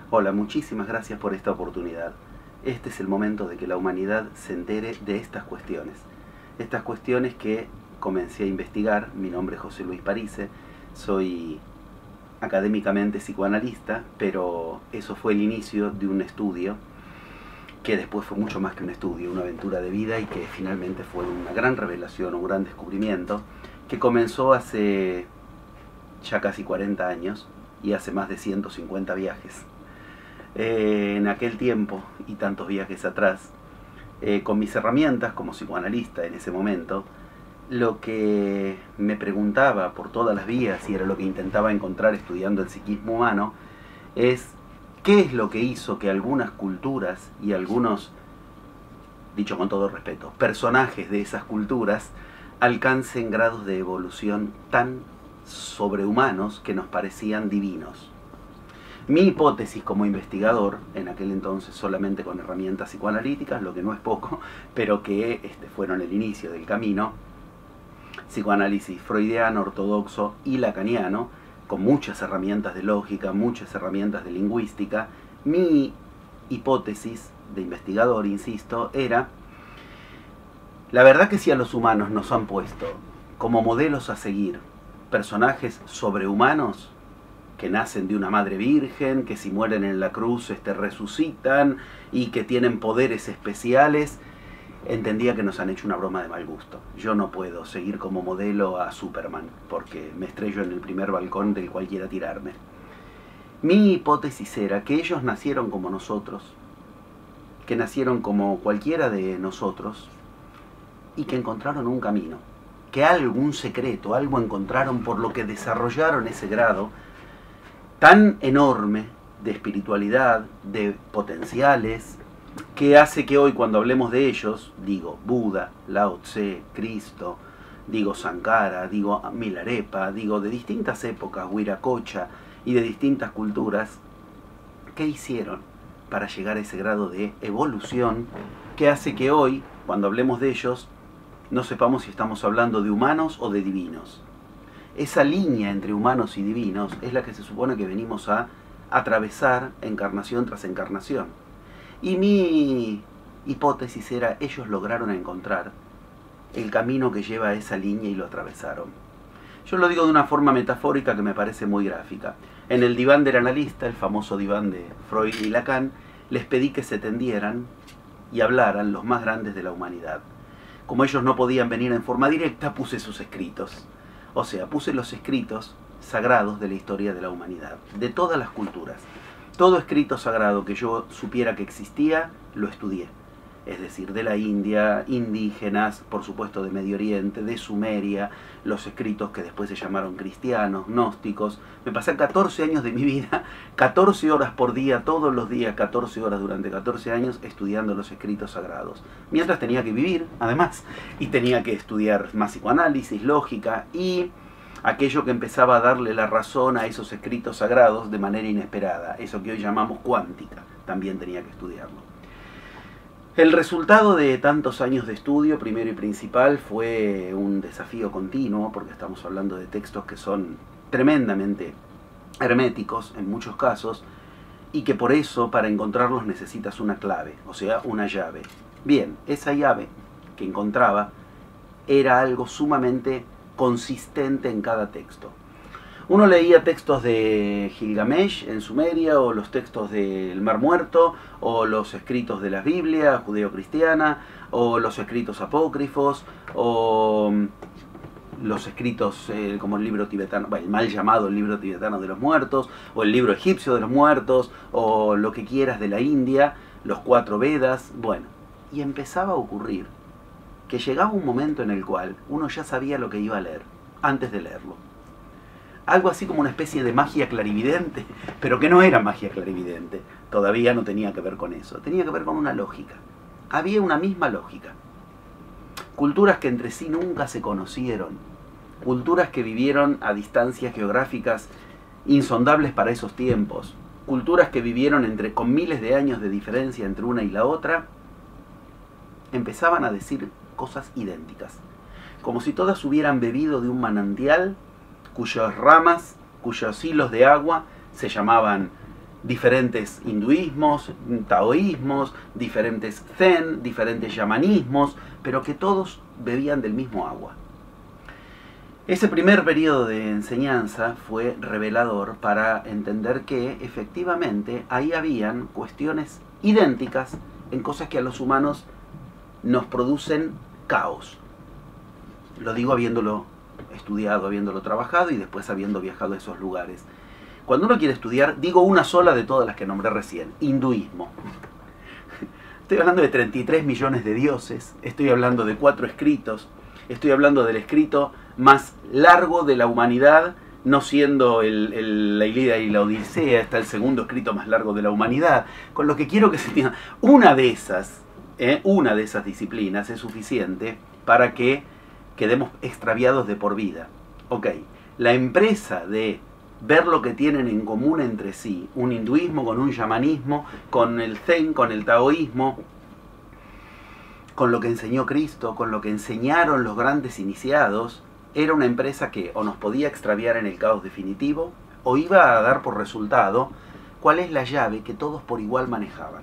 Hola, muchísimas gracias por esta oportunidad. Este es el momento de que la humanidad se entere de estas cuestiones. Estas cuestiones que comencé a investigar. Mi nombre es José Luis Parise, soy académicamente psicoanalista, pero eso fue el inicio de un estudio que después fue mucho más que un estudio, una aventura de vida, y que finalmente fue una gran revelación, un gran descubrimiento, que comenzó hace ya casi 40 años y hace más de 150 viajes. En aquel tiempo y tantos viajes atrás, con mis herramientas como psicoanalista en ese momento, lo que me preguntaba por todas las vías, y era lo que intentaba encontrar estudiando el psiquismo humano, es qué es lo que hizo que algunas culturas y algunos, dicho con todo respeto, personajes de esas culturas alcancen grados de evolución tan sobrehumanos que nos parecían divinos. Mi hipótesis como investigador, en aquel entonces solamente con herramientas psicoanalíticas, lo que no es poco, pero que fueron el inicio del camino, psicoanálisis freudiano, ortodoxo y lacaniano, con muchas herramientas de lógica, muchas herramientas de lingüística, mi hipótesis de investigador, insisto, era: la verdad que si a los humanos nos han puesto como modelos a seguir personajes sobrehumanos, que nacen de una madre virgen, que si mueren en la cruz resucitan y que tienen poderes especiales, entendía que nos han hecho una broma de mal gusto. Yo no puedo seguir como modelo a Superman, porque me estrello en el primer balcón del cual quiera tirarme. Mi hipótesis era que ellos nacieron como nosotros, que nacieron como cualquiera de nosotros, y que encontraron un camino, que algún secreto, algo encontraron por lo que desarrollaron ese grado tan enorme de espiritualidad, de potenciales, que hace que hoy cuando hablemos de ellos, digo Buda, Lao Tse, Cristo, digo Sankara, digo Milarepa, digo de distintas épocas, Huiracocha y de distintas culturas, ¿qué hicieron para llegar a ese grado de evolución que hace que hoy, cuando hablemos de ellos, no sepamos si estamos hablando de humanos o de divinos? Esa línea entre humanos y divinos es la que se supone que venimos a atravesar encarnación tras encarnación. Y mi hipótesis era: ellos lograron encontrar el camino que lleva a esa línea y lo atravesaron. Yo lo digo de una forma metafórica que me parece muy gráfica. En el diván del analista, el famoso diván de Freud y Lacan, les pedí que se tendieran y hablaran los más grandes de la humanidad. Como ellos no podían venir en forma directa, puse sus escritos. O sea, puse los escritos sagrados de la historia de la humanidad, de todas las culturas. Todo escrito sagrado que yo supiera que existía, lo estudié. Es decir, de la India, indígenas, por supuesto de Medio Oriente, de Sumeria, los escritos que después se llamaron cristianos, gnósticos. Me pasé 14 años de mi vida, 14 horas por día, todos los días, 14 horas durante 14 años, estudiando los escritos sagrados. Mientras tenía que vivir, además, y tenía que estudiar más psicoanálisis, lógica, y aquello que empezaba a darle la razón a esos escritos sagrados de manera inesperada, eso que hoy llamamos cuántica, también tenía que estudiarlo. El resultado de tantos años de estudio, primero y principal, fue un desafío continuo, porque estamos hablando de textos que son tremendamente herméticos en muchos casos, y que por eso para encontrarlos necesitas una clave, o sea, una llave. Bien, esa llave que encontraba era algo sumamente consistente en cada texto. Uno leía textos de Gilgamesh en Sumeria, o los textos del Mar Muerto, o los escritos de la Biblia judeocristiana, o los escritos apócrifos, o los escritos como el libro tibetano, el mal llamado el libro tibetano de los muertos, o el libro egipcio de los muertos, o lo que quieras de la India, los 4 Vedas. Bueno, y empezaba a ocurrir que llegaba un momento en el cual uno ya sabía lo que iba a leer antes de leerlo. Algo así como una especie de magia clarividente, pero que no era magia clarividente. Todavía no tenía que ver con eso. Tenía que ver con una lógica. Había una misma lógica. Culturas que entre sí nunca se conocieron. Culturas que vivieron a distancias geográficas insondables para esos tiempos. Culturas que vivieron con miles de años de diferencia entre una y la otra. Empezaban a decir cosas idénticas. Como si todas hubieran bebido de un manantial cuyas ramas, cuyos hilos de agua se llamaban diferentes hinduismos, taoísmos, diferentes zen, diferentes yamanismos, pero que todos bebían del mismo agua. Ese primer periodo de enseñanza fue revelador para entender que efectivamente ahí habían cuestiones idénticas en cosas que a los humanos nos producen caos. Lo digo habiéndolo estudiado, habiéndolo trabajado y después habiendo viajado a esos lugares. Cuando uno quiere estudiar, digo una sola de todas las que nombré recién, hinduismo. Estoy hablando de 33 millones de dioses, estoy hablando de 4 escritos, estoy hablando del escrito más largo de la humanidad, no siendo la Ilíada y la Odisea, está el segundo escrito más largo de la humanidad, con lo que quiero que se entienda, una de esas disciplinas es suficiente para que quedemos extraviados de por vida. Ok, la empresa de ver lo que tienen en común entre sí, un hinduismo con un yamanismo, con el zen, con el taoísmo, con lo que enseñó Cristo, con lo que enseñaron los grandes iniciados, era una empresa que o nos podía extraviar en el caos definitivo, o iba a dar por resultado cuál es la llave que todos por igual manejaban.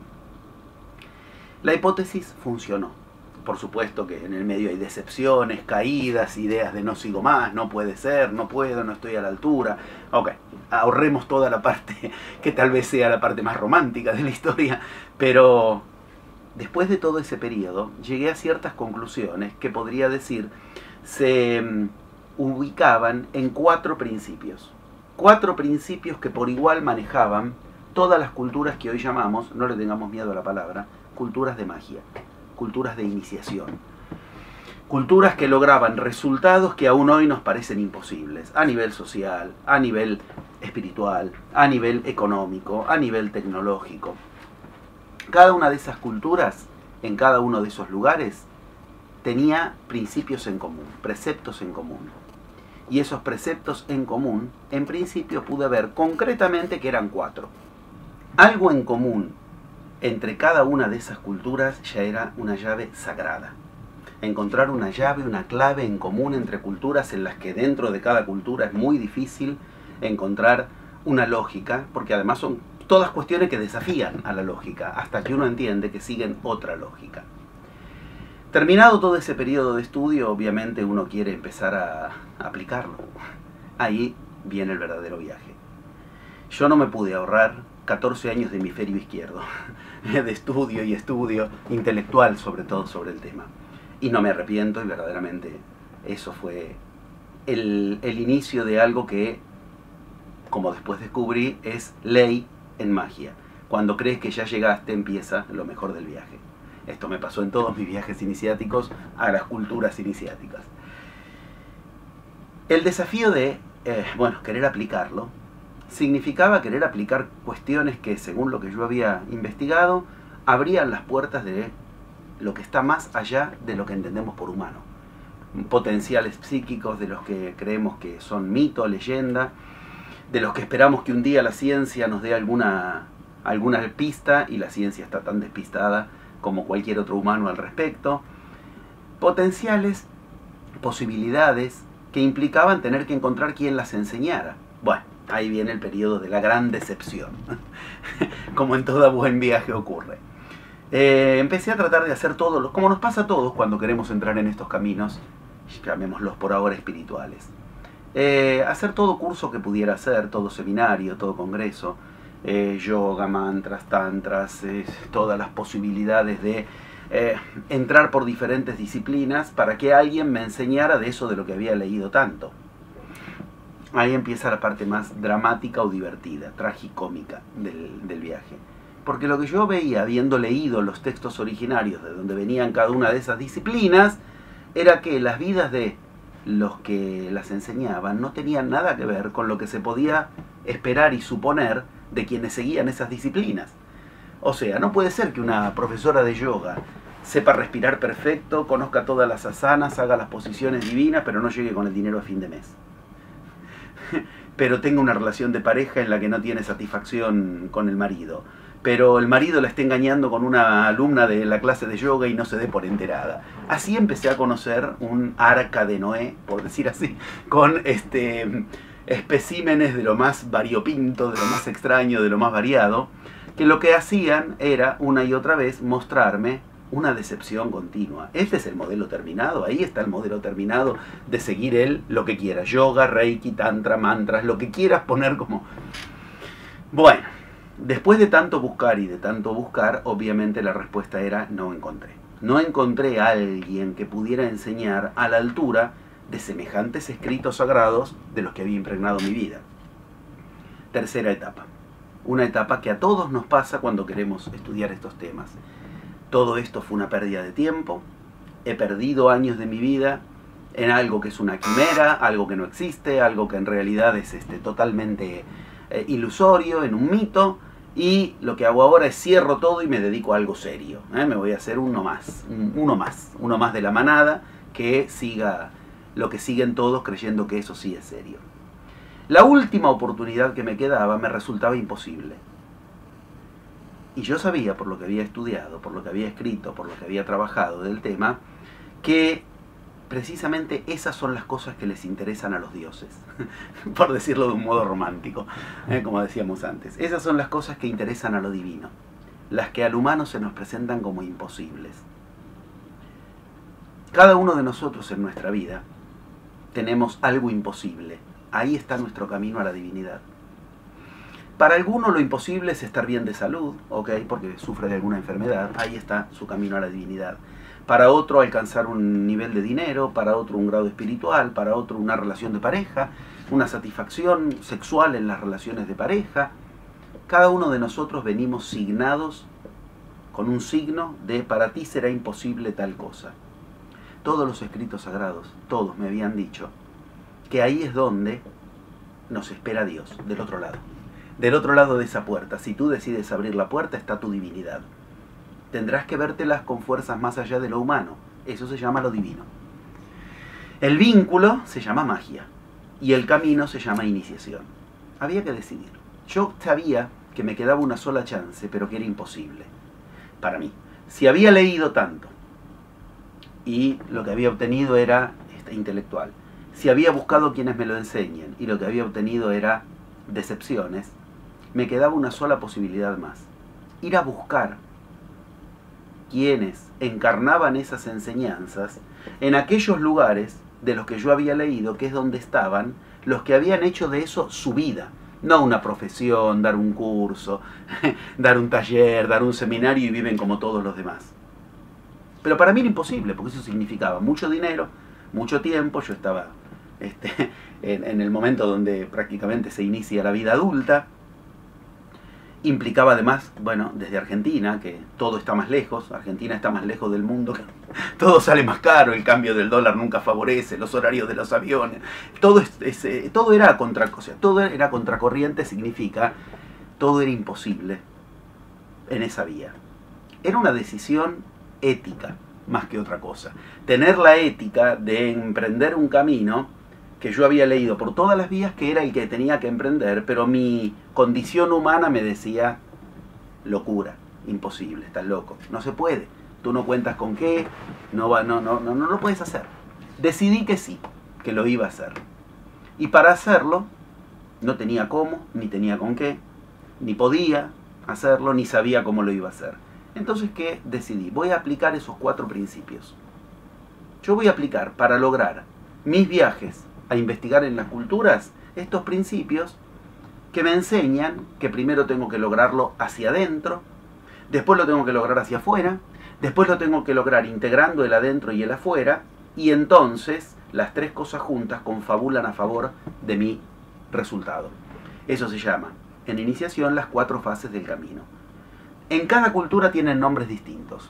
La hipótesis funcionó. Por supuesto que en el medio hay decepciones, caídas, ideas de no sigo más, no puede ser, no puedo, no estoy a la altura. Ok, ahorremos toda la parte que tal vez sea la parte más romántica de la historia, pero después de todo ese periodo llegué a ciertas conclusiones que podría decir se ubicaban en 4 principios. 4 principios que por igual manejaban todas las culturas que hoy llamamos, no le tengamos miedo a la palabra, culturas de magia, culturas de iniciación. Culturas que lograban resultados que aún hoy nos parecen imposibles, a nivel social, a nivel espiritual, a nivel económico, a nivel tecnológico. Cada una de esas culturas, en cada uno de esos lugares, tenía principios en común, preceptos en común. Y esos preceptos en común, en principio pude ver concretamente que eran 4. Algo en común entre cada una de esas culturas ya era una llave sagrada. Encontrar una llave, una clave en común entre culturas en las que dentro de cada cultura es muy difícil encontrar una lógica, porque además son todas cuestiones que desafían a la lógica, hasta que uno entiende que siguen otra lógica. Terminado todo ese periodo de estudio, obviamente uno quiere empezar a aplicarlo. Ahí viene el verdadero viaje. Yo no me pude ahorrar 14 años de hemisferio izquierdo, de estudio y estudio intelectual sobre todo sobre el tema. Y no me arrepiento y verdaderamente eso fue el inicio de algo que, como después descubrí, es ley en magia. Cuando crees que ya llegaste, empieza lo mejor del viaje. Esto me pasó en todos mis viajes iniciáticos a las culturas iniciáticas. El desafío de, querer aplicarlo, significaba querer aplicar cuestiones que, según lo que yo había investigado, abrían las puertas de lo que está más allá de lo que entendemos por humano. Potenciales psíquicos de los que creemos que son mito, leyenda, de los que esperamos que un día la ciencia nos dé alguna pista, y la ciencia está tan despistada como cualquier otro humano al respecto. Potenciales posibilidades que implicaban tener que encontrar quien las enseñara. Bueno, ahí viene el periodo de la gran decepción, como en todo buen viaje ocurre. Empecé a tratar de hacer todo, como nos pasa a todos cuando queremos entrar en estos caminos, llamémoslos por ahora espirituales. Hacer todo curso que pudiera hacer, todo seminario, todo congreso, yoga, mantras, tantras, todas las posibilidades de entrar por diferentes disciplinas para que alguien me enseñara de eso de lo que había leído tanto. Ahí empieza la parte más dramática o divertida, tragicómica del viaje. Porque lo que yo veía, habiendo leído los textos originarios de donde venían cada una de esas disciplinas, era que las vidas de los que las enseñaban no tenían nada que ver con lo que se podía esperar y suponer de quienes seguían esas disciplinas. O sea, no puede ser que una profesora de yoga sepa respirar perfecto, conozca todas las asanas, haga las posiciones divinas, pero no llegue con el dinero a fin de mes. Pero tenga una relación de pareja en la que no tiene satisfacción con el marido. Pero el marido la está engañando con una alumna de la clase de yoga y no se dé por enterada. Así empecé a conocer un arca de Noé, por decir así, con especímenes de lo más variopinto, de lo más extraño, de lo más variado, que lo que hacían era una y otra vez mostrarme una decepción continua. Este es el modelo terminado, ahí está el modelo terminado de seguir él lo que quiera, yoga, reiki, tantra, mantras, lo que quieras poner como... Bueno, después de tanto buscar y de tanto buscar, obviamente la respuesta era no encontré. No encontré a alguien que pudiera enseñar a la altura de semejantes escritos sagrados de los que había impregnado mi vida. Tercera etapa. Una etapa que a todos nos pasa cuando queremos estudiar estos temas. Todo esto fue una pérdida de tiempo. He perdido años de mi vida en algo que es una quimera, algo que no existe, algo que en realidad es totalmente ilusorio, en un mito. Y lo que hago ahora es cierro todo y me dedico a algo serio. Me voy a hacer uno más de la manada que siga lo que siguen todos creyendo que eso sí es serio. La última oportunidad que me quedaba me resultaba imposible. Y yo sabía, por lo que había estudiado, por lo que había escrito, por lo que había trabajado del tema, que precisamente esas son las cosas que les interesan a los dioses, por decirlo de un modo romántico, como decíamos antes. Esas son las cosas que interesan a lo divino, las que al humano se nos presentan como imposibles. Cada uno de nosotros en nuestra vida tenemos algo imposible. Ahí está nuestro camino a la divinidad. Para alguno lo imposible es estar bien de salud, ¿ok? Porque sufre de alguna enfermedad. Ahí está su camino a la divinidad. Para otro alcanzar un nivel de dinero, para otro un grado espiritual, para otro una relación de pareja, una satisfacción sexual en las relaciones de pareja. Cada uno de nosotros venimos signados con un signo de para ti será imposible tal cosa. Todos los escritos sagrados, todos me habían dicho que ahí es donde nos espera Dios, del otro lado. Del otro lado de esa puerta, si tú decides abrir la puerta, está tu divinidad. Tendrás que vértelas con fuerzas más allá de lo humano. Eso se llama lo divino. El vínculo se llama magia y el camino se llama iniciación. Había que decidir. Yo sabía que me quedaba una sola chance, pero que era imposible para mí. Si había leído tanto y lo que había obtenido era intelectual, si había buscado quienes me lo enseñen y lo que había obtenido era decepciones, me quedaba una sola posibilidad más. Ir a buscar quienes encarnaban esas enseñanzas en aquellos lugares de los que yo había leído, que es donde estaban los que habían hecho de eso su vida. No una profesión, dar un curso, dar un taller, dar un seminario y viven como todos los demás. Pero para mí era imposible, porque eso significaba mucho dinero, mucho tiempo. Yo estaba en el momento donde prácticamente se inicia la vida adulta. Implicaba además, bueno, desde Argentina, que todo está más lejos, Argentina está más lejos del mundo, todo sale más caro, el cambio del dólar nunca favorece, los horarios de los aviones, todo era todo era contracorriente, significa, todo era imposible en esa vía. Era una decisión ética, más que otra cosa. Tener la ética de emprender un camino que yo había leído por todas las vías que era el que tenía que emprender, pero mi condición humana me decía, locura, imposible, estás loco, no se puede, tú no cuentas con qué, no lo puedes hacer. Decidí que sí, que lo iba a hacer. Y para hacerlo, no tenía cómo, ni tenía con qué, ni podía hacerlo, ni sabía cómo lo iba a hacer. Entonces, ¿qué decidí? Voy a aplicar esos 4 principios. Yo voy a aplicar para lograr mis viajes a investigar en las culturas estos principios que me enseñan que primero tengo que lograrlo hacia adentro, después lo tengo que lograr hacia afuera, después lo tengo que lograr integrando el adentro y el afuera, y entonces las 3 cosas juntas confabulan a favor de mi resultado. Eso se llama, en iniciación, las 4 fases del camino. En cada cultura tienen nombres distintos.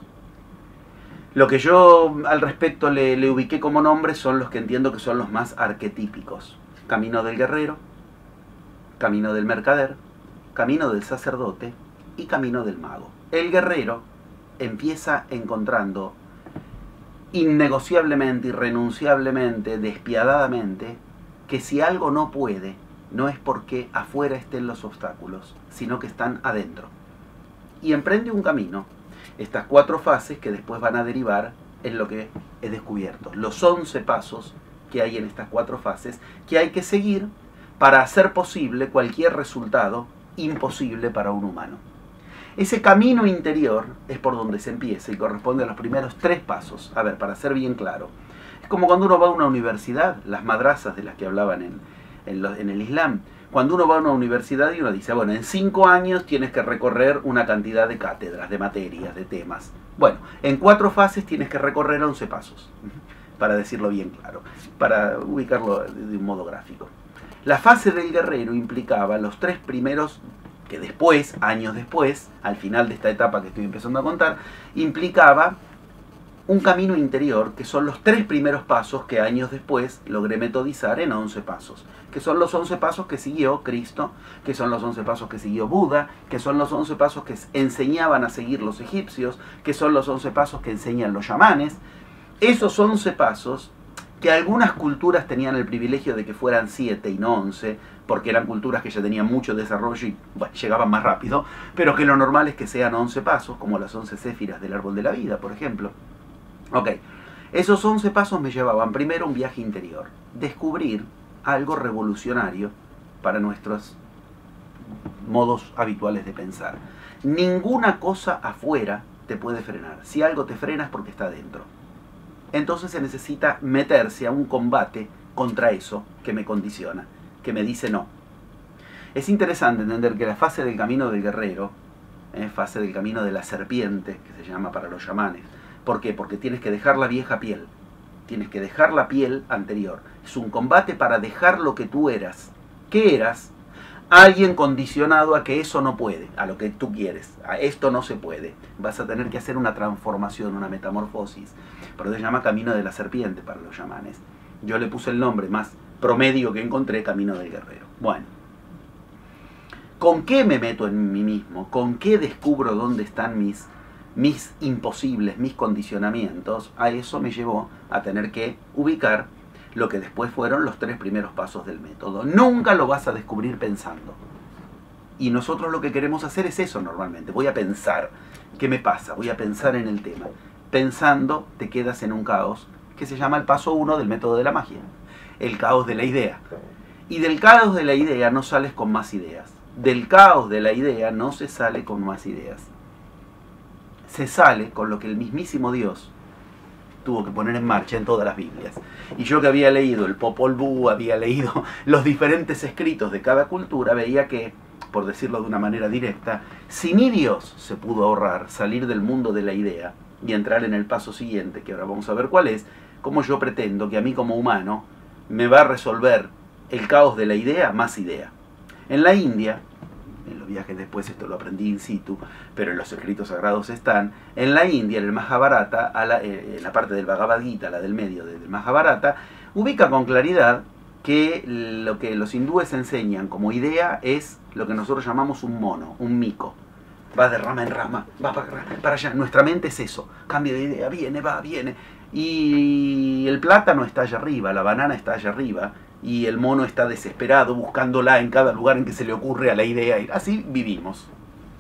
Lo que yo al respecto le ubiqué como nombres son los que entiendo que son los más arquetípicos. Camino del guerrero, camino del mercader, camino del sacerdote y camino del mago. El guerrero empieza encontrando innegociablemente, irrenunciablemente, despiadadamente, que si algo no puede, no es porque afuera estén los obstáculos, sino que están adentro. Y emprende un camino. Estas 4 fases que después van a derivar en lo que he descubierto. Los 11 pasos que hay en estas 4 fases que hay que seguir para hacer posible cualquier resultado imposible para un humano. Ese camino interior es por donde se empieza y corresponde a los primeros 3 pasos. A ver, para ser bien claro, es como cuando uno va a una universidad, las madrasas de las que hablaban en el Islam. Cuando uno va a una universidad y uno dice, bueno, en 5 años tienes que recorrer una cantidad de cátedras, de materias, de temas. Bueno, en 4 fases tienes que recorrer 11 pasos, para decirlo bien claro, para ubicarlo de un modo gráfico. La fase del guerrero implicaba los 3 primeros, que después, años después, al final de esta etapa que estoy empezando a contar, implicaba un camino interior, que son los 3 primeros pasos que años después logré metodizar en 11 pasos, que son los 11 pasos que siguió Cristo, que son los 11 pasos que siguió Buda, que son los 11 pasos que enseñaban a seguir los egipcios, que son los 11 pasos que enseñan los chamanes. Esos 11 pasos, que algunas culturas tenían el privilegio de que fueran 7 y no 11, porque eran culturas que ya tenían mucho desarrollo y bueno, llegaban más rápido, pero que lo normal es que sean 11 pasos, como las 11 céfiras del árbol de la vida, por ejemplo. Ok, esos 11 pasos me llevaban primero a un viaje interior, descubrir algo revolucionario para nuestros modos habituales de pensar. Ninguna cosa afuera te puede frenar. Si algo te frena es porque está dentro. Entonces se necesita meterse a un combate contra eso que me condiciona, que me dice no. Es interesante entender que la fase del camino del guerrero, fase del camino de la serpiente, que se llama para los chamanes. ¿Por qué? Porque tienes que dejar la vieja piel. Tienes que dejar la piel anterior. Es un combate para dejar lo que tú eras. ¿Qué eras? Alguien condicionado a que eso no puede, a lo que tú quieres. A esto no se puede. Vas a tener que hacer una transformación, una metamorfosis. Por eso se llama camino de la serpiente para los chamanes. Yo le puse el nombre más promedio que encontré, camino del guerrero. Bueno. ¿Con qué me meto en mí mismo? ¿Con qué descubro dónde están mis imposibles, mis condicionamientos? A eso me llevó a tener que ubicar lo que después fueron los 3 primeros pasos del método. Nunca lo vas a descubrir pensando. Y nosotros lo que queremos hacer es eso normalmente. Voy a pensar, ¿qué me pasa? Voy a pensar en el tema. Pensando te quedas en un caos que se llama el paso 1 del método de la magia. El caos de la idea. Y del caos de la idea no sales con más ideas. Del caos de la idea no se sale con más ideas. Se sale con lo que el mismísimo Dios tuvo que poner en marcha en todas las Biblias. Y yo que había leído el Popol Vuh, había leído los diferentes escritos de cada cultura, veía que, por decirlo de una manera directa, si ni Dios se pudo ahorrar salir del mundo de la idea y entrar en el paso siguiente, que ahora vamos a ver cuál es, ¿cómo yo pretendo que a mí como humano me va a resolver el caos de la idea más idea? En la India, en los viajes después esto lo aprendí in situ, pero en los escritos sagrados están, en la India, en el Mahabharata, en la parte del Bhagavad Gita, la del medio del Mahabharata, ubica con claridad que lo que los hindúes enseñan como idea es lo que nosotros llamamos un mono, un mico. Va de rama en rama, va para allá. Nuestra mente es eso, cambia de idea, viene, va, viene. Y el plátano está allá arriba, la banana está allá arriba, y el mono está desesperado buscándola en cada lugar en que se le ocurre a la idea. Y así vivimos.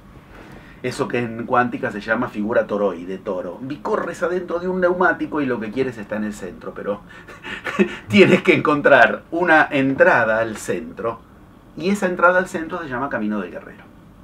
Eso que en cuántica se llama figura toroide, toro. Y corres adentro de un neumático y lo que quieres está en el centro, pero tienes que encontrar una entrada al centro. Y esa entrada al centro se llama camino del guerrero.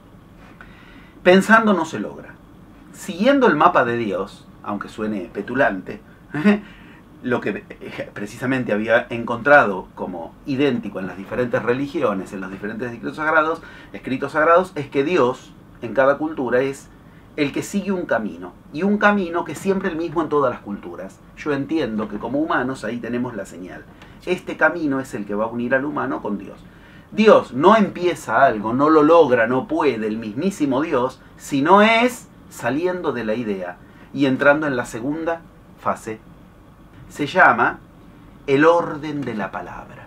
Pensando no se logra. Siguiendo el mapa de Dios, aunque suene petulante, lo que precisamente había encontrado como idéntico en las diferentes religiones, en los diferentes escritos sagrados, es que Dios en cada cultura es el que sigue un camino, y un camino que es siempre el mismo en todas las culturas. Yo entiendo que como humanos ahí tenemos la señal. Este camino es el que va a unir al humano con Dios. Dios no empieza algo, no lo logra, no puede, el mismísimo Dios, sino es saliendo de la idea y entrando en la segunda fase. Se llama el orden de la palabra.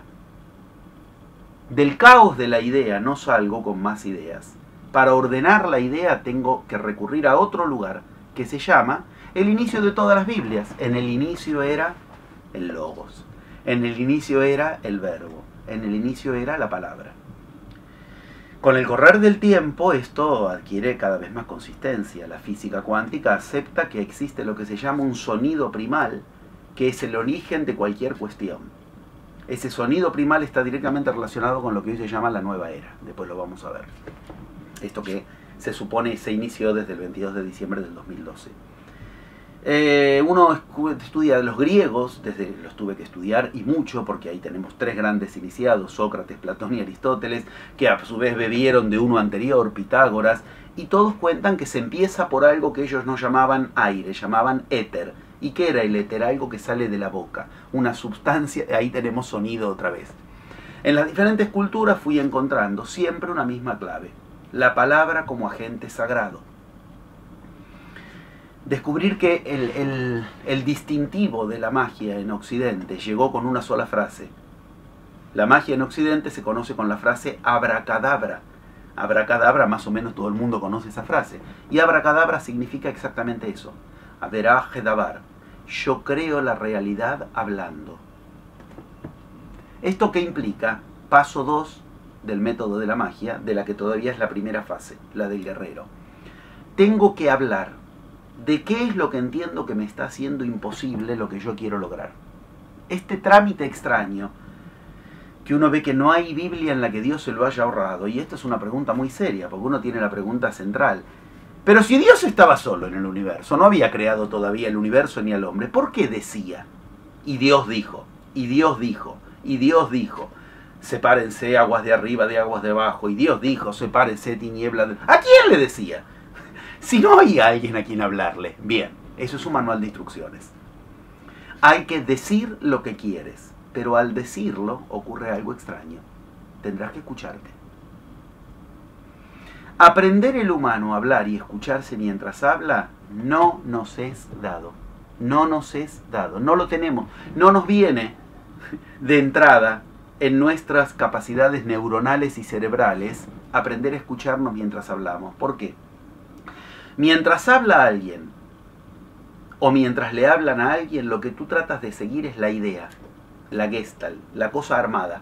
Del caos de la idea no salgo con más ideas. Para ordenar la idea tengo que recurrir a otro lugar que se llama el inicio de todas las Biblias. En el inicio era el logos. En el inicio era el verbo. En el inicio era la palabra. Con el correr del tiempo esto adquiere cada vez más consistencia. La física cuántica acepta que existe lo que se llama un sonido primal, que es el origen de cualquier cuestión. Ese sonido primal está directamente relacionado con lo que hoy se llama la nueva era. Después lo vamos a ver. Esto que se supone se inició desde el 22 de diciembre del 2012. Uno estudia los griegos, los tuve que estudiar y mucho, porque ahí tenemos tres grandes iniciados, Sócrates, Platón y Aristóteles, que a su vez bebieron de uno anterior, Pitágoras, y todos cuentan que se empieza por algo que ellos no llamaban aire, llamaban éter. ¿Y qué era el éter? Algo que sale de la boca, una sustancia, ahí tenemos sonido otra vez. En las diferentes culturas fui encontrando siempre una misma clave, la palabra como agente sagrado. Descubrir que el distintivo de la magia en Occidente llegó con una sola frase. La magia en Occidente se conoce con la frase abracadabra. Abracadabra, más o menos todo el mundo conoce esa frase. Y abracadabra significa exactamente eso. Averaj-dabar. Yo creo la realidad hablando. ¿Esto qué implica? Paso 2 del método de la magia, de la que todavía es la primera fase, la del guerrero. Tengo que hablar de qué es lo que entiendo que me está haciendo imposible lo que yo quiero lograr. Este trámite extraño, que uno ve que no hay Biblia en la que Dios se lo haya ahorrado, y esta es una pregunta muy seria, porque uno tiene la pregunta central. Pero si Dios estaba solo en el universo, no había creado todavía el universo ni al hombre, ¿por qué decía? Y Dios dijo, y Dios dijo, y Dios dijo, sepárense aguas de arriba de aguas de abajo, y Dios dijo, sepárense tinieblas de... ¿A quién le decía? Si no hay alguien a quien hablarle. Bien, eso es un manual de instrucciones. Hay que decir lo que quieres, pero al decirlo ocurre algo extraño. Tendrás que escucharte. Aprender el humano a hablar y escucharse mientras habla no nos es dado. No nos es dado. No lo tenemos. No nos viene de entrada en nuestras capacidades neuronales y cerebrales aprender a escucharnos mientras hablamos. ¿Por qué? Mientras habla alguien, o mientras le hablan a alguien, lo que tú tratas de seguir es la idea, la gestalt, la cosa armada,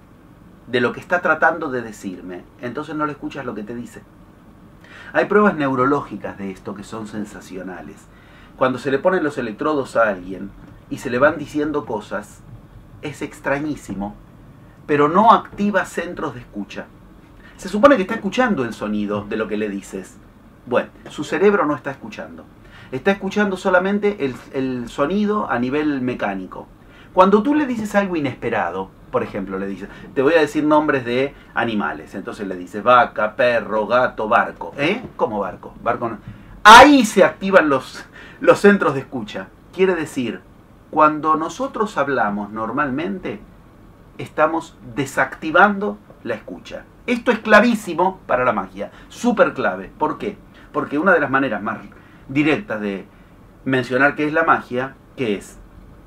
de lo que está tratando de decirme. Entonces no le escuchas lo que te dice. Hay pruebas neurológicas de esto que son sensacionales. Cuando se le ponen los electrodos a alguien y se le van diciendo cosas, es extrañísimo, pero no activa centros de escucha. Se supone que está escuchando el sonido de lo que le dices. Bueno, su cerebro no está escuchando. Está escuchando solamente el sonido a nivel mecánico. Cuando tú le dices algo inesperado, por ejemplo, le dices, te voy a decir nombres de animales. Entonces le dices vaca, perro, gato, barco. ¿Eh? ¿Cómo barco? Barco no. Ahí se activan los centros de escucha. Quiere decir, cuando nosotros hablamos normalmente, estamos desactivando la escucha. Esto es clavísimo para la magia. Súper clave. ¿Por qué? Porque una de las maneras más directas de mencionar qué es la magia, que es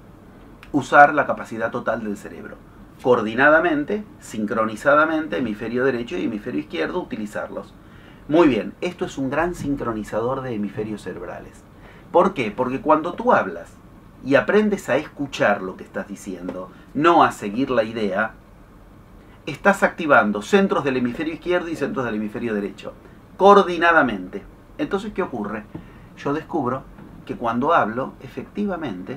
usar la capacidad total del cerebro. Coordinadamente, sincronizadamente, hemisferio derecho y hemisferio izquierdo, utilizarlos. Muy bien, esto es un gran sincronizador de hemisferios cerebrales. ¿Por qué? Porque cuando tú hablas y aprendes a escuchar lo que estás diciendo, no a seguir la idea, estás activando centros del hemisferio izquierdo y centros del hemisferio derecho, coordinadamente. Entonces, ¿qué ocurre? Yo descubro que cuando hablo, efectivamente,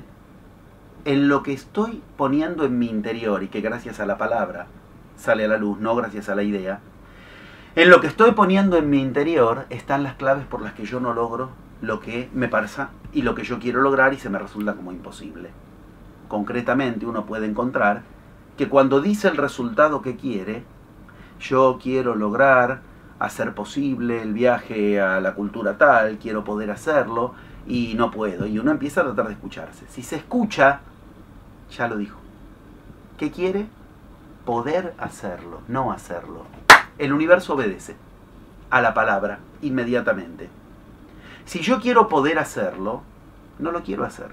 en lo que estoy poniendo en mi interior, y que gracias a la palabra sale a la luz, no gracias a la idea, en lo que estoy poniendo en mi interior están las claves por las que yo no logro lo que me pasa y lo que yo quiero lograr y se me resulta como imposible. Concretamente, uno puede encontrar que cuando dice el resultado que quiere, yo quiero lograr hacer posible el viaje a la cultura tal, quiero poder hacerlo y no puedo. Y uno empieza a tratar de escucharse. Si se escucha, ya lo dijo. ¿Qué quiere? Poder hacerlo, no hacerlo. El universo obedece a la palabra inmediatamente. Si yo quiero poder hacerlo, no lo quiero hacer.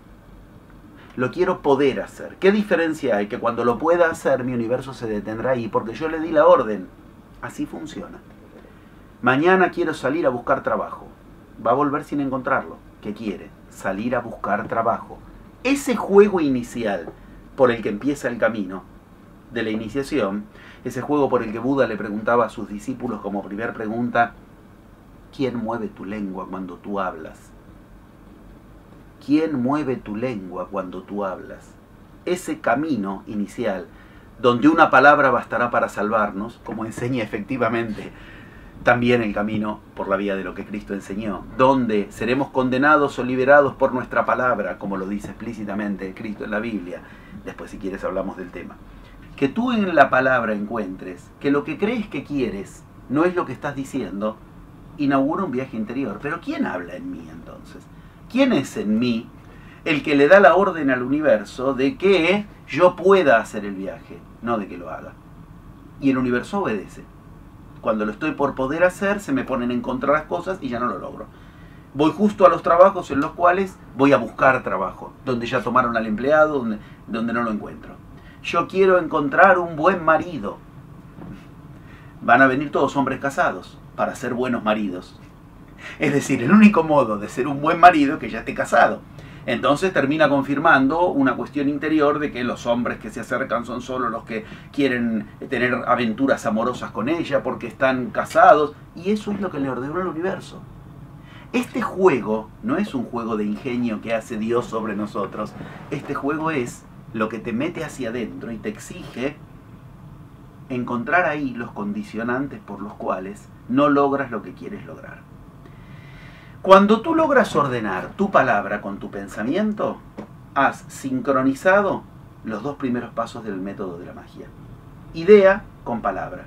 Lo quiero poder hacer. ¿Qué diferencia hay? Que cuando lo pueda hacer, mi universo se detendrá ahí, porque yo le di la orden. Así funciona. Mañana quiero salir a buscar trabajo. Va a volver sin encontrarlo. ¿Qué quiere? Salir a buscar trabajo. Ese juego inicial por el que empieza el camino de la iniciación, ese juego por el que Buda le preguntaba a sus discípulos como primer pregunta, ¿quién mueve tu lengua cuando tú hablas? ¿Quién mueve tu lengua cuando tú hablas? ese camino inicial, donde una palabra bastará para salvarnos, como enseña efectivamente también el camino por la vía de lo que Cristo enseñó, donde seremos condenados o liberados por nuestra palabra, como lo dice explícitamente Cristo en la Biblia. Después, si quieres, hablamos del tema. Que tú en la palabra encuentres que lo que crees que quieres no es lo que estás diciendo, inaugura un viaje interior. Pero ¿quién habla en mí entonces? ¿Quién es en mí el que le da la orden al universo de que yo pueda hacer el viaje, no de que lo haga? Y el universo obedece. Cuando lo estoy por poder hacer, se me ponen en contra las cosas y ya no lo logro. Voy justo a los trabajos en los cuales voy a buscar trabajo, donde ya tomaron al empleado, donde no lo encuentro. Yo quiero encontrar un buen marido. Van a venir todos hombres casados para ser buenos maridos. Es decir, el único modo de ser un buen marido es que ya esté casado. Entonces termina confirmando una cuestión interior de que los hombres que se acercan son solo los que quieren tener aventuras amorosas con ella porque están casados. Y eso es lo que le ordenó el universo. Este juego no es un juego de ingenio que hace Dios sobre nosotros. Este juego es lo que te mete hacia adentro y te exige encontrar ahí los condicionantes por los cuales no logras lo que quieres lograr. Cuando tú logras ordenar tu palabra con tu pensamiento, has sincronizado los dos primeros pasos del método de la magia. Idea con palabra.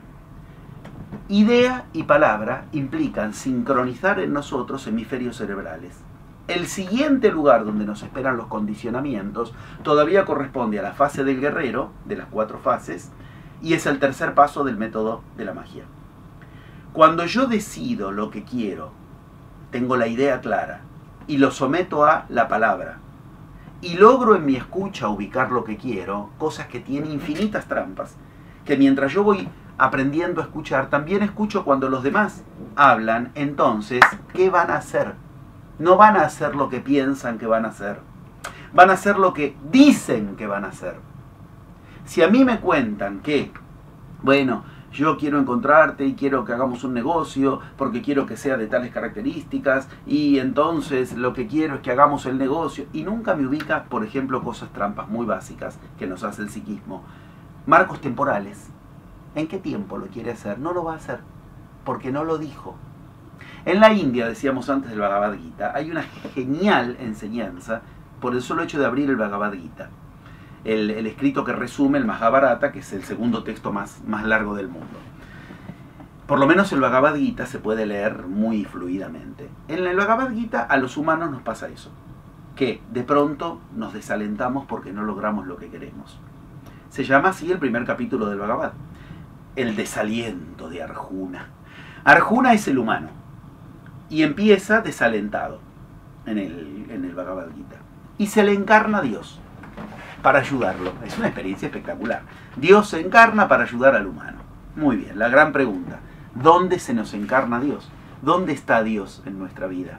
Idea y palabra implican sincronizar en nosotros hemisferios cerebrales. El siguiente lugar donde nos esperan los condicionamientos todavía corresponde a la fase del guerrero, de las 4 fases, y es el tercer paso del método de la magia. Cuando yo decido lo que quiero, tengo la idea clara y lo someto a la palabra y logro en mi escucha ubicar lo que quiero, cosas que tienen infinitas trampas, que mientras yo voy aprendiendo a escuchar, también escucho cuando los demás hablan. Entonces, ¿qué van a hacer? No van a hacer lo que piensan que van a hacer, van a hacer lo que dicen que van a hacer. Si a mí me cuentan que, bueno, yo quiero encontrarte y quiero que hagamos un negocio porque quiero que sea de tales características y entonces lo que quiero es que hagamos el negocio, y nunca me ubica, por ejemplo, cosas trampas muy básicas que nos hace el psiquismo. Marcos temporales. ¿En qué tiempo lo quiere hacer? No lo va a hacer porque no lo dijo. En la India, decíamos antes del Bhagavad Gita, hay una genial enseñanza por el solo hecho de abrir el Bhagavad Gita. El escrito que resume el Mahabharata, que es el segundo texto más largo del mundo. Por lo menos el Bhagavad Gita se puede leer muy fluidamente. En el Bhagavad Gita a los humanos nos pasa eso, que de pronto nos desalentamos porque no logramos lo que queremos. Se llama así el primer capítulo del Bhagavad, el desaliento de Arjuna. Arjuna es el humano y empieza desalentado en el Bhagavad Gita y se le encarna a Dios para ayudarlo. Es una experiencia espectacular. Dios se encarna para ayudar al humano. Muy bien, la gran pregunta: ¿dónde se nos encarna Dios? ¿Dónde está Dios en nuestra vida?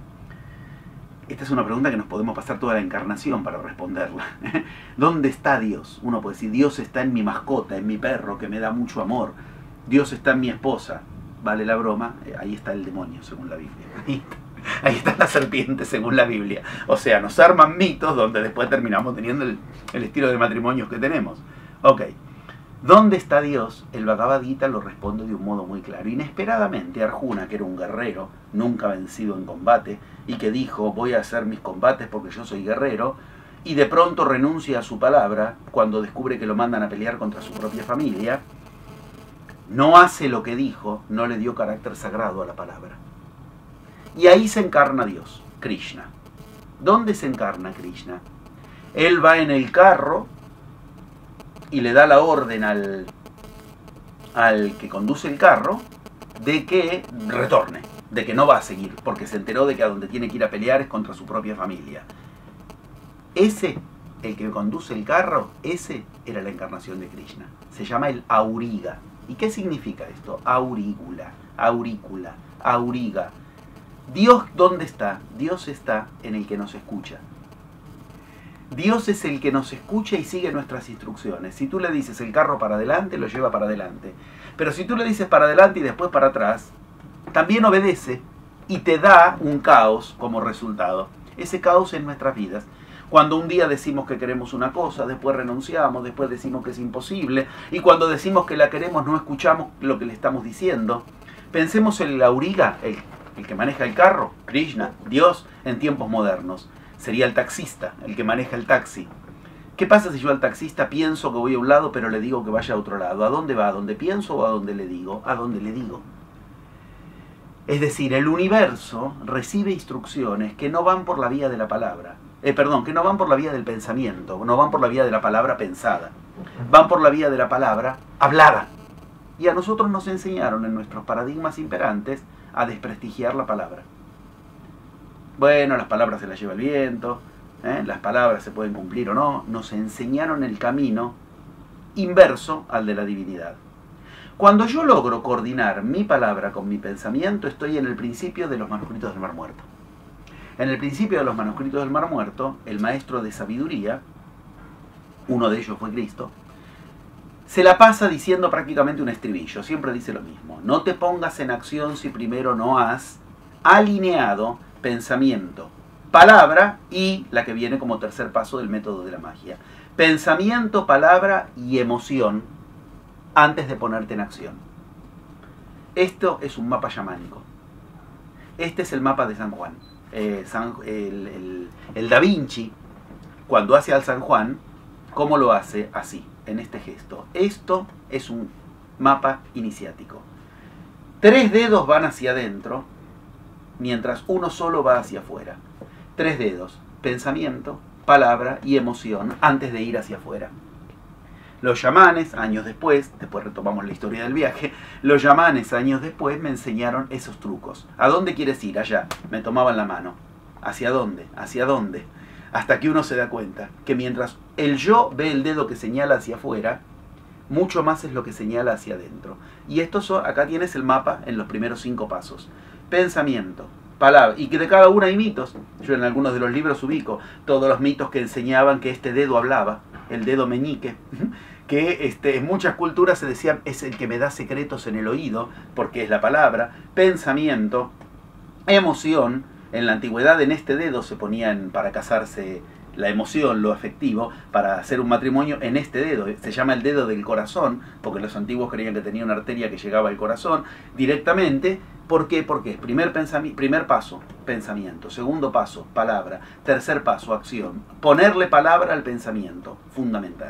Esta es una pregunta que nos podemos pasar toda la encarnación para responderla. ¿Dónde está Dios? Uno puede decir: Dios está en mi mascota, en mi perro, que me da mucho amor. Dios está en mi esposa. Vale la broma, ahí está el demonio, según la Biblia. Ahí está la serpiente, según la Biblia. O sea, nos arman mitos donde después terminamos teniendo el estilo de matrimonios que tenemos. Ok. ¿Dónde está Dios? El Bhagavad Gita lo responde de un modo muy claro. Inesperadamente, Arjuna, que era un guerrero, nunca vencido en combate, y que dijo: voy a hacer mis combates porque yo soy guerrero, y de pronto renuncia a su palabra cuando descubre que lo mandan a pelear contra su propia familia, no hace lo que dijo, no le dio carácter sagrado a la palabra. Y ahí se encarna Dios, Krishna. ¿Dónde se encarna Krishna? Él va en el carro y le da la orden al que conduce el carro de que retorne, de que no va a seguir, porque se enteró de que a donde tiene que ir a pelear es contra su propia familia. Ese, el que conduce el carro, ese era la encarnación de Krishna. Se llama el Auriga. ¿Y qué significa esto? Aurícula, aurícula, auriga. Dios, ¿dónde está? Dios está en el que nos escucha. Dios es el que nos escucha y sigue nuestras instrucciones. Si tú le dices el carro para adelante, lo lleva para adelante. Pero si tú le dices para adelante y después para atrás, también obedece y te da un caos como resultado. Ese caos en nuestras vidas. Cuando un día decimos que queremos una cosa, después renunciamos, después decimos que es imposible, y cuando decimos que la queremos no escuchamos lo que le estamos diciendo. Pensemos en el auriga, el que maneja el carro, Krishna, Dios en tiempos modernos. Sería el taxista, el que maneja el taxi. ¿Qué pasa si yo al taxista pienso que voy a un lado, pero le digo que vaya a otro lado? ¿A dónde va? ¿A dónde pienso o a dónde le digo? A dónde le digo. Es decir, el universo recibe instrucciones que no van por la vía de la palabra. Que no van por la vía del pensamiento, no van por la vía de la palabra pensada. Van por la vía de la palabra hablada. Y a nosotros nos enseñaron en nuestros paradigmas imperantes a desprestigiar la palabra. Bueno, las palabras se las lleva el viento, las palabras se pueden cumplir o no. Nos enseñaron el camino inverso al de la divinidad. Cuando yo logro coordinar mi palabra con mi pensamiento, estoy en el principio de los manuscritos del Mar Muerto. En el principio de los manuscritos del Mar Muerto, el maestro de sabiduría, uno de ellos fue Cristo, se la pasa diciendo prácticamente un estribillo, siempre dice lo mismo. No te pongas en acción si primero no has alineado pensamiento, palabra y la que viene como tercer paso del método de la magia. Pensamiento, palabra y emoción antes de ponerte en acción. Esto es un mapa chamánico. Este es el mapa de San Juan. El Da Vinci, cuando hace al San Juan, ¿cómo lo hace? Así, en este gesto. Esto es un mapa iniciático. 3 dedos van hacia adentro, mientras uno solo va hacia afuera. 3 dedos, pensamiento, palabra y emoción, antes de ir hacia afuera. Los chamanes, años después retomamos la historia del viaje, los chamanes, años después, me enseñaron esos trucos. ¿A dónde quieres ir? Allá. Me tomaban la mano. ¿Hacia dónde? ¿Hacia dónde? Hasta que uno se da cuenta que mientras el yo ve el dedo que señala hacia afuera, mucho más es lo que señala hacia adentro. Y acá tienes el mapa en los primeros 5 pasos. Pensamiento, palabra, y que de cada una hay mitos. Yo en algunos de los libros ubico todos los mitos que enseñaban que este dedo hablaba, el dedo meñique, que en muchas culturas se decían es el que me da secretos en el oído, porque es la palabra. Pensamiento, emoción. En la antigüedad en este dedo se ponían para casarse la emoción, lo afectivo, para hacer un matrimonio en este dedo. Se llama el dedo del corazón, porque los antiguos creían que tenía una arteria que llegaba al corazón directamente. ¿Por qué? Porque primer paso, pensamiento. Segundo paso, palabra. Tercer paso, acción. Ponerle palabra al pensamiento, fundamental.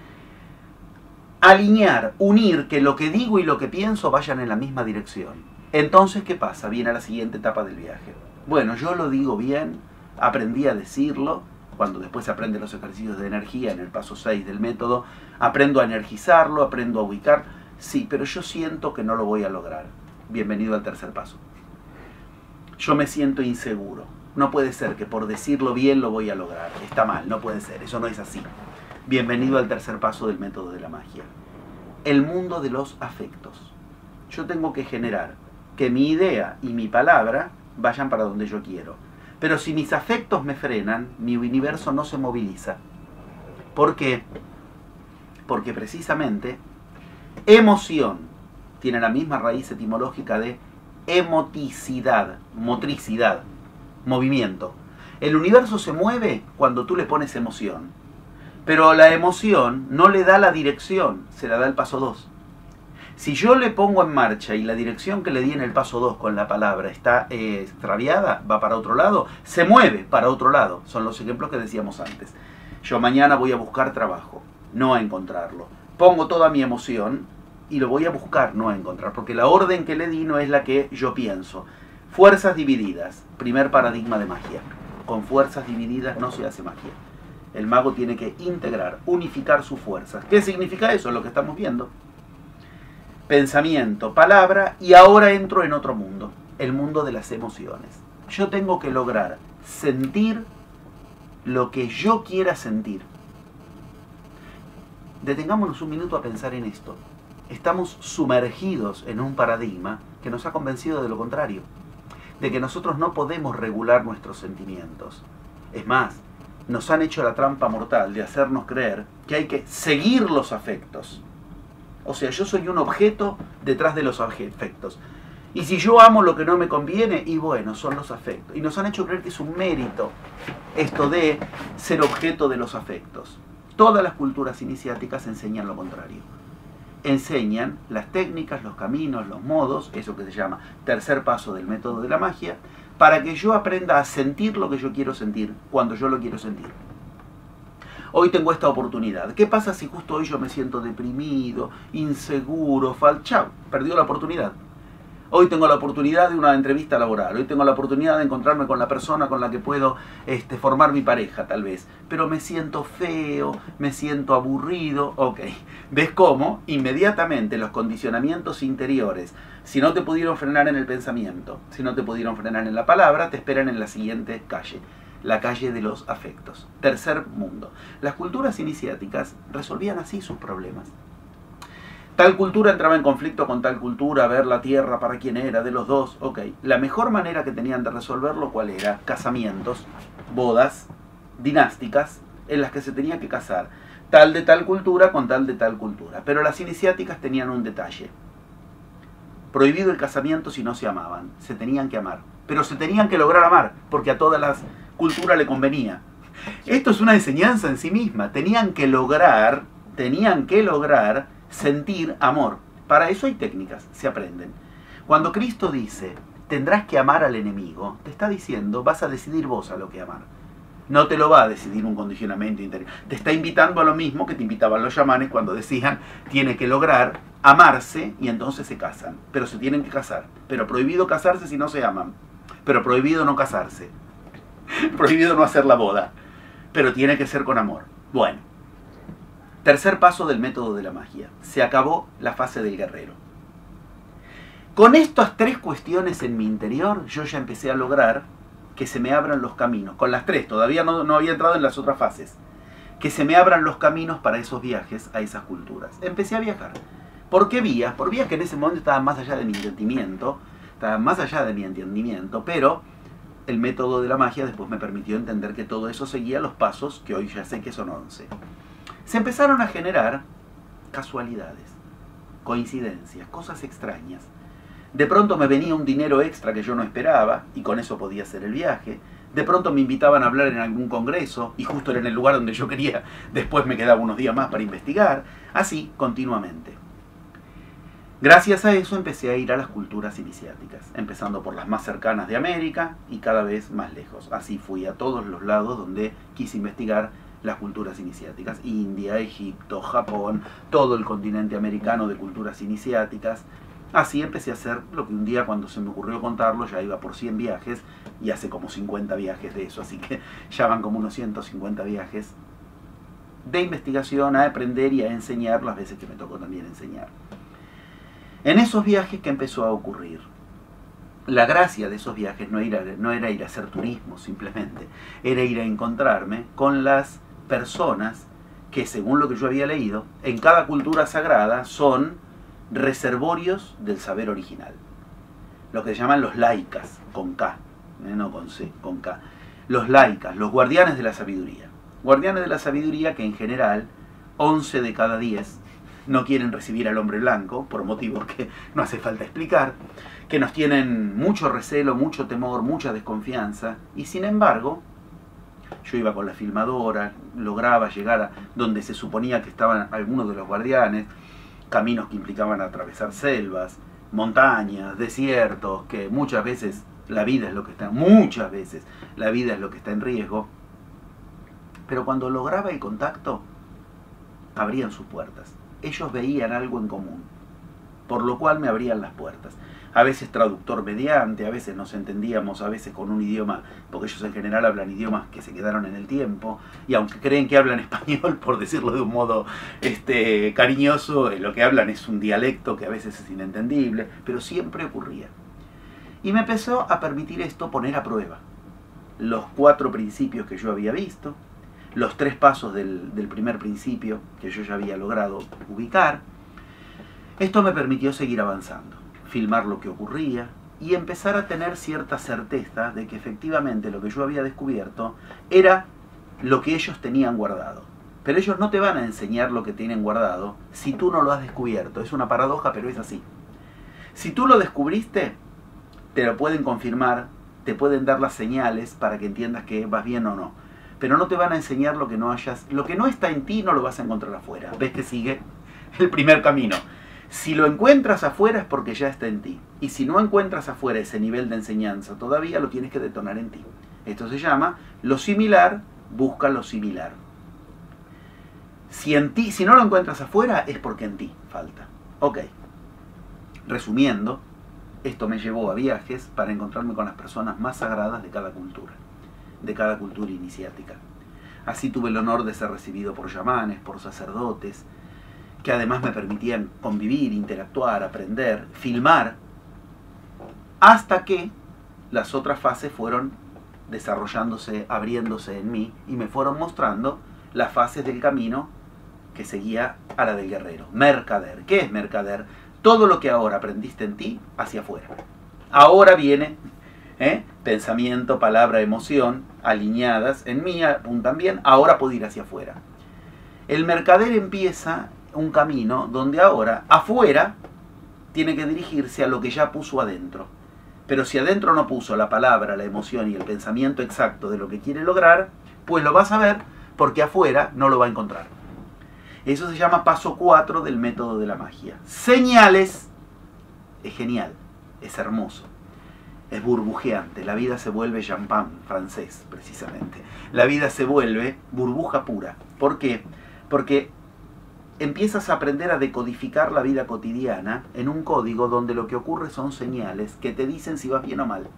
Alinear, unir, que lo que digo y lo que pienso vayan en la misma dirección. Entonces, ¿qué pasa? Viene a la siguiente etapa del viaje. Bueno, yo lo digo bien, aprendí a decirlo, cuando después se aprenden los ejercicios de energía en el paso 6 del método, aprendo a energizarlo, aprendo a ubicar. Sí, pero yo siento que no lo voy a lograr. Bienvenido al tercer paso. Yo me siento inseguro. No puede ser que por decirlo bien lo voy a lograr. Está mal, no puede ser, eso no es así. Bienvenido al tercer paso del método de la magia. El mundo de los afectos. Yo tengo que generar que mi idea y mi palabra vayan para donde yo quiero. Pero si mis afectos me frenan, mi universo no se moviliza. ¿Por qué? Porque precisamente emoción tiene la misma raíz etimológica de emoticidad, motricidad, movimiento. El universo se mueve cuando tú le pones emoción. Pero la emoción no le da la dirección, se la da el paso 2. Si yo le pongo en marcha y la dirección que le di en el paso 2 con la palabra está extraviada, va para otro lado, se mueve para otro lado. Son los ejemplos que decíamos antes. Yo mañana voy a buscar trabajo, no a encontrarlo. Pongo toda mi emoción y lo voy a buscar, no a encontrar, porque la orden que le di no es la que yo pienso. Fuerzas divididas, primer paradigma de magia. Con fuerzas divididas no se hace magia. El mago tiene que integrar, unificar sus fuerzas. ¿Qué significa eso? Lo que estamos viendo. Pensamiento, palabra, y ahora entro en otro mundo, el mundo de las emociones. Yo tengo que lograr sentir lo que yo quiera sentir. Detengámonos un minuto a pensar en esto. Estamos sumergidos en un paradigma que nos ha convencido de lo contrario, de que nosotros no podemos regular nuestros sentimientos. Es más, nos han hecho la trampa mortal de hacernos creer que hay que seguir los afectos. O sea, yo soy un objeto detrás de los afectos. Y si yo amo lo que no me conviene, y bueno, son los afectos. Y nos han hecho creer que es un mérito esto de ser objeto de los afectos. Todas las culturas iniciáticas enseñan lo contrario. Enseñan las técnicas, los caminos, los modos, eso que se llama tercer paso del método de la magia, para que yo aprenda a sentir lo que yo quiero sentir, cuando yo lo quiero sentir. Hoy tengo esta oportunidad. ¿Qué pasa si justo hoy yo me siento deprimido, inseguro, chao, perdió la oportunidad? Hoy tengo la oportunidad de una entrevista laboral, hoy tengo la oportunidad de encontrarme con la persona con la que puedo formar mi pareja, tal vez. Pero me siento feo, me siento aburrido, ok. ¿Ves cómo? Inmediatamente los condicionamientos interiores, si no te pudieron frenar en el pensamiento, si no te pudieron frenar en la palabra, te esperan en la siguiente calle. La calle de los afectos. Tercer mundo. Las culturas iniciáticas resolvían así sus problemas. Tal cultura entraba en conflicto con tal cultura, ver la tierra para quién era, de los dos, ok. La mejor manera que tenían de resolverlo, ¿cuál era? Casamientos, bodas, dinásticas, en las que se tenía que casar tal de tal cultura con tal de tal cultura. Pero las iniciáticas tenían un detalle. Prohibido el casamiento si no se amaban, se tenían que amar. Pero se tenían que lograr amar, porque a todas las culturas le convenía. Esto es una enseñanza en sí misma. Tenían que lograr sentir amor. Para eso hay técnicas, se aprenden. Cuando Cristo dice, tendrás que amar al enemigo, te está diciendo, vas a decidir vos a lo que amar. No te lo va a decidir un condicionamiento interior. Te está invitando a lo mismo que te invitaban los chamanes cuando decían, tiene que lograr amarse y entonces se casan. Pero se tienen que casar. Pero prohibido casarse si no se aman. Pero prohibido no casarse. Prohibido no hacer la boda. Pero tiene que ser con amor. Bueno. Tercer paso del método de la magia. Se acabó la fase del guerrero. Con estas tres cuestiones en mi interior, yo ya empecé a lograr que se me abran los caminos. Con las tres, todavía no había entrado en las otras fases. Que se me abran los caminos para esos viajes a esas culturas. Empecé a viajar. ¿Por qué vías? Por vías que en ese momento estaban más allá de mi entendimiento. Pero el método de la magia después me permitió entender que todo eso seguía los pasos que hoy ya sé que son 11. Se empezaron a generar casualidades, coincidencias, cosas extrañas. De pronto me venía un dinero extra que yo no esperaba y con eso podía hacer el viaje. De pronto me invitaban a hablar en algún congreso y justo era en el lugar donde yo quería. Después me quedaba unos días más para investigar. Así, continuamente. Gracias a eso empecé a ir a las culturas iniciáticas, empezando por las más cercanas de América y cada vez más lejos. Así fui a todos los lados donde quise investigar las culturas iniciáticas. India, Egipto, Japón, todo el continente americano de culturas iniciáticas. Así empecé a hacer lo que un día cuando se me ocurrió contarlo ya iba por 100 viajes y hace como 50 viajes de eso, así que ya van como unos 150 viajes de investigación a aprender y a enseñar las veces que me tocó también enseñar. En esos viajes, ¿qué empezó a ocurrir? La gracia de esos viajes no era ir a hacer turismo simplemente, era ir a encontrarme con las personas que, según lo que yo había leído, en cada cultura sagrada son reservorios del saber original. Lo que se llaman los laikas, con K, no con C, con K. Los laikas, los guardianes de la sabiduría. Guardianes de la sabiduría que en general, 11 de cada 10 no quieren recibir al hombre blanco, por motivos que no hace falta explicar, que nos tienen mucho recelo, mucho temor, mucha desconfianza, y sin embargo, yo iba con la filmadora, lograba llegar a donde se suponía que estaban algunos de los guardianes, caminos que implicaban atravesar selvas, montañas, desiertos, que muchas veces la vida es lo que está, la vida es lo que está en riesgo, pero cuando lograba el contacto, abrían sus puertas. Ellos veían algo en común, por lo cual me abrían las puertas. A veces traductor mediante, a veces nos entendíamos, a veces con un idioma, porque ellos en general hablan idiomas que se quedaron en el tiempo, y aunque creen que hablan español, por decirlo de un modo cariñoso, lo que hablan es un dialecto que a veces es inentendible, pero siempre ocurría. Y me empezó a permitir esto poner a prueba los 4 principios que yo había visto, los 3 pasos del primer principio que yo ya había logrado ubicar. Esto me permitió seguir avanzando, filmar lo que ocurría y empezar a tener cierta certeza de que efectivamente lo que yo había descubierto era lo que ellos tenían guardado. Pero ellos no te van a enseñar lo que tienen guardado si tú no lo has descubierto. Es una paradoja, pero es así. Si tú lo descubriste, te lo pueden confirmar, te pueden dar las señales para que entiendas que vas bien o no. Pero no te van a enseñar lo que no está en ti no lo vas a encontrar afuera. ¿Ves que sigue el primer camino? Si lo encuentras afuera es porque ya está en ti. Y si no encuentras afuera ese nivel de enseñanza todavía, lo tienes que detonar en ti. Esto se llama lo similar, busca lo similar. Si no lo encuentras afuera es porque en ti falta. Ok. Resumiendo, esto me llevó a viajes para encontrarme con las personas más sagradas de cada cultura iniciática. Así tuve el honor de ser recibido por chamanes, por sacerdotes, que además me permitían convivir, interactuar, aprender, filmar, hasta que las otras fases fueron desarrollándose, abriéndose en mí, y me fueron mostrando las fases del camino que seguía a la del guerrero. Mercader. ¿Qué es mercader? Todo lo que ahora aprendiste en ti, hacia afuera. Ahora viene pensamiento, palabra, emoción, alineadas en mí, apuntan bien, ahora puedo ir hacia afuera. El mercader empieza un camino donde ahora, afuera, tiene que dirigirse a lo que ya puso adentro. Pero si adentro no puso la palabra, la emoción y el pensamiento exacto de lo que quiere lograr, pues lo vas a ver porque afuera no lo va a encontrar. Eso se llama paso 4 del método de la magia. Señales. Es genial, es hermoso, es burbujeante. La vida se vuelve champán francés, precisamente. La vida se vuelve burbuja pura. ¿Por qué? Porque empiezas a aprender a decodificar la vida cotidiana en un código donde lo que ocurre son señales que te dicen si vas bien o mal.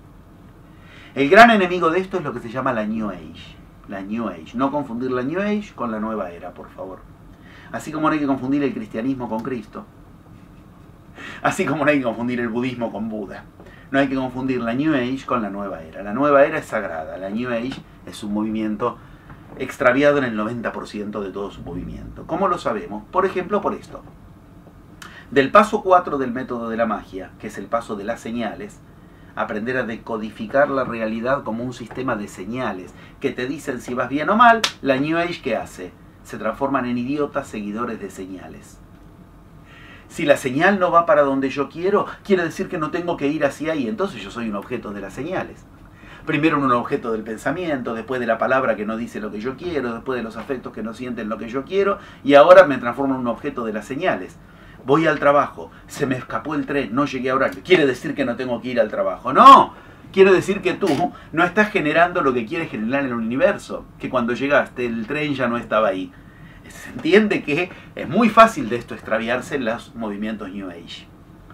El gran enemigo de esto es lo que se llama la New Age. La New Age. No confundir la New Age con la nueva era, por favor. Así como no hay que confundir el cristianismo con Cristo. Así como no hay que confundir el budismo con Buda. No hay que confundir la New Age con la nueva era. La nueva era es sagrada. La New Age es un movimiento extraviado en el 90% de todo su movimiento. ¿Cómo lo sabemos? Por ejemplo, por esto. Del paso 4 del método de la magia, que es el paso de las señales, aprender a decodificar la realidad como un sistema de señales que te dicen si vas bien o mal, la New Age, ¿qué hace? Se transforman en idiotas seguidores de señales. Si la señal no va para donde yo quiero, quiere decir que no tengo que ir hacia ahí, entonces yo soy un objeto de las señales. Primero un objeto del pensamiento, después de la palabra que no dice lo que yo quiero, después de los afectos que no sienten lo que yo quiero, y ahora me transformo en un objeto de las señales. Voy al trabajo, se me escapó el tren, no llegué a horario. ¿Quiere decir que no tengo que ir al trabajo? ¡No! Quiere decir que tú no estás generando lo que quieres generar en el universo, que cuando llegaste el tren ya no estaba ahí. Se entiende que es muy fácil de esto extraviarse en los movimientos New Age.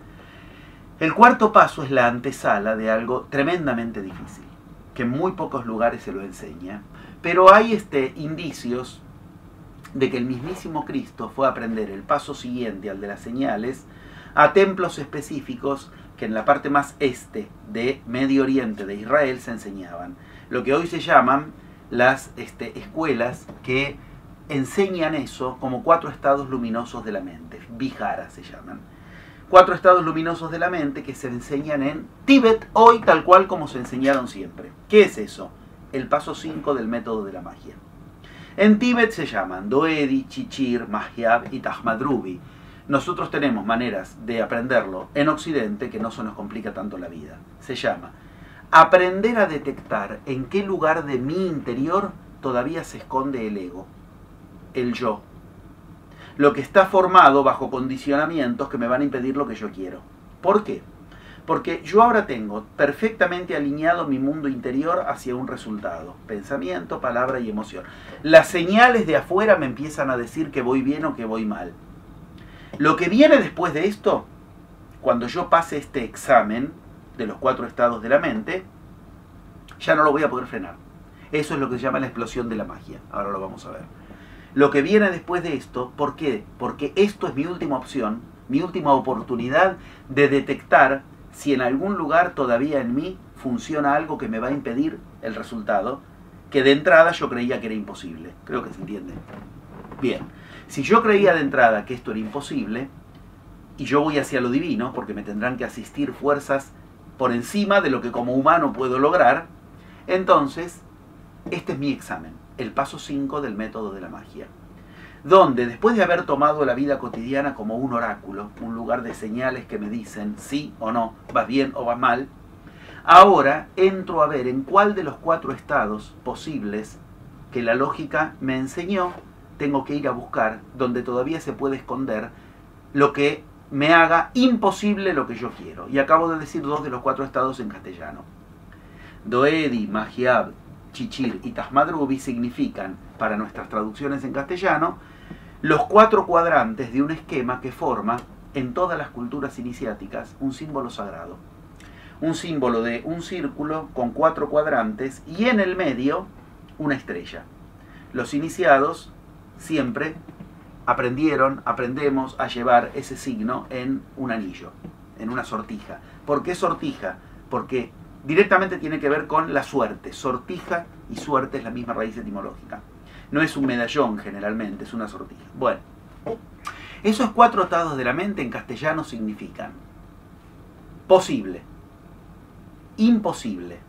El cuarto paso es la antesala de algo tremendamente difícil, que en muy pocos lugares se lo enseña, pero hay indicios de que el mismísimo Cristo fue a aprender el paso siguiente al de las señales a templos específicos que en la parte más este de Medio Oriente de Israel se enseñaban. Lo que hoy se llaman las escuelas que enseñan eso como 4 estados luminosos de la mente. Vihara se llaman. 4 estados luminosos de la mente que se enseñan en Tíbet hoy tal cual como se enseñaron siempre. ¿Qué es eso? El paso 5 del método de la magia. En Tíbet se llaman Doedi, Chichir, Mahyab y Tahmadrubi. Nosotros tenemos maneras de aprenderlo en Occidente que no se nos complica tanto la vida. Se llama aprender a detectar en qué lugar de mi interior todavía se esconde el ego, el yo. Lo que está formado bajo condicionamientos que me van a impedir lo que yo quiero. ¿Por qué? Porque yo ahora tengo perfectamente alineado mi mundo interior hacia un resultado. Pensamiento, palabra y emoción. Las señales de afuera me empiezan a decir que voy bien o que voy mal. Lo que viene después de esto, cuando yo pase este examen de los 4 estados de la mente, ya no lo voy a poder frenar. Eso es lo que se llama la explosión de la magia. Ahora lo vamos a ver. Lo que viene después de esto, ¿por qué? Porque esto es mi última opción, mi última oportunidad de detectar si en algún lugar todavía en mí funciona algo que me va a impedir el resultado, que de entrada yo creía que era imposible. Creo que se entiende. Bien, si yo creía de entrada que esto era imposible, y yo voy hacia lo divino, porque me tendrán que asistir fuerzas por encima de lo que como humano puedo lograr, entonces, este es mi examen, el paso 5 del método de la magia. donde después de haber tomado la vida cotidiana como un oráculo, un lugar de señales que me dicen sí o no, vas bien o vas mal, ahora entro a ver en cuál de los 4 estados posibles que la lógica me enseñó tengo que ir a buscar, donde todavía se puede esconder lo que me haga imposible lo que yo quiero. Y acabo de decir 2 de los 4 estados en castellano. Doedi, Magiab, Chichir y Tasmadrubi significan, para nuestras traducciones en castellano, los 4 cuadrantes de un esquema que forma, en todas las culturas iniciáticas, un símbolo sagrado. Un símbolo de un círculo con 4 cuadrantes y en el medio una estrella. Los iniciados siempre aprendemos a llevar ese signo en un anillo, en una sortija. ¿Por qué sortija? Porque directamente tiene que ver con la suerte. Sortija y suerte es la misma raíz etimológica. No es un medallón generalmente, es una sortija. Bueno, esos 4 estados de la mente en castellano significan posible, imposible,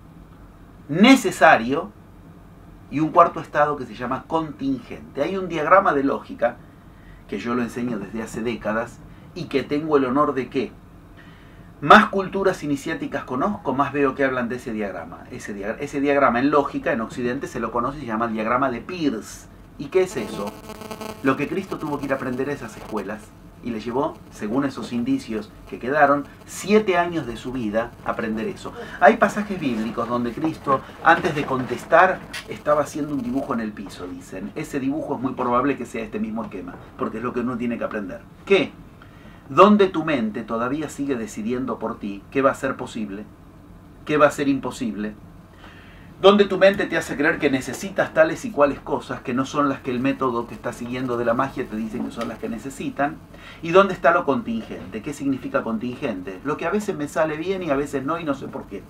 necesario y un 4º estado que se llama contingente. Hay un diagrama de lógica que yo lo enseño desde hace décadas y que tengo el honor de que más culturas iniciáticas conozco, más veo que hablan de ese diagrama. Ese diagrama en lógica, en Occidente, se lo conoce y se llama el diagrama de Peirce. ¿Y qué es eso? Lo que Cristo tuvo que ir a aprender a esas escuelas y le llevó, según esos indicios que quedaron, 7 años de su vida a aprender eso. Hay pasajes bíblicos donde Cristo, antes de contestar, estaba haciendo un dibujo en el piso, dicen. Ese dibujo es muy probable que sea este mismo esquema, porque es lo que uno tiene que aprender. ¿Qué? Donde tu mente todavía sigue decidiendo por ti qué va a ser posible, qué va a ser imposible, donde tu mente te hace creer que necesitas tales y cuales cosas que no son las que el método que estás siguiendo de la magia te dice que son las que necesitan, y dónde está lo contingente. ¿Qué significa contingente? Lo que a veces me sale bien y a veces no, y no sé por qué.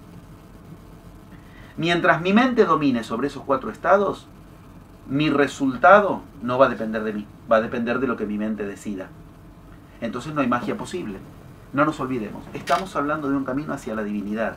Mientras mi mente domine sobre esos 4 estados, mi resultado no va a depender de mí, va a depender de lo que mi mente decida. Entonces no hay magia posible. No nos olvidemos, estamos hablando de un camino hacia la divinidad.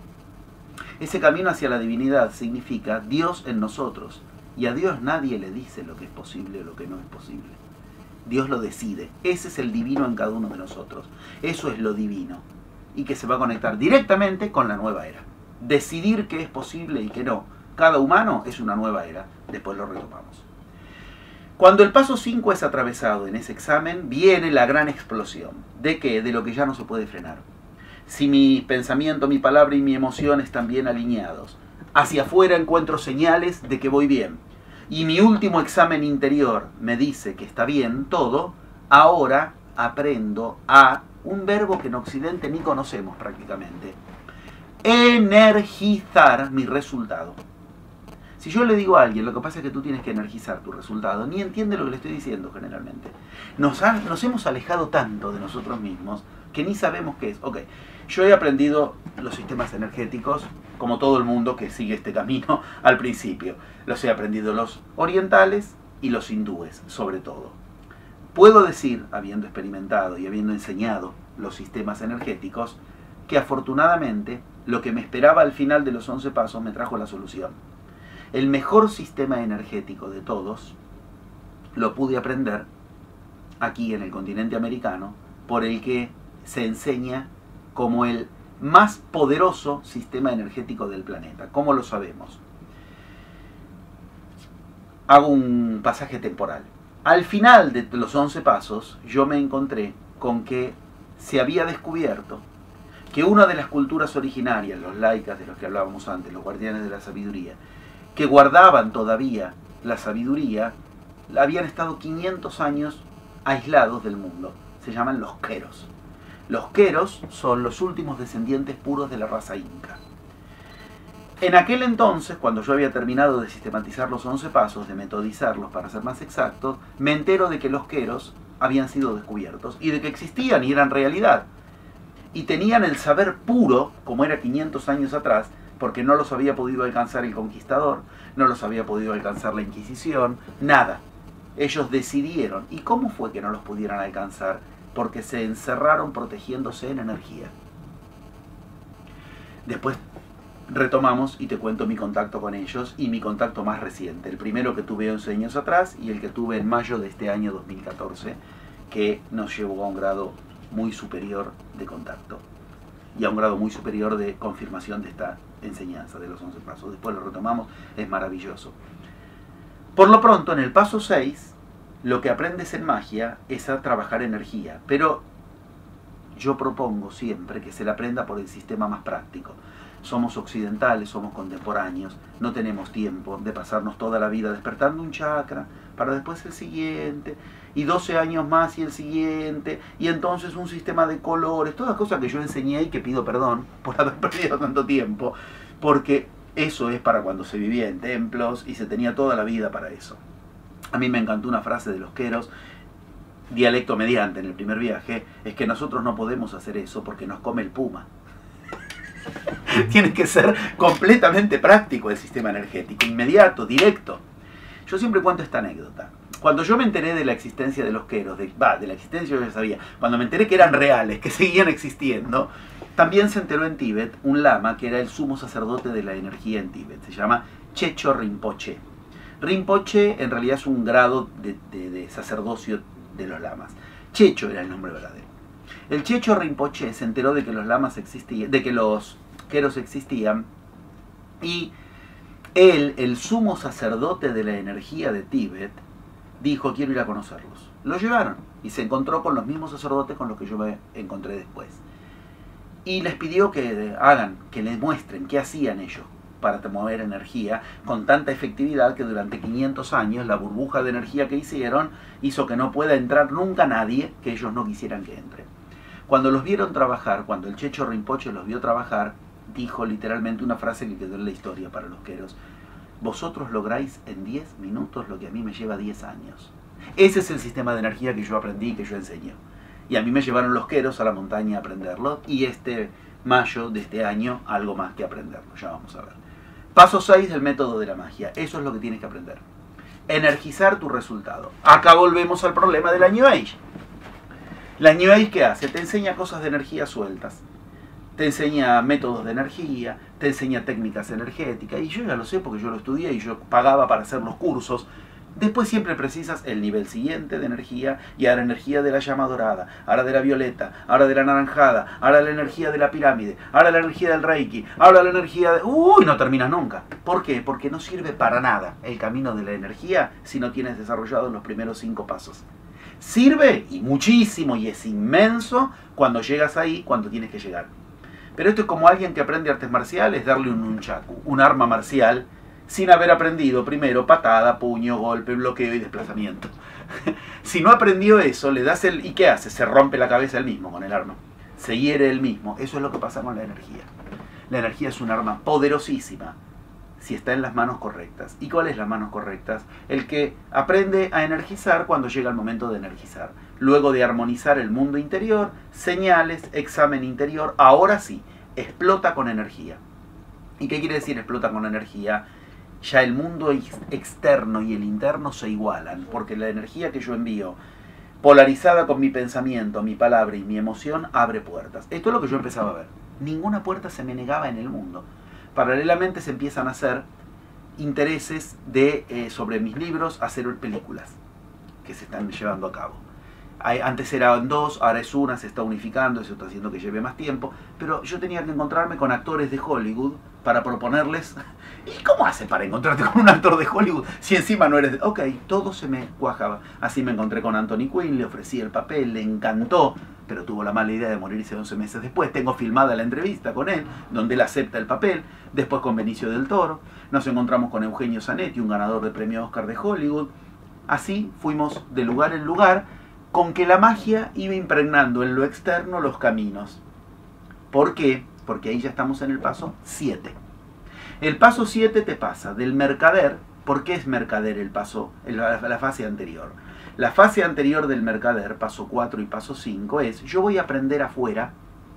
Ese camino hacia la divinidad significa Dios en nosotros. Y a Dios nadie le dice lo que es posible o lo que no es posible. Dios lo decide. Ese es el divino en cada uno de nosotros. Eso es lo divino. Y que se va a conectar directamente con la nueva era. Decidir qué es posible y qué no. Cada humano es una nueva era. Después lo retomamos. Cuando el paso 5 es atravesado en ese examen, viene la gran explosión. ¿De qué? De lo que ya no se puede frenar. Si mi pensamiento, mi palabra y mi emoción están bien alineados, hacia afuera encuentro señales de que voy bien. Y mi último examen interior me dice que está bien todo, ahora aprendo a un verbo que en Occidente ni conocemos prácticamente. Energizar mi resultado. Si yo le digo a alguien, lo que pasa es que tú tienes que energizar tu resultado, ni entiende lo que le estoy diciendo generalmente. Nos hemos alejado tanto de nosotros mismos que ni sabemos qué es. Ok, yo he aprendido los sistemas energéticos, como todo el mundo que sigue este camino al principio. Los he aprendido los orientales y los hindúes, sobre todo. Puedo decir, habiendo experimentado y habiendo enseñado los sistemas energéticos, que afortunadamente lo que me esperaba al final de los 11 pasos me trajo la solución. El mejor sistema energético de todos lo pude aprender aquí en el continente americano, por el que se enseña como el más poderoso sistema energético del planeta. ¿Cómo lo sabemos? Hago un pasaje temporal. Al final de los 11 pasos, yo me encontré con que se había descubierto que una de las culturas originarias, los laicas de los que hablábamos antes, los guardianes de la sabiduría, que guardaban todavía la sabiduría, habían estado 500 años aislados del mundo. Se llaman los queros. Los queros son los últimos descendientes puros de la raza inca. En aquel entonces, cuando yo había terminado de sistematizar los 11 pasos, de metodizarlos para ser más exactos, me entero de que los queros habían sido descubiertos y de que existían y eran realidad. Y tenían el saber puro, como era 500 años atrás, porque no los había podido alcanzar el conquistador, no los había podido alcanzar la Inquisición, nada. Ellos decidieron. ¿Y cómo fue que no los pudieran alcanzar? Porque se encerraron protegiéndose en energía. Después retomamos y te cuento mi contacto con ellos y mi contacto más reciente. El primero que tuve 11 años atrás y el que tuve en mayo de este año 2014, que nos llevó a un grado muy superior de contacto y a un grado muy superior de confirmación de esta enseñanza de los 11 pasos. Después lo retomamos, es maravilloso. Por lo pronto, en el paso 6, lo que aprendes en magia es a trabajar energía, pero yo propongo siempre que se la aprenda por el sistema más práctico. Somos occidentales, somos contemporáneos, no tenemos tiempo de pasarnos toda la vida despertando un chakra para después el siguiente, y 12 años más y el siguiente, y entonces un sistema de colores, todas cosas que yo enseñé y que pido perdón por haber perdido tanto tiempo, porque eso es para cuando se vivía en templos y se tenía toda la vida para eso. A mí me encantó una frase de los queros, dialecto mediante en el primer viaje, es que nosotros no podemos hacer eso porque nos come el puma. Tiene que ser completamente práctico el sistema energético, inmediato, directo. Yo siempre cuento esta anécdota. Cuando yo me enteré de la existencia de los queros, de la existencia yo ya sabía, cuando me enteré que eran reales, que seguían existiendo, también se enteró en Tíbet un lama que era el sumo sacerdote de la energía en Tíbet. Se llama Checho Rinpoche. Rinpoche en realidad es un grado de sacerdocio de los lamas. Checho era el nombre verdadero. El Checho Rinpoche se enteró de que los lamas existían, de que los queros existían, y él, el sumo sacerdote de la energía de Tíbet, dijo: quiero ir a conocerlos. Lo llevaron y se encontró con los mismos sacerdotes con los que yo me encontré después. Y les pidió que hagan, que les muestren qué hacían ellos para mover energía con tanta efectividad que durante 500 años la burbuja de energía que hicieron hizo que no pueda entrar nunca nadie que ellos no quisieran que entre. Cuando los vieron trabajar, cuando el Checho Rinpoche los vio trabajar, dijo literalmente una frase que quedó en la historia para los queros: vosotros lográis en 10 minutos lo que a mí me lleva 10 años. Ese es el sistema de energía que yo aprendí y que yo enseño. Y a mí me llevaron los queros a la montaña a aprenderlo, y este mayo de este año algo más que aprenderlo, ya vamos a ver. Paso 6 del método de la magia. Eso es lo que tienes que aprender. Energizar tu resultado. Acá volvemos al problema de la New Age. La New Age, ¿qué hace? Te enseña cosas de energía sueltas. Te enseña métodos de energía, te enseña técnicas energéticas. Y yo ya lo sé porque yo lo estudié y yo pagaba para hacer los cursos. Después siempre precisas el nivel siguiente de energía, y ahora energía de la llama dorada, ahora de la violeta, ahora de la naranjada, ahora la energía de la pirámide, ahora la energía del Reiki, ahora la energía de... ¡Uy! No terminas nunca. ¿Por qué? Porque no sirve para nada el camino de la energía si no tienes desarrollado los primeros 5 pasos. Sirve, y muchísimo, y es inmenso cuando llegas ahí, cuando tienes que llegar. Pero esto es como alguien que aprende artes marciales, darle un nunchaku, un arma marcial, sin haber aprendido primero patada, puño, golpe, bloqueo y desplazamiento. Si no aprendió eso, le das el... ¿Y qué hace? Se rompe la cabeza él mismo con el arma. Se hiere él mismo. Eso es lo que pasa con la energía. La energía es un arma poderosísima si está en las manos correctas. ¿Y cuáles las manos correctas? El que aprende a energizar cuando llega el momento de energizar. Luego de armonizar el mundo interior, señales, examen interior, ahora sí, explota con energía. ¿Y qué quiere decir explota con energía? Ya el mundo externo y el interno se igualan, porque la energía que yo envío, polarizada con mi pensamiento, mi palabra y mi emoción, abre puertas. Esto es lo que yo empezaba a ver. Ninguna puerta se me negaba en el mundo. Paralelamente se empiezan a hacer intereses sobre mis libros, hacer películas que se están llevando a cabo. Antes eran 2, ahora es una, se está unificando, eso está haciendo que lleve más tiempo, pero yo tenía que encontrarme con actores de Hollywood para proponerles... ¿Y cómo hace para encontrarte con un actor de Hollywood si encima no eres de... Ok, todo se me cuajaba. Así me encontré con Anthony Quinn, le ofrecí el papel, le encantó, pero tuvo la mala idea de morirse 11 meses después. Tengo filmada la entrevista con él, donde él acepta el papel. Después con Benicio del Toro. Nos encontramos con Eugenio Zanetti, un ganador de premio Oscar de Hollywood. Así fuimos de lugar en lugar, con que la magia iba impregnando en lo externo los caminos. ¿Por qué? Porque ahí ya estamos en el paso 7. El paso 7 te pasa del mercader. ¿Por qué es mercader el paso, la fase anterior? La fase anterior del mercader, paso 4 y paso 5, es: yo voy a aprender afuera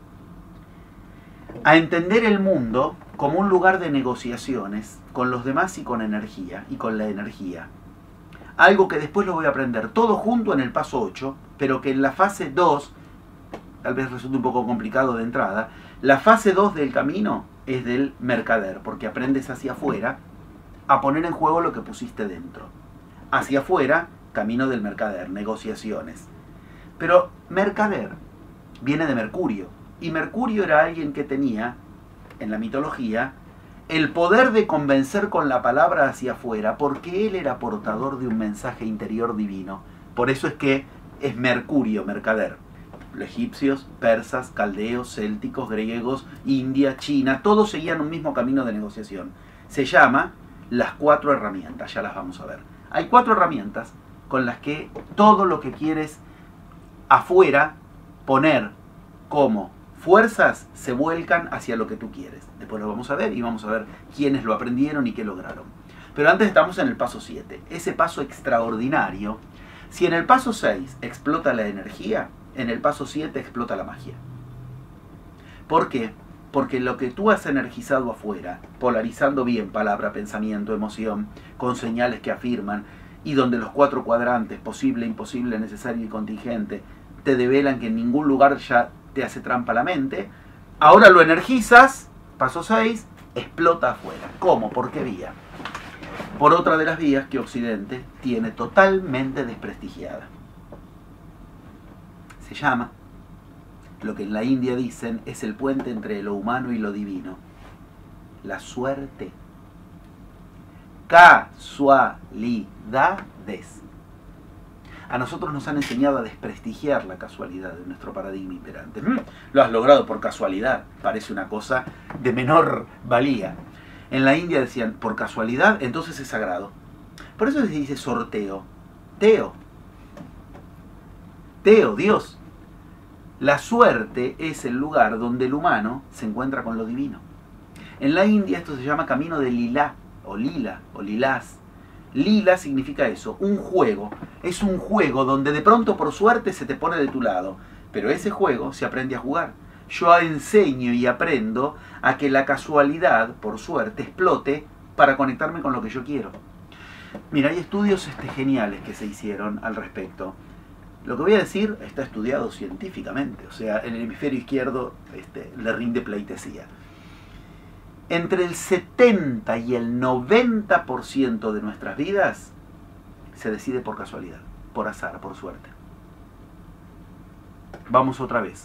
a entender el mundo como un lugar de negociaciones con los demás y con energía, y con la energía. Algo que después lo voy a aprender todo junto en el paso 8, pero que en la fase 2, tal vez resulte un poco complicado de entrada, la fase 2 del camino es del mercader, porque aprendes hacia afuera a poner en juego lo que pusiste dentro. Hacia afuera, camino del mercader, negociaciones. Pero mercader viene de Mercurio, y Mercurio era alguien que tenía, en la mitología, el poder de convencer con la palabra hacia afuera, porque él era portador de un mensaje interior divino. Por eso es que es Mercurio, mercader. Los egipcios, persas, caldeos, célticos, griegos, India, China, todos seguían un mismo camino de negociación. Se llama las 4 herramientas, ya las vamos a ver. Hay 4 herramientas con las que todo lo que quieres afuera poner como fuerzas se vuelcan hacia lo que tú quieres. Después lo vamos a ver y vamos a ver quiénes lo aprendieron y qué lograron. Pero antes estamos en el paso 7, ese paso extraordinario. Si en el paso 6 explota la energía, en el paso 7 explota la magia. ¿Por qué? Porque lo que tú has energizado afuera, polarizando bien palabra, pensamiento, emoción, con señales que afirman, y donde los 4 cuadrantes, posible, imposible, necesario y contingente, te develan que en ningún lugar ya te hace trampa la mente, ahora lo energizas, paso 6, explota afuera. ¿Cómo? ¿Por qué vía? Por otra de las vías que Occidente tiene totalmente desprestigiada. Se llama, lo que en la India dicen, es el puente entre lo humano y lo divino. La suerte. Casualidades. A nosotros nos han enseñado a desprestigiar la casualidad de nuestro paradigma imperante. Lo has logrado por casualidad. Parece una cosa de menor valía. En la India decían, por casualidad, entonces es sagrado. Por eso se dice sorteo. Teo, Dios. La suerte es el lugar donde el humano se encuentra con lo divino. En la India esto se llama camino de lila, o lilás. Lila significa eso, un juego. Es un juego donde de pronto por suerte se te pone de tu lado. Pero ese juego se aprende a jugar. Yo enseño y aprendo a que la casualidad, por suerte, explote para conectarme con lo que yo quiero. Mira, hay estudios geniales que se hicieron al respecto. Lo que voy a decir está estudiado científicamente, o sea, en el hemisferio izquierdo le rinde pleitesía. Entre el 70 y el 90% de nuestras vidas se decide por casualidad, por azar, por suerte. Vamos otra vez.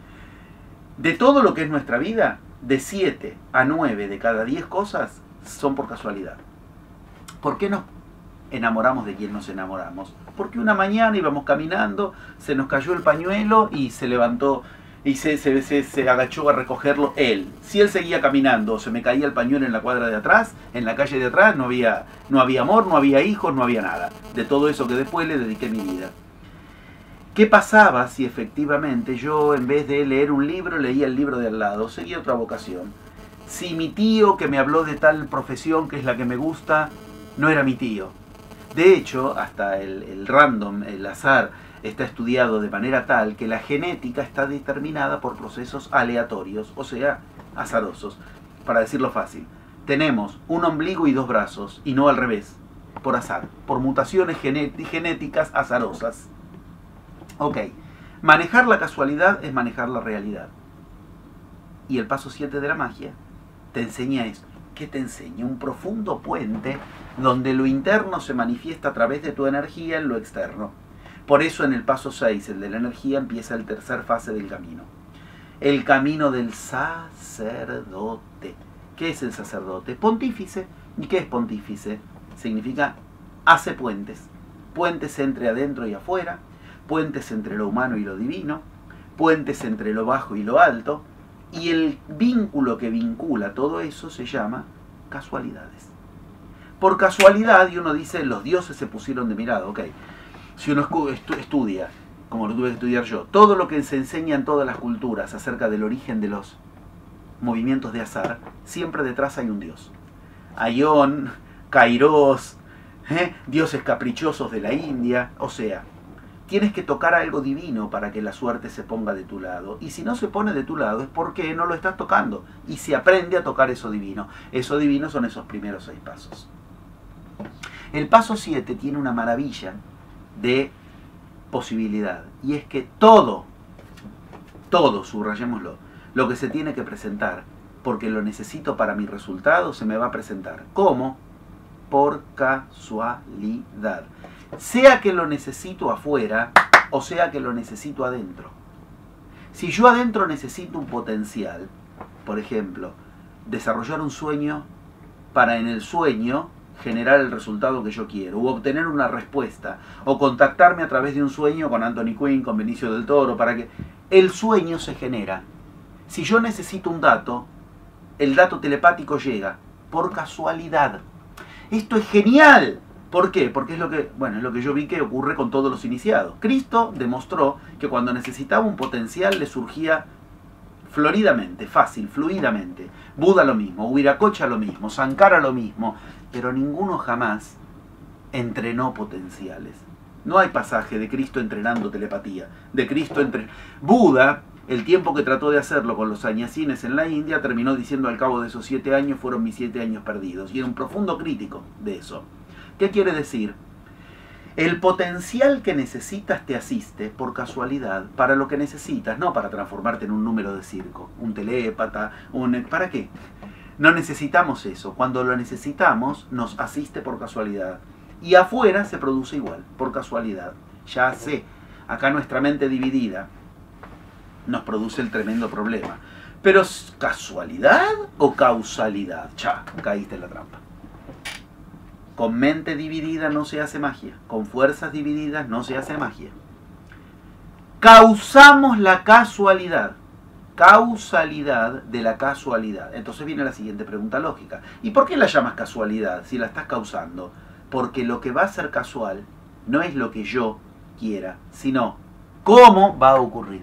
De todo lo que es nuestra vida, de 7 a 9 de cada 10 cosas son por casualidad. ¿Por qué nos enamoramos de quien nos enamoramos? Porque una mañana íbamos caminando, se nos cayó el pañuelo y se levantó y se agachó a recogerlo él. Si él seguía caminando, se me caía el pañuelo en la cuadra de atrás, en la calle de atrás, no había amor, no había hijos, no había nada. De todo eso que después le dediqué mi vida. ¿Qué pasaba si efectivamente yo, en vez de leer un libro, leía el libro de al lado? Seguía otra vocación. Si mi tío, que me habló de tal profesión que es la que me gusta, no era mi tío. De hecho, hasta el random, el azar, está estudiado de manera tal que la genética está determinada por procesos aleatorios, o sea, azarosos. Para decirlo fácil, tenemos un ombligo y 2 brazos, y no al revés, por azar, por mutaciones genéticas azarosas. Ok, manejar la casualidad es manejar la realidad. Y el paso 7 de la magia te enseña esto. ¿Qué te enseña? Un profundo puente donde lo interno se manifiesta a través de tu energía en lo externo. Por eso en el paso 6, el de la energía, empieza el tercer fase del camino. El camino del sacerdote. ¿Qué es el sacerdote? Pontífice. ¿Y qué es pontífice? Significa hace puentes. Puentes entre adentro y afuera. Puentes entre lo humano y lo divino. Puentes entre lo bajo y lo alto. Y el vínculo que vincula todo eso se llama casualidades. Por casualidad, y uno dice, los dioses se pusieron de mi lado. Ok, si uno estudia, como lo tuve que estudiar yo, todo lo que se enseña en todas las culturas acerca del origen de los movimientos de azar, siempre detrás hay un dios. Aión, Kairos, dioses caprichosos de la India, o sea, tienes que tocar algo divino para que la suerte se ponga de tu lado. Y si no se pone de tu lado es porque no lo estás tocando. Y se aprende a tocar eso divino. Eso divino son esos primeros 6 pasos. El paso 7 tiene una maravilla de posibilidad. Y es que todo, subrayémoslo, lo que se tiene que presentar porque lo necesito para mi resultado, se me va a presentar. ¿Cómo? Por casualidad. Sea que lo necesito afuera o sea que lo necesito adentro. Si yo adentro necesito un potencial, por ejemplo, desarrollar un sueño para en el sueño generar el resultado que yo quiero, o obtener una respuesta, o contactarme a través de un sueño con Anthony Quinn, con Benicio del Toro, para que el sueño se genera. Si yo necesito un dato, el dato telepático llega por casualidad. Esto es genial. ¿Por qué? Porque es lo que yo vi que ocurre con todos los iniciados. Cristo demostró que cuando necesitaba un potencial le surgía floridamente, fácil, fluidamente. Buda lo mismo, Viracocha lo mismo, Sankara lo mismo, pero ninguno jamás entrenó potenciales. No hay pasaje de Cristo entrenando telepatía, de Cristo Buda, el tiempo que trató de hacerlo con los sannyasines en la India, terminó diciendo al cabo de esos 7 años fueron mis 7 años perdidos. Y era un profundo crítico de eso. ¿Qué quiere decir? El potencial que necesitas te asiste por casualidad para lo que necesitas, no para transformarte en un número de circo, un telépata, ¿para qué? No necesitamos eso. Cuando lo necesitamos, nos asiste por casualidad. Y afuera se produce igual, por casualidad. Ya sé, acá nuestra mente dividida nos produce el tremendo problema. Pero ¿casualidad o causalidad? Ya, caíste en la trampa. Con mente dividida no se hace magia. Con fuerzas divididas no se hace magia. Causamos la casualidad. Causalidad de la casualidad. Entonces viene la siguiente pregunta lógica. ¿Y por qué la llamas casualidad si la estás causando? Porque lo que va a ser casual no es lo que yo quiera, sino cómo va a ocurrir.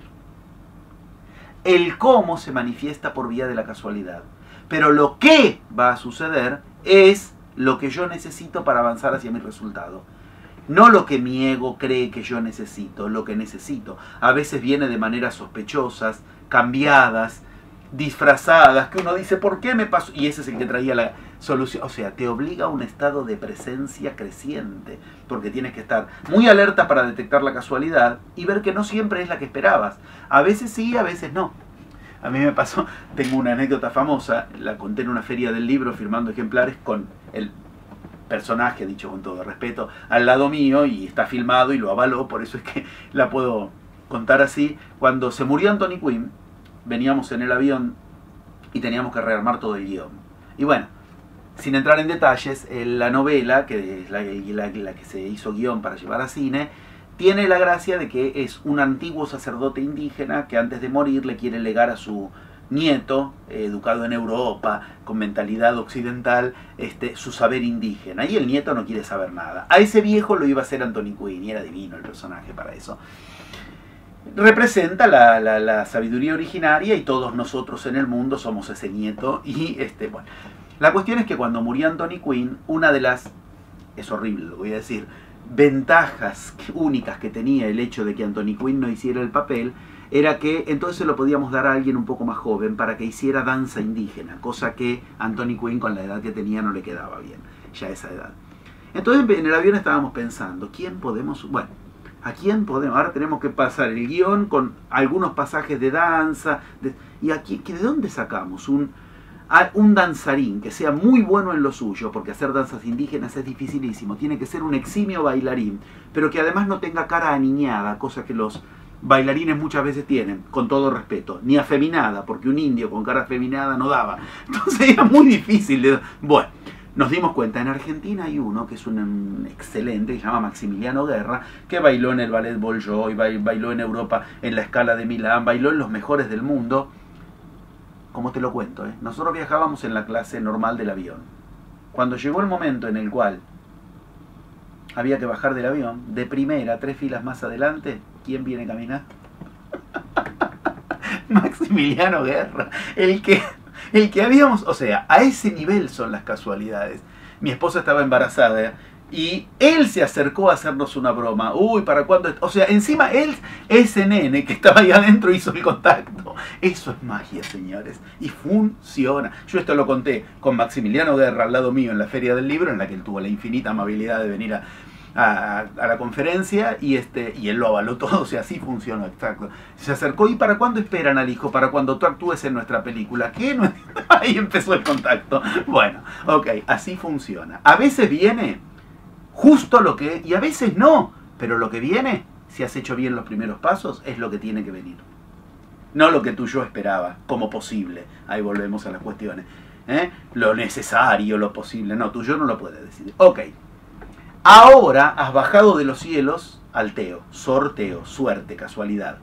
El cómo se manifiesta por vía de la casualidad. Pero lo que va a suceder es lo que yo necesito para avanzar hacia mi resultado. No lo que mi ego cree que yo necesito, lo que necesito. A veces viene de maneras sospechosas, cambiadas, disfrazadas, que uno dice, ¿por qué me pasó? Y ese es el que traía la solución. O sea, te obliga a un estado de presencia creciente, porque tienes que estar muy alerta para detectar la casualidad y ver que no siempre es la que esperabas. A veces sí, a veces no. A mí me pasó, tengo una anécdota famosa, la conté en una feria del libro firmando ejemplares con el personaje, dicho con todo respeto, al lado mío, y está filmado y lo avaló, por eso es que la puedo contar así. Cuando se murió Anthony Quinn, veníamos en el avión y teníamos que rearmar todo el guión. Y bueno, sin entrar en detalles, la novela, que es la que se hizo guión para llevar a cine, tiene la gracia de que es un antiguo sacerdote indígena que antes de morir le quiere legar a su nieto, educado en Europa, con mentalidad occidental, su saber indígena. Y el nieto no quiere saber nada. A ese viejo lo iba a hacer Anthony Quinn, y era divino el personaje para eso. Representa la sabiduría originaria y todos nosotros en el mundo somos ese nieto. Y bueno, la cuestión es que cuando murió Anthony Quinn, una de las, es horrible lo voy a decir, ventajas únicas que tenía el hecho de que Anthony Quinn no hiciera el papel era que entonces se lo podíamos dar a alguien un poco más joven para que hiciera danza indígena, cosa que Anthony Quinn con la edad que tenía no le quedaba bien, ya a esa edad. Entonces en el avión estábamos pensando, ¿quién podemos? Bueno, ¿a quién podemos? Ahora tenemos que pasar el guión con algunos pasajes de danza, y aquí, ¿de dónde sacamos un danzarín que sea muy bueno en lo suyo? Porque hacer danzas indígenas es dificilísimo, tiene que ser un eximio bailarín, pero que además no tenga cara aniñada, cosa que los bailarines muchas veces tienen, con todo respeto, ni afeminada, porque un indio con cara afeminada no daba. Entonces era muy difícil. Bueno, nos dimos cuenta, en Argentina hay uno que es un excelente, que se llama Maximiliano Guerra, que bailó en el Ballet Bolshoi, bailó en Europa en la Scala de Milán, bailó en los mejores del mundo. Como te lo cuento, nosotros viajábamos en la clase normal del avión. Cuando llegó el momento en el cual había que bajar del avión, de primera, 3 filas más adelante, ¿quién viene caminando? Maximiliano Guerra, el que habíamos, o sea, a ese nivel son las casualidades. Mi esposa estaba embarazada y él se acercó a hacernos una broma. Uy, ¿para cuándo? O sea, encima él, ese nene que estaba ahí adentro, hizo el contacto. Eso es magia, señores. Y funciona. Yo esto lo conté con Maximiliano Guerra al lado mío en la Feria del Libro, en la que él tuvo la infinita amabilidad de venir a la conferencia y él lo avaló todo, o sea, así funcionó, exacto. Se acercó, ¿y para cuándo esperan al hijo? Para cuando tú actúes en nuestra película. ¿Qué? Ahí empezó el contacto. Bueno, ok, así funciona. A veces viene justo lo que, y a veces no, pero lo que viene, si has hecho bien los primeros pasos, es lo que tiene que venir. No lo que tú y yo esperaba como posible. Ahí volvemos a las cuestiones. Lo necesario, lo posible. No, tú y yo no lo puedes decidir. Ok. Ahora has bajado de los cielos al teo. Sorteo, suerte, casualidad.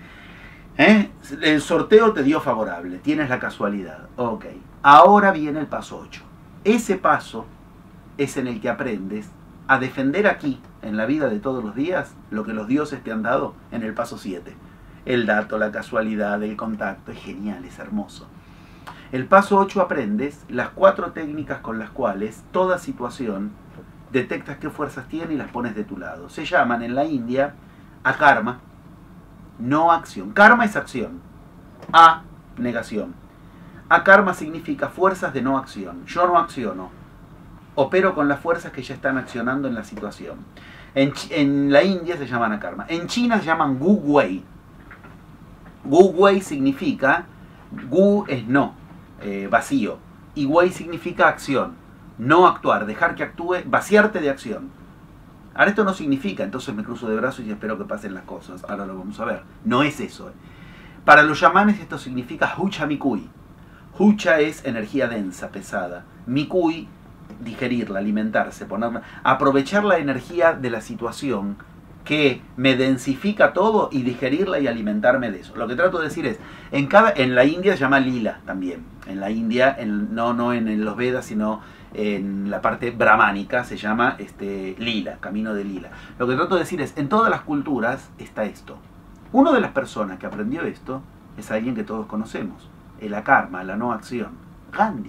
El sorteo te dio favorable. Tienes la casualidad. Ok. Ahora viene el paso 8. Ese paso es en el que aprendes a defender aquí, en la vida de todos los días, lo que los dioses te han dado en el paso 7. El dato, la casualidad, el contacto. Es genial, es hermoso. El paso 8 aprendes las 4 técnicas con las cuales toda situación detectas qué fuerzas tiene y las pones de tu lado. Se llaman en la India akarma, no acción. Karma es acción. A, negación. Akarma significa fuerzas de no acción. Yo no acciono. Opero con las fuerzas que ya están accionando en la situación. En la India se llaman akarma. En China se llaman gu wei. Gu wei significa, gu es no, vacío. Y wei significa acción. No actuar, dejar que actúe, vaciarte de acción. Ahora esto no significa, entonces me cruzo de brazos y espero que pasen las cosas. Ahora lo vamos a ver. No es eso. Para los chamanes esto significa hucha mikui. Hucha es energía densa, pesada. Mikui, digerirla, alimentarse, ponerla, aprovechar la energía de la situación que me densifica todo y digerirla y alimentarme de eso. Lo que trato de decir es, en la India se llama lila también. En la India, no en los Vedas, sino en la parte brahmánica se llama lila, camino de lila. Lo que trato de decir es, en todas las culturas está esto. Una de las personas que aprendió esto es alguien que todos conocemos, el akarma, la no acción, Gandhi.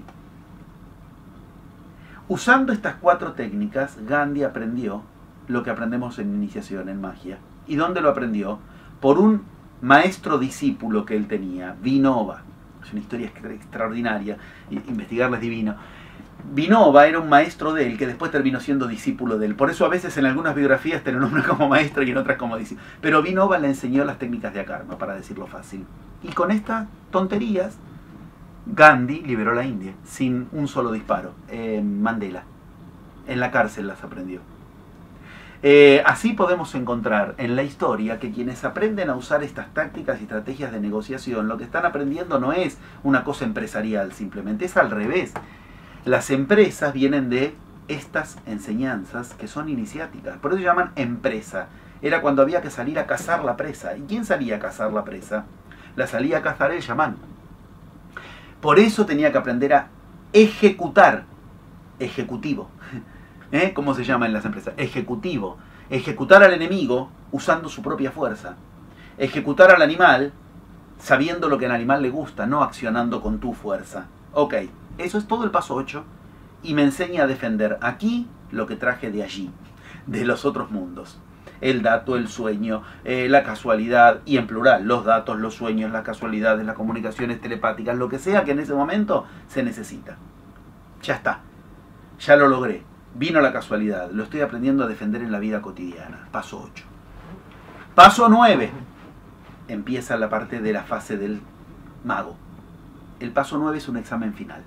Usando estas 4 técnicas, Gandhi aprendió lo que aprendemos en iniciación, en magia. ¿Y dónde lo aprendió? Por un maestro discípulo que él tenía, Vinoba. Es una historia extraordinaria, investigarla es divino. Vinoba era un maestro de él que después terminó siendo discípulo de él. Por eso a veces en algunas biografías te lo nombran como maestro y en otras como discípulo. Pero Vinoba le enseñó las técnicas de akarma, para decirlo fácil. Y con estas tonterías, Gandhi liberó la India sin un solo disparo. Mandela, en la cárcel las aprendió. Así podemos encontrar en la historia que quienes aprenden a usar estas tácticas y estrategias de negociación, lo que están aprendiendo no es una cosa empresarial simplemente, es al revés. Las empresas vienen de estas enseñanzas que son iniciáticas, por eso se llaman empresa. Era cuando había que salir a cazar la presa. ¿Y quién salía a cazar la presa? La salía a cazar el chamán. Por eso tenía que aprender a ejecutar, ejecutivo. ¿Cómo se llama en las empresas? Ejecutivo. Ejecutar al enemigo usando su propia fuerza. Ejecutar al animal sabiendo lo que al animal le gusta, no accionando con tu fuerza. Ok, eso es todo el paso 8 y me enseña a defender aquí lo que traje de allí, de los otros mundos. El dato, el sueño, la casualidad, y en plural, los datos, los sueños, las casualidades, las comunicaciones telepáticas, lo que sea que en ese momento se necesita. Ya está, ya lo logré. Vino la casualidad, lo estoy aprendiendo a defender en la vida cotidiana. Paso 8. Paso 9. Empieza la parte de la fase del mago. El paso 9 es un examen final.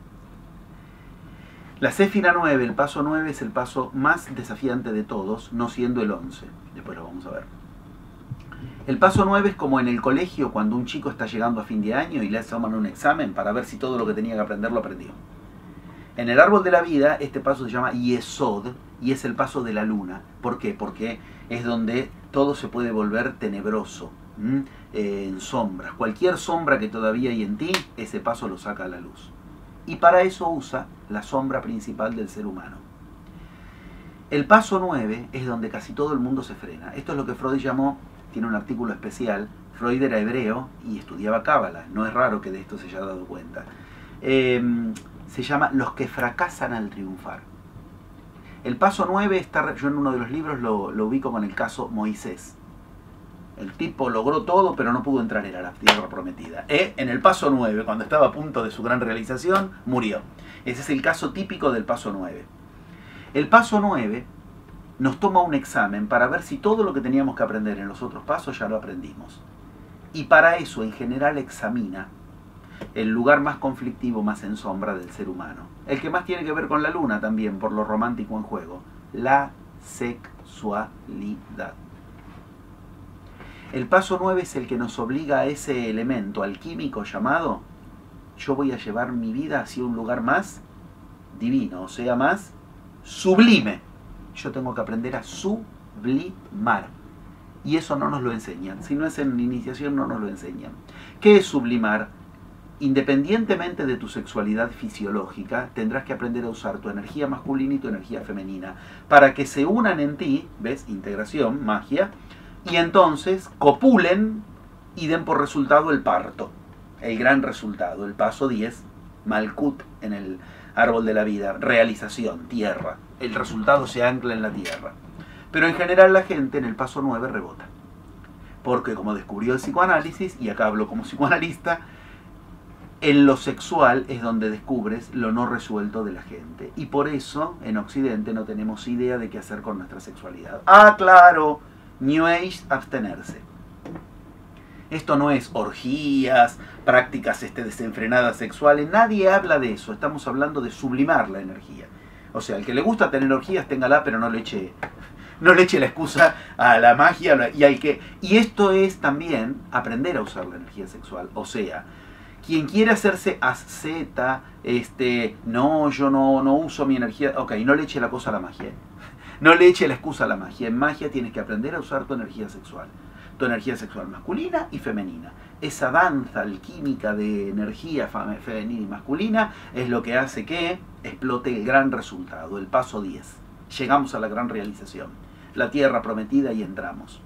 La Séfira 9, el paso 9 es el paso más desafiante de todos, no siendo el 11. Después lo vamos a ver. El paso 9 es como en el colegio cuando un chico está llegando a fin de año y le toman un examen para ver si todo lo que tenía que aprender lo aprendió. En el árbol de la vida, este paso se llama Yesod y es el paso de la luna. ¿Por qué? Porque es donde todo se puede volver tenebroso, en sombras. Cualquier sombra que todavía hay en ti, ese paso lo saca a la luz. Y para eso usa la sombra principal del ser humano. El paso 9 es donde casi todo el mundo se frena. Esto es lo que Freud llamó, tiene un artículo especial, Freud era hebreo y estudiaba Cábala. No es raro que de esto se haya dado cuenta. Se llama los que fracasan al triunfar. El paso 9 está, yo en uno de los libros lo ubico con el caso Moisés. El tipo logró todo, pero no pudo entrar a la tierra prometida. En el paso 9, cuando estaba a punto de su gran realización, murió. Ese es el caso típico del paso 9. El paso 9 nos toma un examen para ver si todo lo que teníamos que aprender en los otros pasos ya lo aprendimos. Y para eso, en general, examina el lugar más conflictivo, más en sombra del ser humano. El que más tiene que ver con la luna también, por lo romántico en juego. La sexualidad. El paso 9 es el que nos obliga a ese elemento alquímico llamado: yo voy a llevar mi vida hacia un lugar más divino, o sea, más sublime. Yo tengo que aprender a sublimar. Y eso no nos lo enseñan. Si no es en iniciación, no nos lo enseñan. ¿Qué es sublimar? Independientemente de tu sexualidad fisiológica, tendrás que aprender a usar tu energía masculina y tu energía femenina para que se unan en ti, ¿ves? Integración, magia, y entonces copulen y den por resultado el parto, el gran resultado, el paso 10, Malkut en el árbol de la vida, realización, tierra. El resultado se ancla en la tierra. Pero en general la gente en el paso 9 rebota. Porque como descubrió el psicoanálisis, y acá hablo como psicoanalista, en lo sexual es donde descubres lo no resuelto de la gente. Y por eso en Occidente no tenemos idea de qué hacer con nuestra sexualidad. Ah, claro, New Age, abstenerse. Esto no es orgías, prácticas desenfrenadas sexuales, nadie habla de eso. Estamos hablando de sublimar la energía. O sea, el que le gusta tener orgías, téngala, pero no le eche la excusa a la magia. Y esto es también aprender a usar la energía sexual. O sea, quien quiere hacerse asceta, no, yo no uso mi energía. Ok, no le eche la cosa a la magia. No le eche la excusa a la magia. En magia tienes que aprender a usar tu energía sexual. Tu energía sexual masculina y femenina. Esa danza alquímica de energía femenina y masculina es lo que hace que explote el gran resultado, el paso 10. Llegamos a la gran realización, la tierra prometida, y entramos.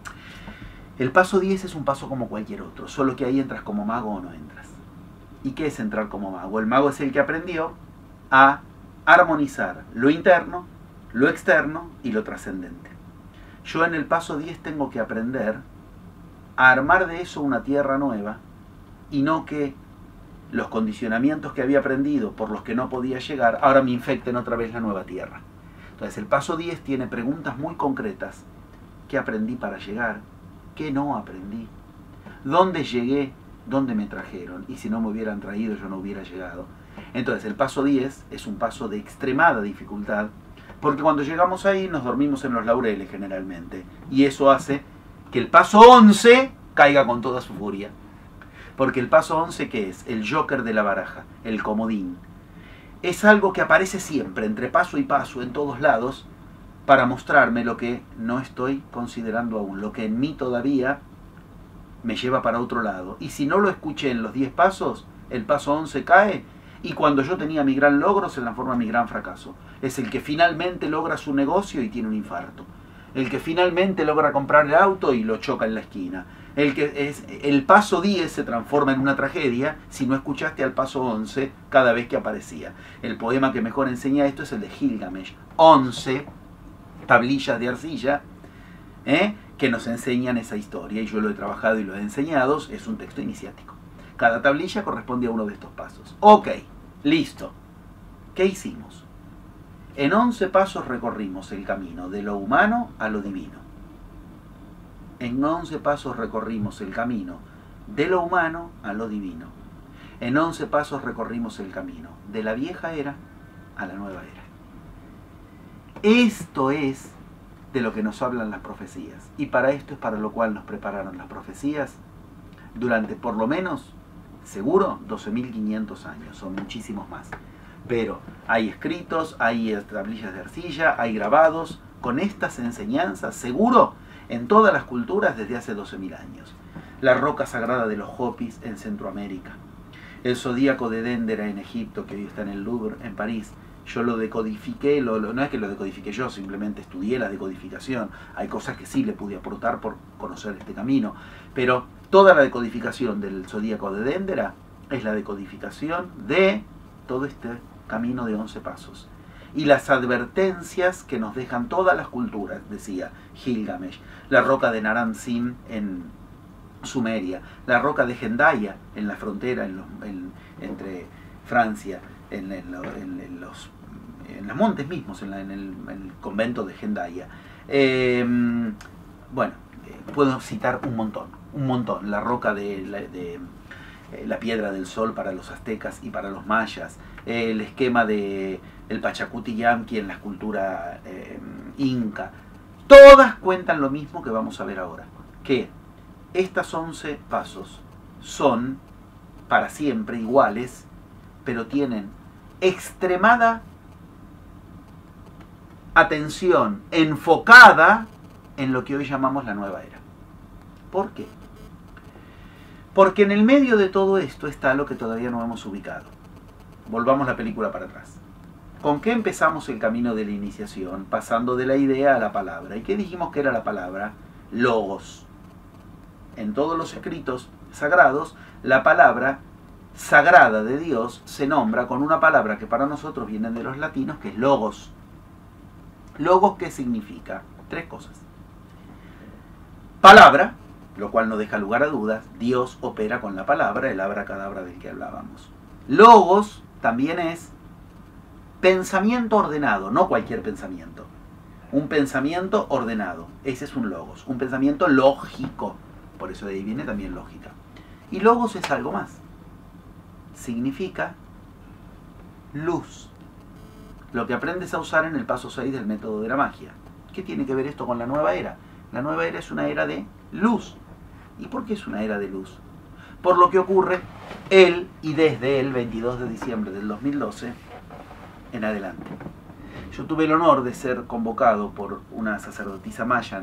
El paso 10 es un paso como cualquier otro, solo que ahí entras como mago o no entras. ¿Y qué es entrar como mago? El mago es el que aprendió a armonizar lo interno, lo externo y lo trascendente. Yo en el paso 10 tengo que aprender a armar de eso una tierra nueva, y no que los condicionamientos que había aprendido por los que no podía llegar ahora me infecten otra vez la nueva tierra. Entonces el paso 10 tiene preguntas muy concretas. ¿Qué aprendí para llegar? ¿Qué no aprendí? ¿Dónde llegué? ¿Dónde me trajeron? Y si no me hubieran traído, yo no hubiera llegado. Entonces el paso 10 es un paso de extremada dificultad, porque cuando llegamos ahí nos dormimos en los laureles generalmente. Y eso hace que el paso 11 caiga con toda su furia. Porque el paso 11, ¿qué es? El Joker de la baraja, el comodín. Es algo que aparece siempre, entre paso y paso, en todos lados, para mostrarme lo que no estoy considerando aún, lo que en mí todavía me lleva para otro lado. Y si no lo escuché en los 10 pasos, el paso 11 cae, y cuando yo tenía mi gran logro se transforma en mi gran fracaso. Es el que finalmente logra su negocio y tiene un infarto. El que finalmente logra comprar el auto y lo choca en la esquina. El paso 10 se transforma en una tragedia si no escuchaste al paso 11 cada vez que aparecía. El poema que mejor enseña esto es el de Gilgamesh. 11 tablillas de arcilla que nos enseñan esa historia, y yo lo he trabajado y lo he enseñado. Es un texto iniciático. Cada tablilla corresponde a uno de estos pasos. Ok, listo. ¿Qué hicimos? En 11 pasos recorrimos el camino de lo humano a lo divino. En 11 pasos recorrimos el camino de lo humano a lo divino. En 11 pasos recorrimos el camino de la vieja era a la nueva era. Esto es de lo que nos hablan las profecías. Y para esto es para lo cual nos prepararon las profecías durante por lo menos, seguro, 12.500 años. Son muchísimos más. Pero hay escritos, hay tablillas de arcilla, hay grabados con estas enseñanzas, seguro, en todas las culturas desde hace 12.000 años. La roca sagrada de los Hopis en Centroamérica. El zodíaco de Déndera en Egipto, que hoy está en el Louvre, en París. Yo lo decodifiqué, no es que lo decodifiqué yo, simplemente estudié la decodificación. Hay cosas que sí le pude aportar por conocer este camino. Pero toda la decodificación del zodíaco de Déndera es la decodificación de todo este camino de 11 pasos. Y las advertencias que nos dejan todas las culturas, decía Gilgamesh. La roca de Naram Sin en Sumeria, la roca de Hendaya en la frontera entre Francia, en los los montes mismos, en el convento de Hendaya. Bueno, puedo citar un montón. La roca de la piedra del sol para los aztecas y para los mayas, el esquema de el Pachacutiyamqui en la escultura inca, todas cuentan lo mismo que vamos a ver ahora, que estas 11 pasos son para siempre iguales, pero tienen extremada atención enfocada en lo que hoy llamamos la nueva era. ¿Por qué? Porque en el medio de todo esto está lo que todavía no hemos ubicado. Volvamos la película para atrás. ¿Con qué empezamos el camino de la iniciación? Pasando de la idea a la palabra. ¿Y qué dijimos que era la palabra? Logos. En todos los escritos sagrados, la palabra sagrada de Dios se nombra con una palabra que para nosotros viene de los latinos, que es logos. Logos, ¿qué significa? 3 cosas. Palabra, lo cual no deja lugar a dudas, Dios opera con la palabra, el abracadabra del que hablábamos. Logos también es pensamiento ordenado, no cualquier pensamiento. Un pensamiento ordenado, ese es un logos, un pensamiento lógico, por eso de ahí viene también lógica. Y logos es algo más, significa luz, lo que aprendes a usar en el paso 6 del método de la magia. ¿Qué tiene que ver esto con la nueva era? La nueva era es una era de luz. ¿Y por qué es una era de luz? Por lo que ocurre y desde el 22 de diciembre del 2012 en adelante. Yo tuve el honor de ser convocado por una sacerdotisa maya,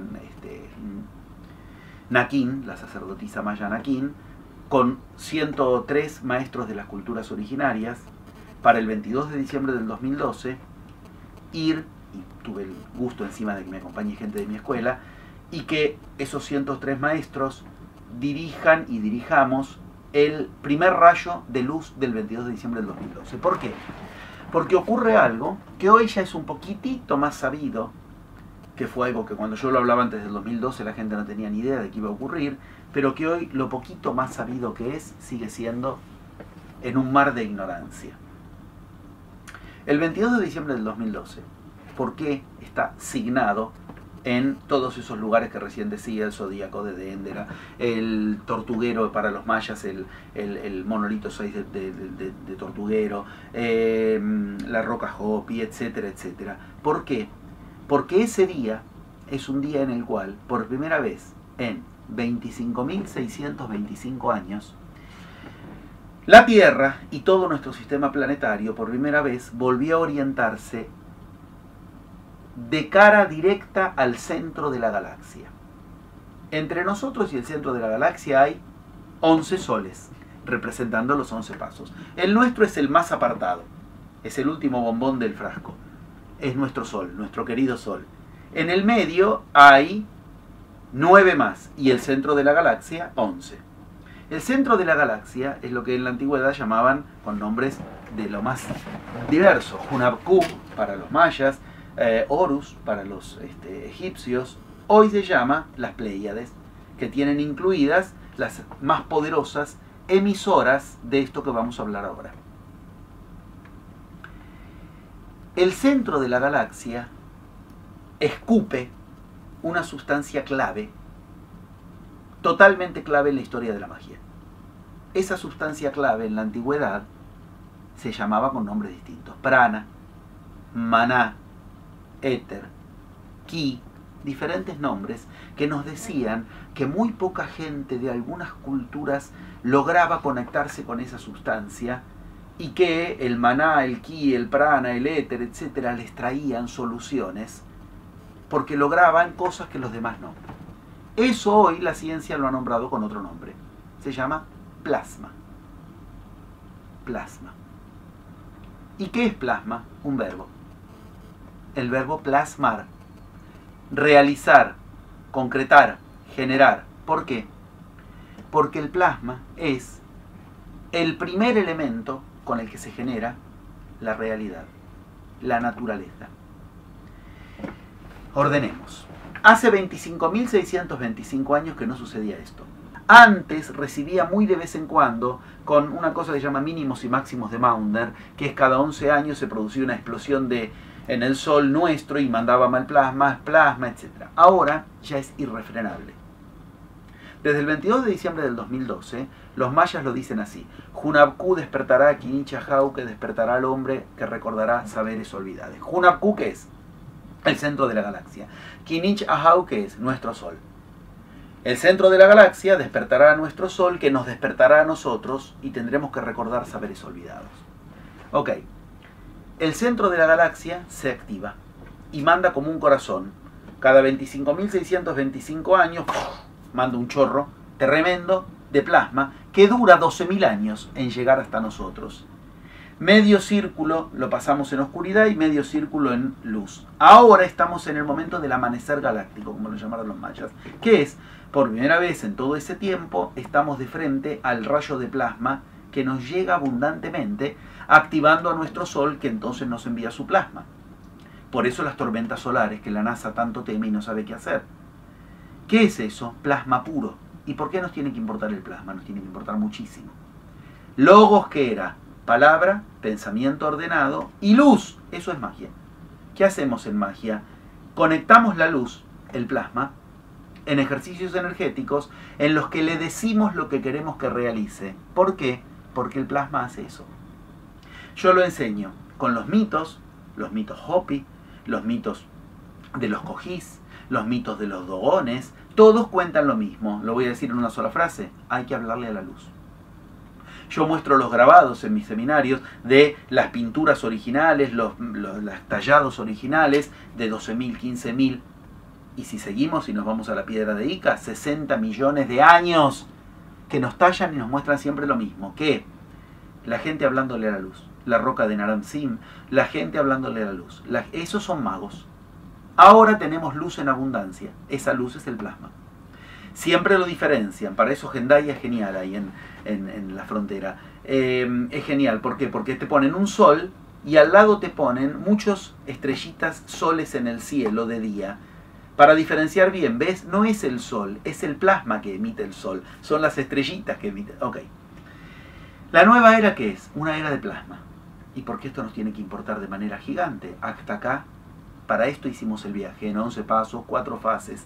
Naquín, la sacerdotisa maya Naquín, con 103 maestros de las culturas originarias, para el 22 de diciembre del 2012, ir, y tuve el gusto encima de que me acompañe gente de mi escuela, y que esos 103 maestros dirijan y dirijamos el primer rayo de luz del 22 de diciembre del 2012. ¿Por qué? Porque ocurre algo que hoy ya es un poquitito más sabido, que fue algo que cuando yo lo hablaba antes del 2012 la gente no tenía ni idea de que iba a ocurrir, pero que hoy lo poquito más sabido que es, sigue siendo en un mar de ignorancia. El 22 de diciembre del 2012, ¿por qué está signado en todos esos lugares que recién decía, el zodíaco de Déndera, el tortuguero para los mayas, el monolito 6 de tortuguero, la roca Hopi, etcétera, etcétera? ¿Por qué? Porque ese día es un día en el cual, por primera vez en 25.625 años, la Tierra y todo nuestro sistema planetario, por primera vez, volvió a orientarse de cara directa al centro de la galaxia. Entre nosotros y el centro de la galaxia hay 11 soles, representando los 11 pasos. El nuestro es el más apartado, es el último bombón del frasco. Es nuestro sol, nuestro querido sol. En el medio hay 9 más, y el centro de la galaxia, 11. El centro de la galaxia es lo que en la antigüedad llamaban, con nombres de lo más diversos, Hunabku para los mayas, Horus para los egipcios. Hoy se llama las Pléyades, que tienen incluidas las más poderosas emisoras de esto que vamos a hablar ahora. El centro de la galaxia escupe una sustancia clave, totalmente clave en la historia de la magia. Esa sustancia clave en la antigüedad se llamaba con nombres distintos: prana, maná, éter, ki, diferentes nombres que nos decían que muy poca gente de algunas culturas lograba conectarse con esa sustancia, y que el maná, el ki, el prana, el éter, etcétera, les traían soluciones porque lograban cosas que los demás no. Eso hoy la ciencia lo ha nombrado con otro nombre. Se llama plasma. Plasma. ¿Y qué es plasma? Un verbo. El verbo plasmar. Realizar, concretar, generar. ¿Por qué? Porque el plasma es el primer elemento con el que se genera la realidad, la naturaleza. Ordenemos. Hace 25.625 años que no sucedía esto. Antes recibía muy de vez en cuando con una cosa que se llama mínimos y máximos de Maunder, que es cada 11 años se producía una explosión en el Sol nuestro y mandaba mal plasma, etc. Ahora ya es irrefrenable. Desde el 22 de diciembre del 2012, los mayas lo dicen así: Hunabku despertará, Kinich Ahau, que despertará al hombre que recordará saberes olvidados. Hunabku, que es el centro de la galaxia. Kinich Ahau, que es nuestro Sol. El centro de la galaxia despertará a nuestro Sol, que nos despertará a nosotros y tendremos que recordar saberes olvidados. Ok, el centro de la galaxia se activa y manda como un corazón. Cada 25.625 años manda un chorro tremendo de plasma que dura 12.000 años en llegar hasta nosotros. Medio círculo lo pasamos en oscuridad y medio círculo en luz. Ahora estamos en el momento del amanecer galáctico, como lo llamaron los mayas, que es, por primera vez en todo ese tiempo, estamos de frente al rayo de plasma que nos llega abundantemente, activando a nuestro Sol, que entonces nos envía su plasma. Por eso las tormentas solares, que la NASA tanto teme y no sabe qué hacer. ¿Qué es eso? Plasma puro. ¿Y por qué nos tiene que importar el plasma? Nos tiene que importar muchísimo. Logos, ¿qué era? Palabra, pensamiento ordenado y luz. Eso es magia. ¿Qué hacemos en magia? Conectamos la luz, el plasma, en ejercicios energéticos en los que le decimos lo que queremos que realice. ¿Por qué? Porque el plasma hace eso. Yo lo enseño con los mitos Hopi, los mitos de los Kojis, los mitos de los Dogones. Todos cuentan lo mismo. Lo voy a decir en una sola frase: hay que hablarle a la luz. Yo muestro los grabados en mis seminarios de las pinturas originales, los tallados originales de 12.000, 15.000. Y si seguimos y nos vamos a la piedra de Ica, 60 millones de años que nos tallan y nos muestran siempre lo mismo. ¿Qué? La gente hablándole a la luz. La roca de Naram-Sin, la gente hablándole a la luz. Esos son magos. Ahora tenemos luz en abundancia. Esa luz es el plasma. Siempre lo diferencian. Para eso Hendaya es genial ahí en la frontera. Es genial. ¿Por qué? Porque te ponen un sol y al lado te ponen muchos estrellitas soles en el cielo de día. Para diferenciar bien, ¿ves? No es el sol, es el plasma que emite el sol. Son las estrellitas que emiten. Ok. ¿La nueva era qué es? Una era de plasma. ¿Y por qué esto nos tiene que importar de manera gigante? Hasta acá, para esto hicimos el viaje en 11 pasos, 4 fases.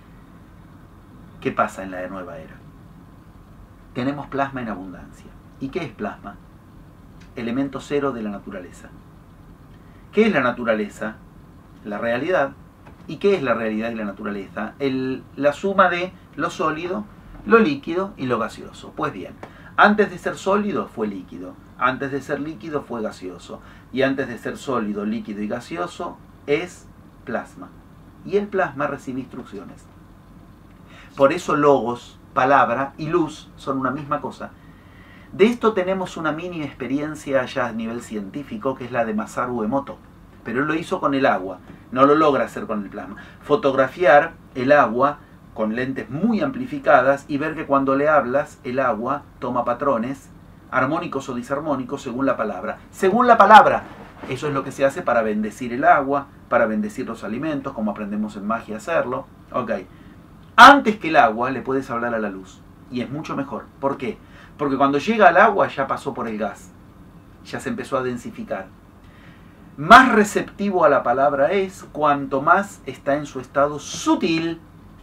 ¿Qué pasa en la nueva era? Tenemos plasma en abundancia. ¿Y qué es plasma? Elemento cero de la naturaleza. ¿Qué es la naturaleza? La realidad. ¿Y qué es la realidad y la naturaleza? La suma de lo sólido, lo líquido y lo gaseoso. Pues bien, antes de ser sólido fue líquido, antes de ser líquido fue gaseoso, y antes de ser sólido, líquido y gaseoso es plasma. Y el plasma recibe instrucciones. Por eso logos, palabra y luz son una misma cosa. De esto tenemos una mini experiencia ya a nivel científico, que es la de Masaru Emoto. Pero él lo hizo con el agua, no lo logra hacer con el plasma. Fotografiar el agua con lentes muy amplificadas y ver que cuando le hablas, el agua toma patrones armónicos o disarmónicos según la palabra. Según la palabra, eso es lo que se hace para bendecir el agua, para bendecir los alimentos, como aprendemos en magia a hacerlo. Ok. Antes que el agua le puedes hablar a la luz. Y es mucho mejor. ¿Por qué? Porque cuando llega al agua ya pasó por el gas. Ya se empezó a densificar. Más receptivo a la palabra es cuanto más está en su estado sutil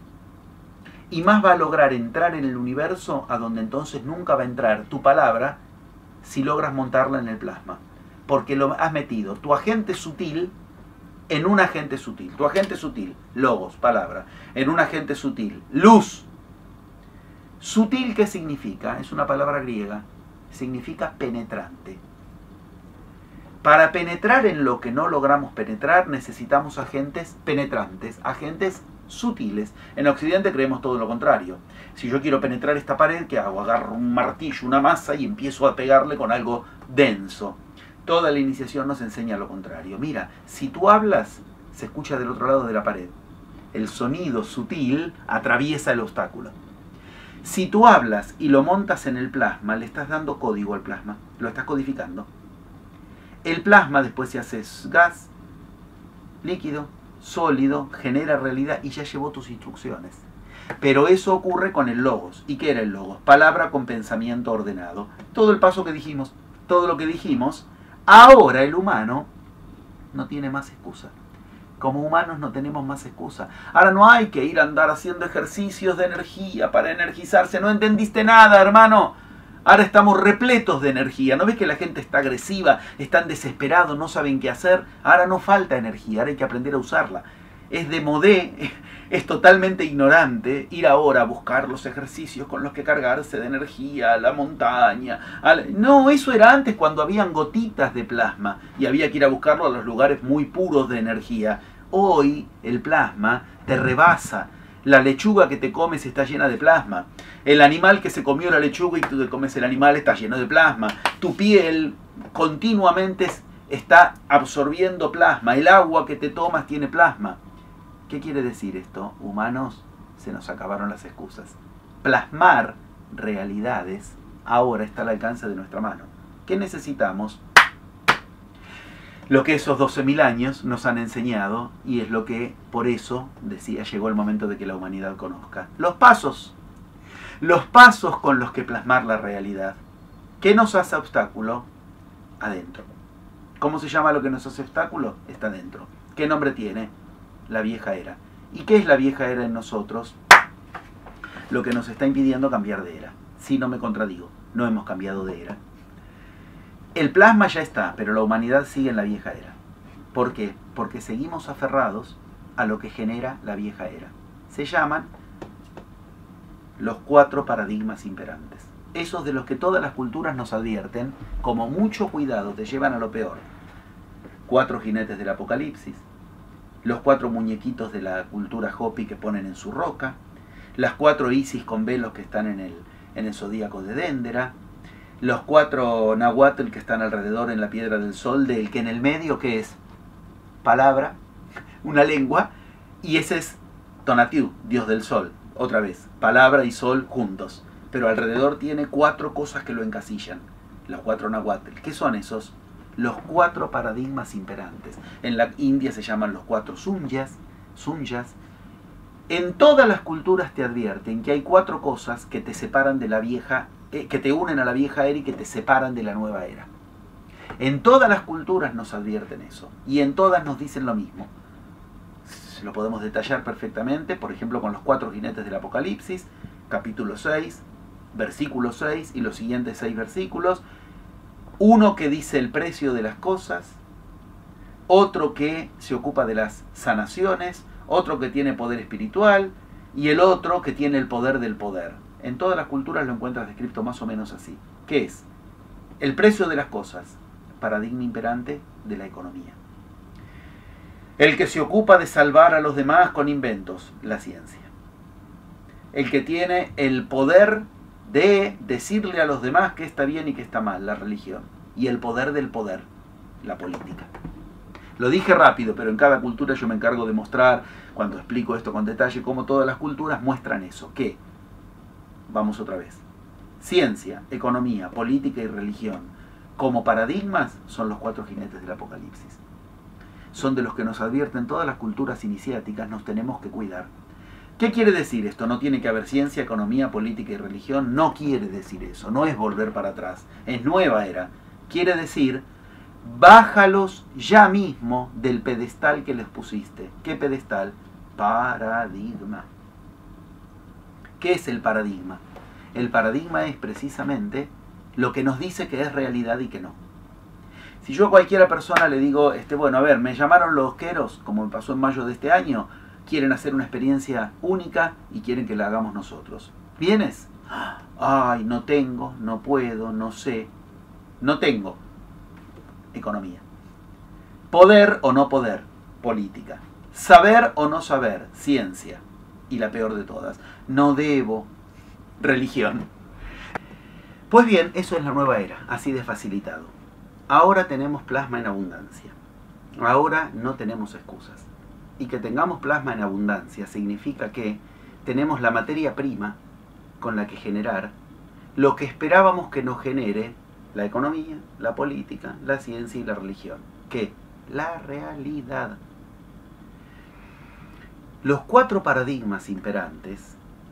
y más va a lograr entrar en el universo, a donde entonces nunca va a entrar tu palabra si logras montarla en el plasma. Porque lo has metido tu agente sutil en un agente sutil. Tu agente sutil, logos, palabra, en un agente sutil, luz. Sutil, ¿qué significa? Es una palabra griega. Significa penetrante. Para penetrar en lo que no logramos penetrar, necesitamos agentes penetrantes, agentes sutiles. En Occidente creemos todo lo contrario. Si yo quiero penetrar esta pared, ¿qué hago? Agarro un martillo, una masa y empiezo a pegarle con algo denso. Toda la iniciación nos enseña lo contrario. Mira, si tú hablas, se escucha del otro lado de la pared. El sonido sutil atraviesa el obstáculo. Si tú hablas y lo montas en el plasma, le estás dando código al plasma, lo estás codificando. El plasma después se hace gas, líquido, sólido, genera realidad y ya llevó tus instrucciones. Pero eso ocurre con el logos. ¿Y qué era el logos? Palabra con pensamiento ordenado. Todo el paso que dijimos, todo lo que dijimos, ahora el humano no tiene más excusa. Como humanos no tenemos más excusa. Ahora no hay que ir a andar haciendo ejercicios de energía para energizarse. No entendiste nada, hermano. Ahora estamos repletos de energía. ¿No ves que la gente está agresiva, están desesperados, no saben qué hacer? Ahora no falta energía, ahora hay que aprender a usarla. Es de modé, es totalmente ignorante ir ahora a buscar los ejercicios con los que cargarse de energía, a la montaña. No, eso era antes cuando habían gotitas de plasma y había que ir a buscarlo a los lugares muy puros de energía. Hoy el plasma te rebasa. La lechuga que te comes está llena de plasma. El animal que se comió la lechuga y tú te comes el animal está lleno de plasma. Tu piel continuamente está absorbiendo plasma. El agua que te tomas tiene plasma. ¿Qué quiere decir esto? Humanos, se nos acabaron las excusas. Plasmar realidades ahora está al alcance de nuestra mano. ¿Qué necesitamos? Lo que esos 12.000 años nos han enseñado, y es lo que, por eso, decía, llegó el momento de que la humanidad conozca. Los pasos con los que plasmar la realidad. ¿Qué nos hace obstáculo? Adentro. ¿Cómo se llama lo que nos hace obstáculo? Está adentro. ¿Qué nombre tiene? La vieja era. ¿Y qué es la vieja era en nosotros? Lo que nos está impidiendo cambiar de era. Si no me contradigo, no hemos cambiado de era. El plasma ya está, pero la humanidad sigue en la vieja era. ¿Por qué? Porque seguimos aferrados a lo que genera la vieja era. Se llaman los 4 paradigmas imperantes. Esos de los que todas las culturas nos advierten, como mucho cuidado te llevan a lo peor. 4 jinetes del apocalipsis, los 4 muñequitos de la cultura Hopi que ponen en su roca, las 4 Isis con velos que están en el zodíaco de Déndera, los 4 Nahuatl que están alrededor en la piedra del sol, del que en el medio, ¿qué es? Palabra, una lengua, y ese es Tonatiuh, dios del sol, otra vez, palabra y sol juntos, pero alrededor tiene 4 cosas que lo encasillan, los 4 Nahuatl. ¿Qué son esos? Los 4 paradigmas imperantes. En la India se llaman los 4 sunyas. En todas las culturas te advierten que hay 4 cosas que te separan de la vieja, que te unen a la vieja era y que te separan de la nueva era. En todas las culturas nos advierten eso, y en todas nos dicen lo mismo. Lo podemos detallar perfectamente, por ejemplo, con los 4 jinetes del Apocalipsis, capítulo 6, versículo 6 y los siguientes 6 versículos. Uno que dice el precio de las cosas, otro que se ocupa de las sanaciones, otro que tiene poder espiritual y el otro que tiene el poder del poder. En todas las culturas lo encuentras descrito más o menos así. ¿Qué es? El precio de las cosas, paradigma imperante de la economía. El que se ocupa de salvar a los demás con inventos, la ciencia. El que tiene el poder de decirle a los demás qué está bien y qué está mal, la religión. Y el poder del poder, la política. Lo dije rápido, pero en cada cultura yo me encargo de mostrar, cuando explico esto con detalle, cómo todas las culturas muestran eso. ¿Qué? Vamos otra vez. Ciencia, economía, política y religión, como paradigmas, son los 4 jinetes del Apocalipsis. Son de los que nos advierten todas las culturas iniciáticas, nos tenemos que cuidar. ¿Qué quiere decir esto? No tiene que haber ciencia, economía, política y religión. No quiere decir eso, no es volver para atrás, es nueva era. Quiere decir, bájalos ya mismo del pedestal que les pusiste. ¿Qué pedestal? Paradigma. ¿Qué es el paradigma? El paradigma es precisamente lo que nos dice que es realidad y que no. Si yo a cualquiera persona le digo, bueno, a ver, me llamaron los queros, como me pasó en mayo de este año, quieren hacer una experiencia única y quieren que la hagamos nosotros. ¿Vienes? Ay, no tengo, no puedo, no sé. No tengo. Economía. Poder o no poder, política. Saber o no saber, ciencia. Y la peor de todas, no debo, religión. Pues bien, eso es la nueva era, así de facilitado. Ahora tenemos plasma en abundancia. Ahora no tenemos excusas. Y que tengamos plasma en abundancia significa que tenemos la materia prima con la que generar lo que esperábamos que nos genere la economía, la política, la ciencia y la religión. ¿Qué? La realidad. Los 4 paradigmas imperantes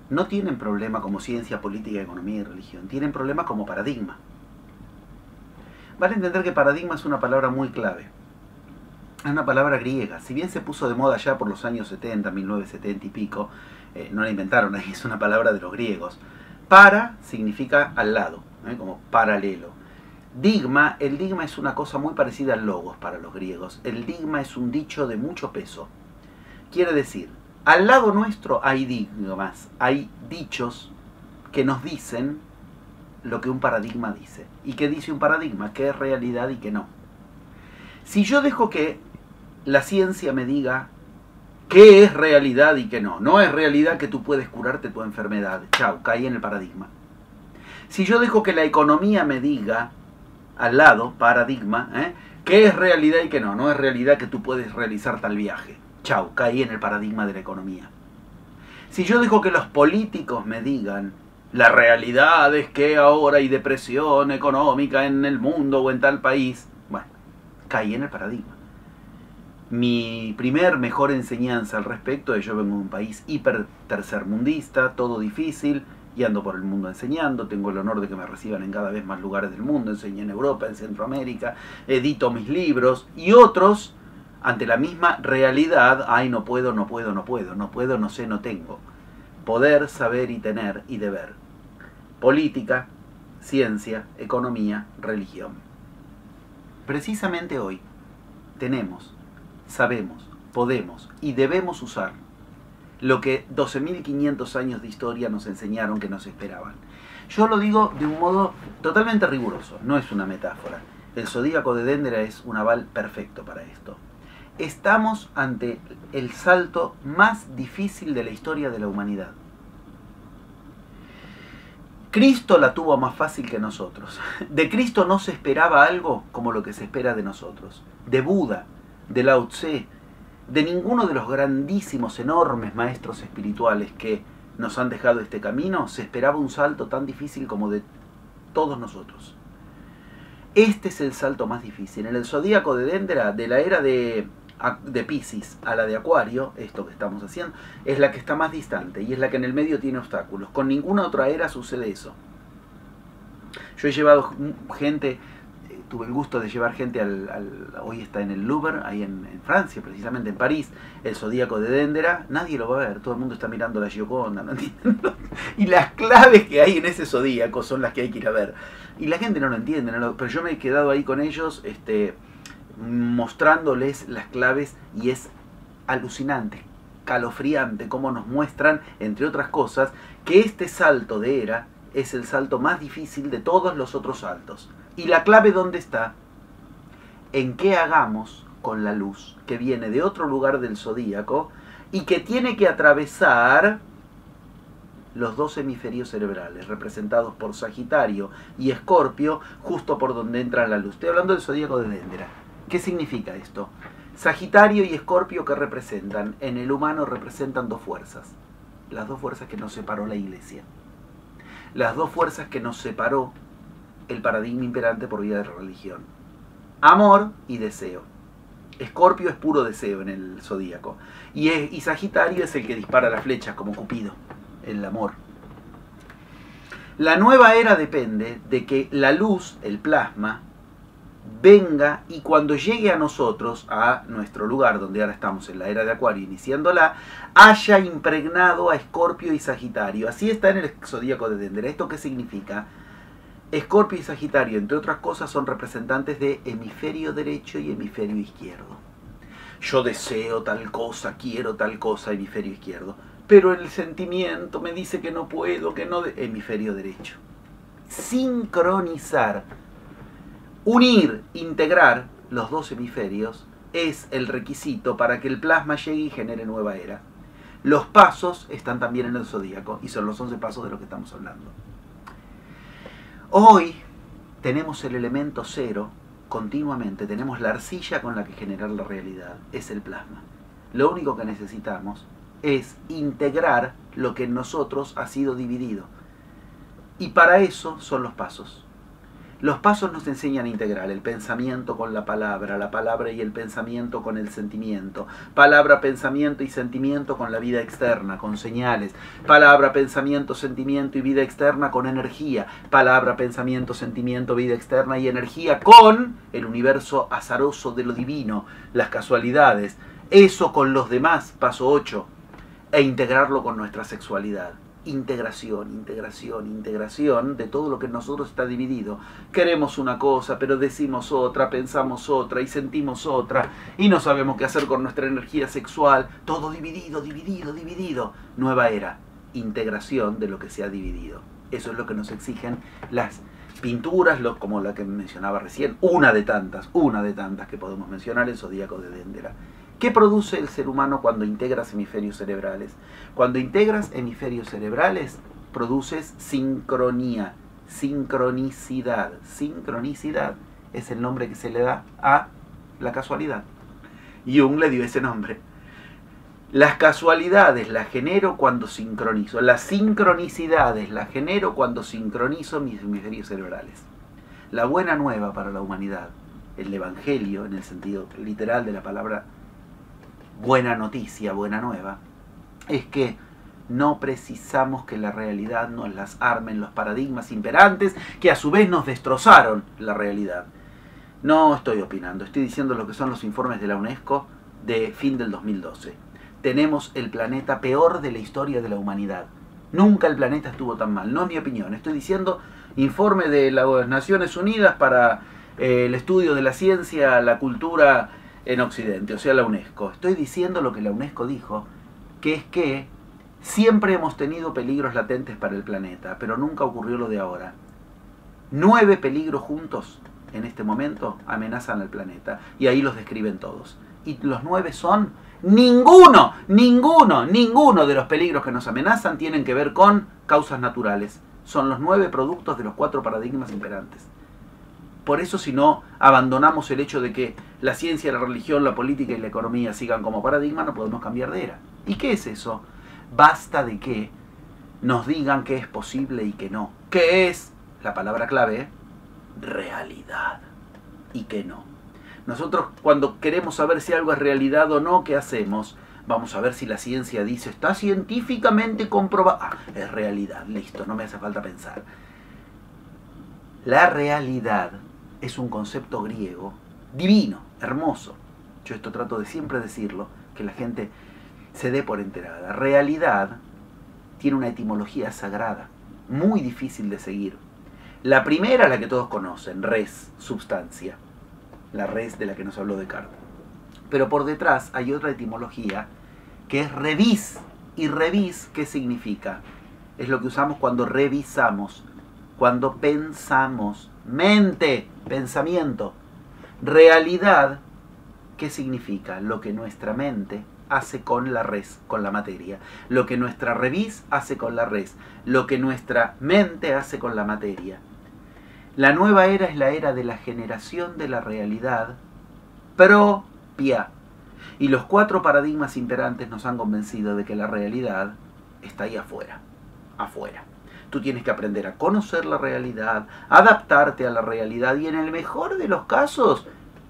no tienen problema como ciencia, política, economía y religión, tienen problemas como paradigma. Vale entender que paradigma es una palabra muy clave. Es una palabra griega. Si bien se puso de moda ya por los años 70, 1970 y pico, no la inventaron ahí, es una palabra de los griegos. Para significa al lado, como paralelo. Digma, el digma es una cosa muy parecida al logos para los griegos. El digma es un dicho de mucho peso. Quiere decir, al lado nuestro hay digmas, hay dichos que nos dicen lo que un paradigma dice. ¿Y qué dice un paradigma? ¿Qué es realidad y qué no? Si yo dejo que la ciencia me diga qué es realidad y qué no, no es realidad que tú puedes curarte tu enfermedad, chau, caí en el paradigma. Si yo dejo que la economía me diga, al lado, paradigma, qué es realidad y qué no, no es realidad que tú puedes realizar tal viaje, chau, caí en el paradigma de la economía. Si yo dejo que los políticos me digan, la realidad es que ahora hay depresión económica en el mundo o en tal país, bueno, caí en el paradigma. Mi mejor enseñanza al respecto es: yo vengo de un país hiper tercermundista, todo difícil, y ando por el mundo enseñando, tengo el honor de que me reciban en cada vez más lugares del mundo, enseñé en Europa, en Centroamérica, edito mis libros, y otros, ante la misma realidad, ay, no puedo, no sé, no tengo. Poder, saber y tener y deber. Política, ciencia, economía, religión. Precisamente hoy tenemos, sabemos, podemos y debemos usar lo que 12.500 años de historia nos enseñaron que nos esperaban. Yo lo digo de un modo totalmente riguroso, no es una metáfora. El zodíaco de Dendera es un aval perfecto para esto. Estamos ante el salto más difícil de la historia de la humanidad. Cristo la tuvo más fácil que nosotros. De Cristo no se esperaba algo como lo que se espera de nosotros. De Buda, de Lao Tse, de ninguno de los grandísimos, enormes maestros espirituales que nos han dejado este camino, se esperaba un salto tan difícil como de todos nosotros. Este es el salto más difícil. En el zodíaco de Dendera, de la era de Piscis a la de Acuario, esto que estamos haciendo, es la que está más distante y es la que en el medio tiene obstáculos. Con ninguna otra era sucede eso. Yo he llevado gente, tuve el gusto de llevar gente hoy está en el Louvre, ahí en Francia, precisamente en París, el zodíaco de Dendera. Nadie lo va a ver, todo el mundo está mirando la Gioconda, ¿no entienden? Y las claves que hay en ese zodíaco son las que hay que ir a ver. Y la gente no lo entiende, pero yo me he quedado ahí con ellos, mostrándoles las claves, y es alucinante, calofriante cómo nos muestran, entre otras cosas, que este salto de era es el salto más difícil de todos los otros saltos. ¿Y la clave dónde está? En qué hagamos con la luz que viene de otro lugar del zodíaco y que tiene que atravesar los dos hemisferios cerebrales, representados por Sagitario y Escorpio, justo por donde entra la luz. Estoy hablando del zodíaco de Dendera. ¿Qué significa esto? Sagitario y Escorpio, ¿qué representan? En el humano representan dos fuerzas. Las dos fuerzas que nos separó la Iglesia. Las dos fuerzas que nos separó el paradigma imperante por vía de la religión. Amor y deseo. Escorpio es puro deseo en el zodíaco. Y Sagitario es el que dispara las flechas como Cupido, el amor. La nueva era depende de que la luz, el plasma, venga, y cuando llegue a nosotros, a nuestro lugar, donde ahora estamos en la era de Acuario, iniciándola, haya impregnado a Escorpio y Sagitario. Así está en el zodíaco de Dendera. ¿Esto qué significa? Escorpio y Sagitario, entre otras cosas, son representantes de hemisferio derecho y hemisferio izquierdo. Yo deseo tal cosa, quiero tal cosa, hemisferio izquierdo. Pero el sentimiento me dice que no puedo, que no... hemisferio derecho. Sincronizar, unir, integrar los dos hemisferios es el requisito para que el plasma llegue y genere nueva era. Los pasos están también en el zodíaco y son los 11 pasos de los que estamos hablando. Hoy tenemos el elemento cero continuamente, tenemos la arcilla con la que generar la realidad, es el plasma. Lo único que necesitamos es integrar lo que en nosotros ha sido dividido. Y para eso son los pasos. Los pasos nos enseñan a integrar el pensamiento con la palabra y el pensamiento con el sentimiento, palabra, pensamiento y sentimiento con la vida externa, con señales, palabra, pensamiento, sentimiento y vida externa con energía, palabra, pensamiento, sentimiento, vida externa y energía con el universo azaroso de lo divino, las casualidades, eso con los demás, paso 8, e integrarlo con nuestra sexualidad. Integración, integración, integración de todo lo que en nosotros está dividido. Queremos una cosa, pero decimos otra, pensamos otra y sentimos otra y no sabemos qué hacer con nuestra energía sexual. Todo dividido, dividido, dividido. Nueva era, integración de lo que se ha dividido. Eso es lo que nos exigen las pinturas, como la que mencionaba recién, una de tantas que podemos mencionar, el Zodíaco de Dendera. ¿Qué produce el ser humano cuando integras hemisferios cerebrales? Cuando integras hemisferios cerebrales, produces sincronía, sincronicidad. Sincronicidad es el nombre que se le da a la casualidad. Jung le dio ese nombre. Las casualidades las genero cuando sincronizo. Las sincronicidades las genero cuando sincronizo mis hemisferios cerebrales. La buena nueva para la humanidad, el Evangelio, en el sentido literal de la palabra buena noticia, buena nueva, es que no precisamos que la realidad nos las armen los paradigmas imperantes que a su vez nos destrozaron la realidad. No estoy opinando, estoy diciendo lo que son los informes de la UNESCO de fin del 2012. Tenemos el planeta peor de la historia de la humanidad. Nunca el planeta estuvo tan mal, no es mi opinión. Estoy diciendo informe de las Naciones Unidas para el estudio de la ciencia, la cultura en Occidente, o sea, la UNESCO. Estoy diciendo lo que la UNESCO dijo, que es que siempre hemos tenido peligros latentes para el planeta, pero nunca ocurrió lo de ahora. 9 peligros juntos en este momento amenazan al planeta, y ahí los describen todos. Y los 9 son, ninguno de los peligros que nos amenazan tienen que ver con causas naturales. Son los 9 productos de los 4 paradigmas imperantes. Por eso, si no abandonamos el hecho de que la ciencia, la religión, la política y la economía sigan como paradigma, no podemos cambiar de era. ¿Y qué es eso? Basta de que nos digan que es posible y que no. ¿Qué es? La palabra clave, realidad. Y que no. Nosotros, cuando queremos saber si algo es realidad o no, ¿qué hacemos? Vamos a ver si la ciencia dice, está científicamente comprobado. Ah, es realidad, listo, no me hace falta pensar. La realidad es un concepto griego divino, hermoso. Yo esto trato de siempre decirlo, que la gente se dé por enterada. Realidad tiene una etimología sagrada, muy difícil de seguir. La primera, la que todos conocen, res, substancia. La res de la que nos habló Descartes. Pero por detrás hay otra etimología que es revis. ¿Y revis qué significa? Es lo que usamos cuando revisamos, cuando pensamos. Mente, pensamiento. Realidad, ¿qué significa? Lo que nuestra mente hace con la res, con la materia. Lo que nuestra revis hace con la res. Lo que nuestra mente hace con la materia. La nueva era es la era de la generación de la realidad propia. Y los 4 paradigmas imperantes nos han convencido de que la realidad está ahí afuera. Afuera. Tú tienes que aprender a conocer la realidad, adaptarte a la realidad y en el mejor de los casos,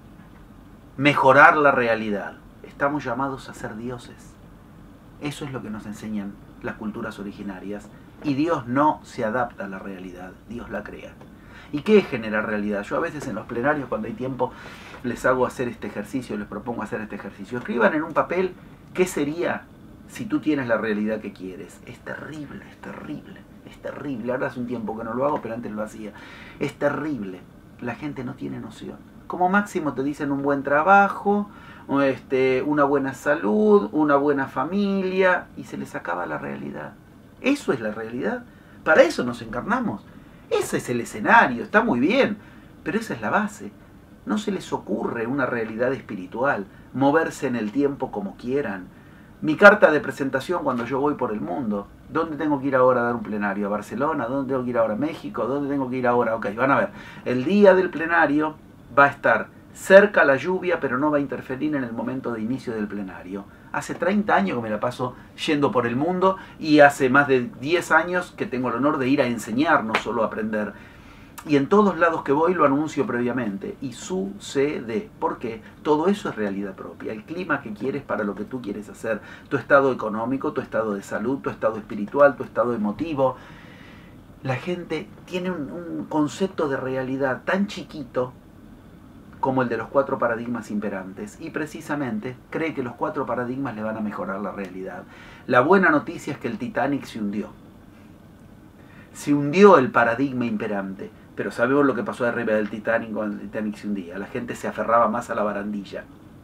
mejorar la realidad. Estamos llamados a ser dioses. Eso es lo que nos enseñan las culturas originarias. Y Dios no se adapta a la realidad, Dios la crea. ¿Y qué es generar realidad? Yo a veces en los plenarios, cuando hay tiempo, les hago hacer este ejercicio, les propongo hacer este ejercicio. Escriban en un papel qué sería si tú tienes la realidad que quieres. Es terrible, es terrible, es terrible. Ahora hace un tiempo que no lo hago, pero antes lo hacía. Es terrible. La gente no tiene noción. Como máximo te dicen un buen trabajo, una buena salud, una buena familia, y se les acaba la realidad. Eso es la realidad. Para eso nos encarnamos. Ese es el escenario, está muy bien, pero esa es la base. No se les ocurre una realidad espiritual, moverse en el tiempo como quieran. Mi carta de presentación cuando yo voy por el mundo, ¿dónde tengo que ir ahora a dar un plenario? ¿A Barcelona? ¿Dónde tengo que ir ahora a México? ¿Dónde tengo que ir ahora? Ok, van a ver, el día del plenario va a estar cerca la lluvia, pero no va a interferir en el momento de inicio del plenario. Hace 30 años que me la paso yendo por el mundo y hace más de 10 años que tengo el honor de ir a enseñar, no solo a aprender. Y en todos lados que voy lo anuncio previamente. Y sucede. ¿Por qué? Todo eso es realidad propia. El clima que quieres para lo que tú quieres hacer. Tu estado económico, tu estado de salud, tu estado espiritual, tu estado emotivo. La gente tiene un concepto de realidad tan chiquito como el de los 4 paradigmas imperantes. Y precisamente cree que los 4 paradigmas le van a mejorar la realidad. La buena noticia es que el Titanic se hundió. Se hundió el paradigma imperante. Pero sabemos lo que pasó arriba del Titanic cuando el Titanic se hundía. La gente se aferraba más a la barandilla.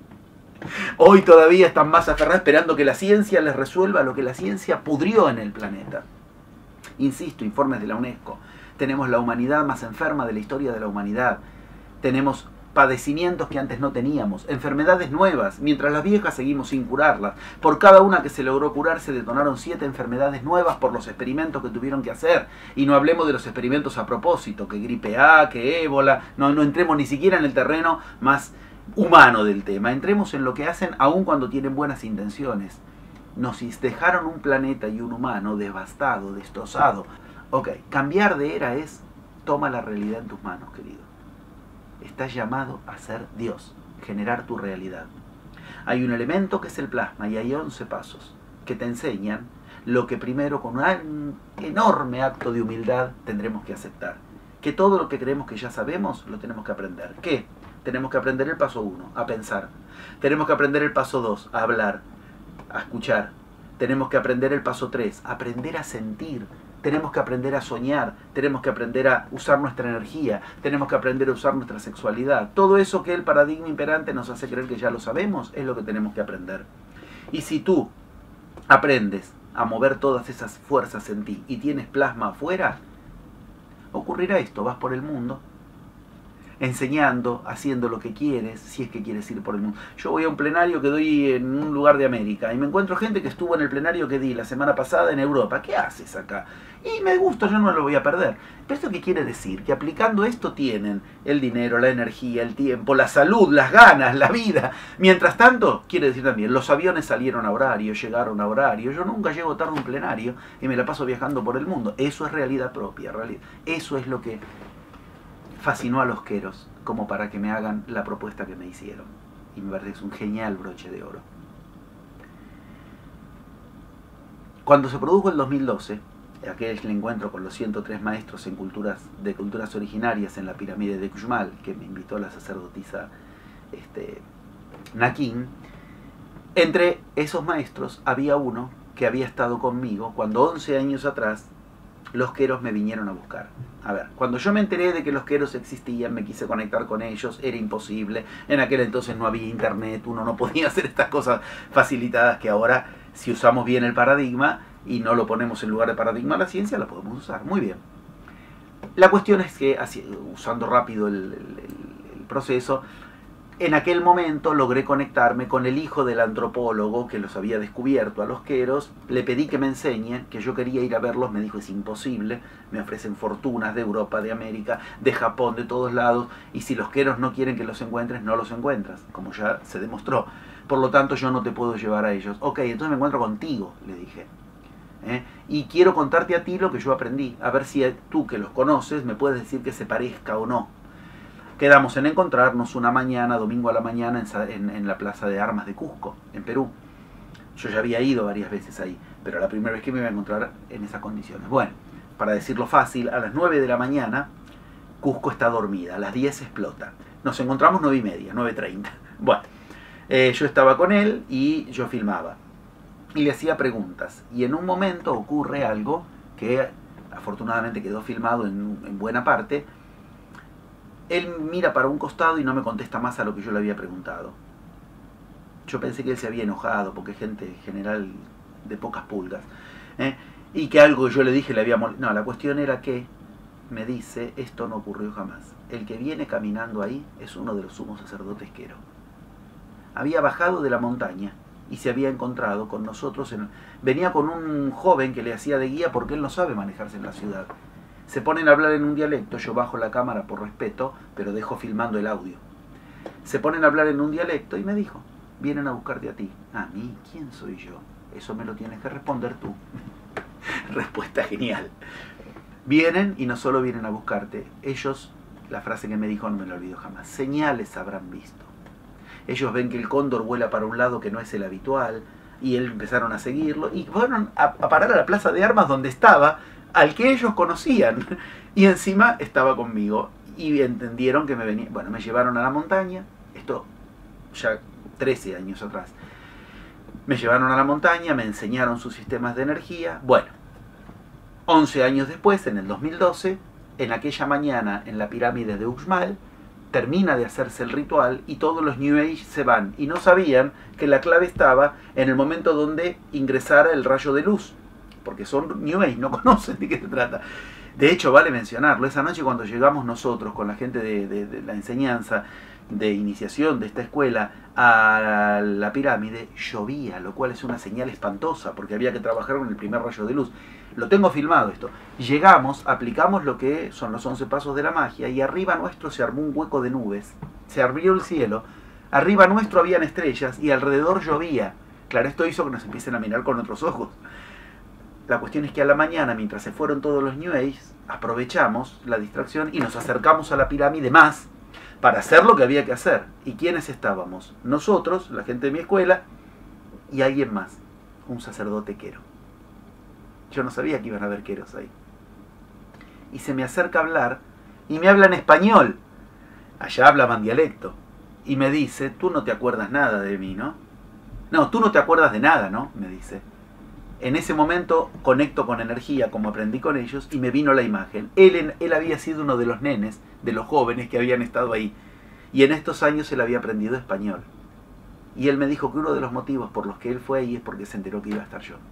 Hoy todavía están más aferrados esperando que la ciencia les resuelva lo que la ciencia pudrió en el planeta. Insisto, informes de la UNESCO. Tenemos la humanidad más enferma de la historia de la humanidad. Tenemos padecimientos que antes no teníamos, enfermedades nuevas, mientras las viejas seguimos sin curarlas. Por cada una que se logró curar se detonaron 7 enfermedades nuevas por los experimentos que tuvieron que hacer. Y no hablemos de los experimentos a propósito, que gripe A, que ébola, no entremos ni siquiera en el terreno más humano del tema. Entremos en lo que hacen aun cuando tienen buenas intenciones. Nos dejaron un planeta y un humano devastado, destrozado. Ok, cambiar de era es, toma la realidad en tus manos, querido. Estás llamado a ser Dios, generar tu realidad. Hay un elemento que es el plasma y hay 11 pasos que te enseñan lo que primero con un enorme acto de humildad tendremos que aceptar. Que todo lo que creemos que ya sabemos lo tenemos que aprender. ¿Qué? Tenemos que aprender el paso 1, a pensar. Tenemos que aprender el paso 2, a hablar, a escuchar. Tenemos que aprender el paso 3, aprender a sentir. Tenemos que aprender a soñar, tenemos que aprender a usar nuestra energía, tenemos que aprender a usar nuestra sexualidad. Todo eso que el paradigma imperante nos hace creer que ya lo sabemos, es lo que tenemos que aprender. Y si tú aprendes a mover todas esas fuerzas en ti y tienes plasma afuera, ocurrirá esto, vas por el mundo enseñando, haciendo lo que quieres, si es que quieres ir por el mundo. Yo voy a un plenario que doy en un lugar de América y me encuentro gente que estuvo en el plenario que di la semana pasada en Europa. ¿Qué haces acá? Y me gusta, yo no lo voy a perder. ¿Pero esto qué quiere decir? Que aplicando esto tienen el dinero, la energía, el tiempo, la salud, las ganas, la vida. Mientras tanto, quiere decir también, los aviones salieron a horario, llegaron a horario. Yo nunca llego tarde a un plenario y me la paso viajando por el mundo. Eso es realidad propia, realidad. Eso es lo que fascinó a los queros como para que me hagan la propuesta que me hicieron. Y me parece que es un genial broche de oro. Cuando se produjo el 2012, aquel encuentro con los 103 maestros en culturas originarias en la pirámide de Kuchmal, que me invitó la sacerdotisa Nakin, entre esos maestros había uno que había estado conmigo cuando 11 años atrás los queros me vinieron a buscar. A ver, cuando yo me enteré de que los queros existían, me quise conectar con ellos, era imposible. En aquel entonces no había internet, uno no podía hacer estas cosas facilitadas que ahora, si usamos bien el paradigma y no lo ponemos en lugar de paradigma la ciencia, la podemos usar. Muy bien. La cuestión es que, usando rápido el proceso, en aquel momento logré conectarme con el hijo del antropólogo que los había descubierto a los queros. Le pedí que me enseñen, que yo quería ir a verlos, me dijo es imposible, me ofrecen fortunas de Europa, de América, de Japón, de todos lados, y si los queros no quieren que los encuentres, no los encuentras, como ya se demostró. Por lo tanto yo no te puedo llevar a ellos. Ok, entonces me encuentro contigo, le dije. Y quiero contarte a ti lo que yo aprendí, a ver si tú que los conoces me puedes decir que se parezca o no. Quedamos en encontrarnos una mañana, domingo a la mañana, en la Plaza de Armas de Cusco, en Perú. Yo ya había ido varias veces ahí, pero la primera vez que me iba a encontrar en esas condiciones. Bueno, para decirlo fácil, a las 9 de la mañana, Cusco está dormida, a las 10 explota. Nos encontramos 9:30, 9:30. Bueno, yo estaba con él y yo filmaba. Y le hacía preguntas. Y en un momento ocurre algo que afortunadamente quedó filmado en buena parte. Él mira para un costado y no me contesta más a lo que yo le había preguntado. Yo pensé que él se había enojado porque es gente en general de pocas pulgas. Y que algo que yo le dije le había molestado. No, la cuestión era que me dice, esto no ocurrió jamás. El que viene caminando ahí es uno de los sumos sacerdotes quero. Había bajado de la montaña y se había encontrado con nosotros. Venía con un joven que le hacía de guía porque él no sabe manejarse en la ciudad. Se ponen a hablar en un dialecto, yo bajo la cámara por respeto, pero dejo filmando el audio. Se ponen a hablar en un dialecto y me dijo, vienen a buscarte a ti. ¿A mí? ¿Quién soy yo? Eso me lo tienes que responder tú. Respuesta genial. Vienen y no solo vienen a buscarte, ellos, la frase que me dijo no me la olvido jamás, señales habrán visto. Ellos ven que el cóndor vuela para un lado que no es el habitual, y él empezaron a seguirlo, y fueron a parar a la plaza de armas donde estaba, al que ellos conocían, y encima estaba conmigo, y entendieron que me venía. Bueno, me llevaron a la montaña, esto ya 13 años atrás, me llevaron a la montaña, me enseñaron sus sistemas de energía. Bueno, 11 años después, en el 2012, en aquella mañana en la pirámide de Uxmal, termina de hacerse el ritual y todos los New Age se van. Y no sabían que la clave estaba en el momento donde ingresara el rayo de luz. Porque son New Age, no conocen de qué se trata. De hecho, vale mencionarlo, esa noche cuando llegamos nosotros con la gente de la enseñanza, de iniciación de esta escuela a la pirámide, llovía, lo cual es una señal espantosa porque había que trabajar con el primer rayo de luz. Lo tengo filmado esto. Llegamos, aplicamos lo que son los 11 pasos de la magia y arriba nuestro se armó un hueco de nubes, se abrió el cielo, arriba nuestro habían estrellas y alrededor llovía. Claro, esto hizo que nos empiecen a mirar con otros ojos. La cuestión es que a la mañana, mientras se fueron todos los New Age, aprovechamos la distracción y nos acercamos a la pirámide más para hacer lo que había que hacer. ¿Y quiénes estábamos? Nosotros, la gente de mi escuela, y alguien más, un sacerdote quero. Yo no sabía que iban a haber queros ahí. Y se me acerca a hablar, y me habla en español. Allá hablaban dialecto. Y me dice, tú no te acuerdas nada de mí, ¿no? No, tú no te acuerdas de nada, ¿no? Me dice. En ese momento conecto con energía, como aprendí con ellos, y me vino la imagen. Él había sido uno de los nenes, de los jóvenes que habían estado ahí. Y en estos años él había aprendido español. Y él me dijo que uno de los motivos por los que él fue ahí es porque se enteró que iba a estar yo.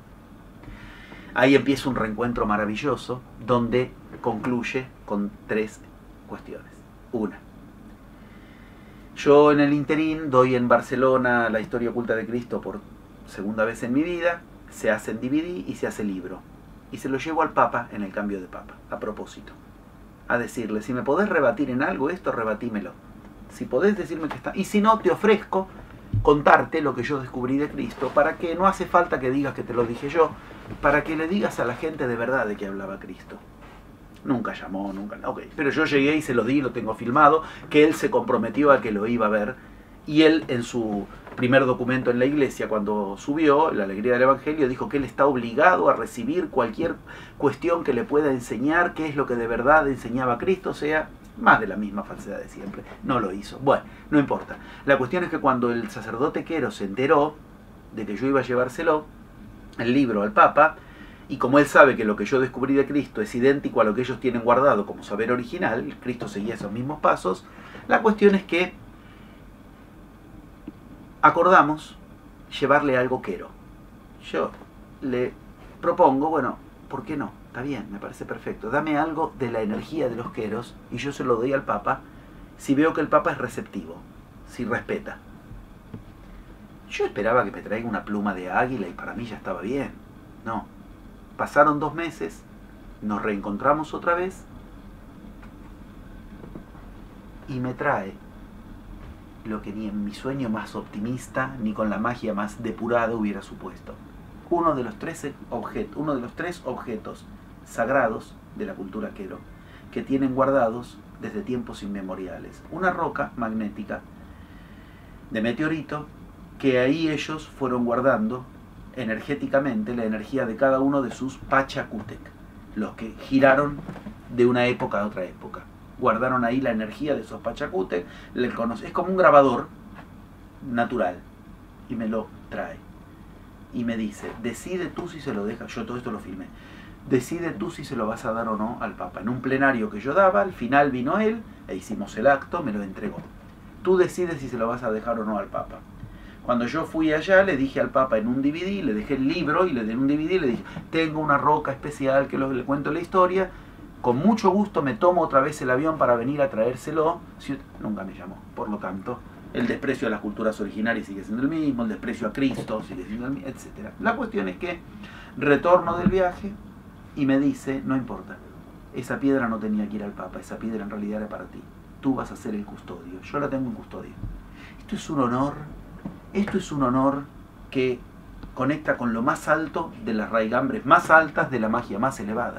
Ahí empieza un reencuentro maravilloso, donde concluye con 3 cuestiones. Una, yo en el interín doy en Barcelona la historia oculta de Cristo por segunda vez en mi vida. Se hace en DVD y se hace libro. Y se lo llevo al Papa en el cambio de Papa, a propósito. A decirle, si me podés rebatir en algo esto, rebatímelo. Si podés decirme que está... Y si no, te ofrezco contarte lo que yo descubrí de Cristo, para que no hace falta que digas que te lo dije yo, para que le digas a la gente de verdad de que hablaba Cristo. Nunca llamó, nunca... Ok, pero yo llegué y se lo di, lo tengo filmado, que él se comprometió a que lo iba a ver. Y él en su primer documento en la iglesia, cuando subió la alegría del evangelio, dijo que él está obligado a recibir cualquier cuestión que le pueda enseñar qué es lo que de verdad enseñaba Cristo, o sea, más de la misma falsedad de siempre. No lo hizo. Bueno, no importa. La cuestión es que cuando el sacerdote Quero se enteró de que yo iba a llevárselo, el libro, al Papa, y como él sabe que lo que yo descubrí de Cristo es idéntico a lo que ellos tienen guardado como saber original, Cristo seguía esos mismos pasos, la cuestión es que acordamos llevarle algo Quero. Yo le propongo, bueno, ¿por qué no? Está bien, me parece perfecto. Dame algo de la energía de los Queros y yo se lo doy al Papa si veo que el Papa es receptivo, si respeta. Yo esperaba que me traiga una pluma de águila y para mí ya estaba bien. No. Pasaron 2 meses, nos reencontramos otra vez y me trae lo que ni en mi sueño más optimista ni con la magia más depurada hubiera supuesto. Uno de los 3 objetos sagrados de la cultura Quero que tienen guardados desde tiempos inmemoriales. Una roca magnética de meteorito que ahí ellos fueron guardando energéticamente la energía de cada uno de sus Pachacútec, los que giraron de una época a otra época. Guardaron ahí la energía de esos Pachacútec, es como un grabador natural, y me lo trae. Y me dice, decide tú si se lo dejas, yo todo esto lo filmé, decide tú si se lo vas a dar o no al Papa. En un plenario que yo daba, al final vino él, e hicimos el acto, me lo entregó. Tú decides si se lo vas a dejar o no al Papa. Cuando yo fui allá, le dije al Papa en un DVD, le dejé el libro y le di un DVD y le dije, tengo una roca especial que le cuento la historia, con mucho gusto me tomo otra vez el avión para venir a traérselo. Nunca me llamó, por lo tanto, el desprecio a las culturas originarias sigue siendo el mismo, el desprecio a Cristo sigue siendo el mismo, etc. La cuestión es que retorno del viaje y me dice, no importa, esa piedra no tenía que ir al Papa, esa piedra en realidad era para ti, tú vas a ser el custodio, yo la tengo en custodia. Esto es un honor que conecta con lo más alto de las raigambres más altas de la magia más elevada.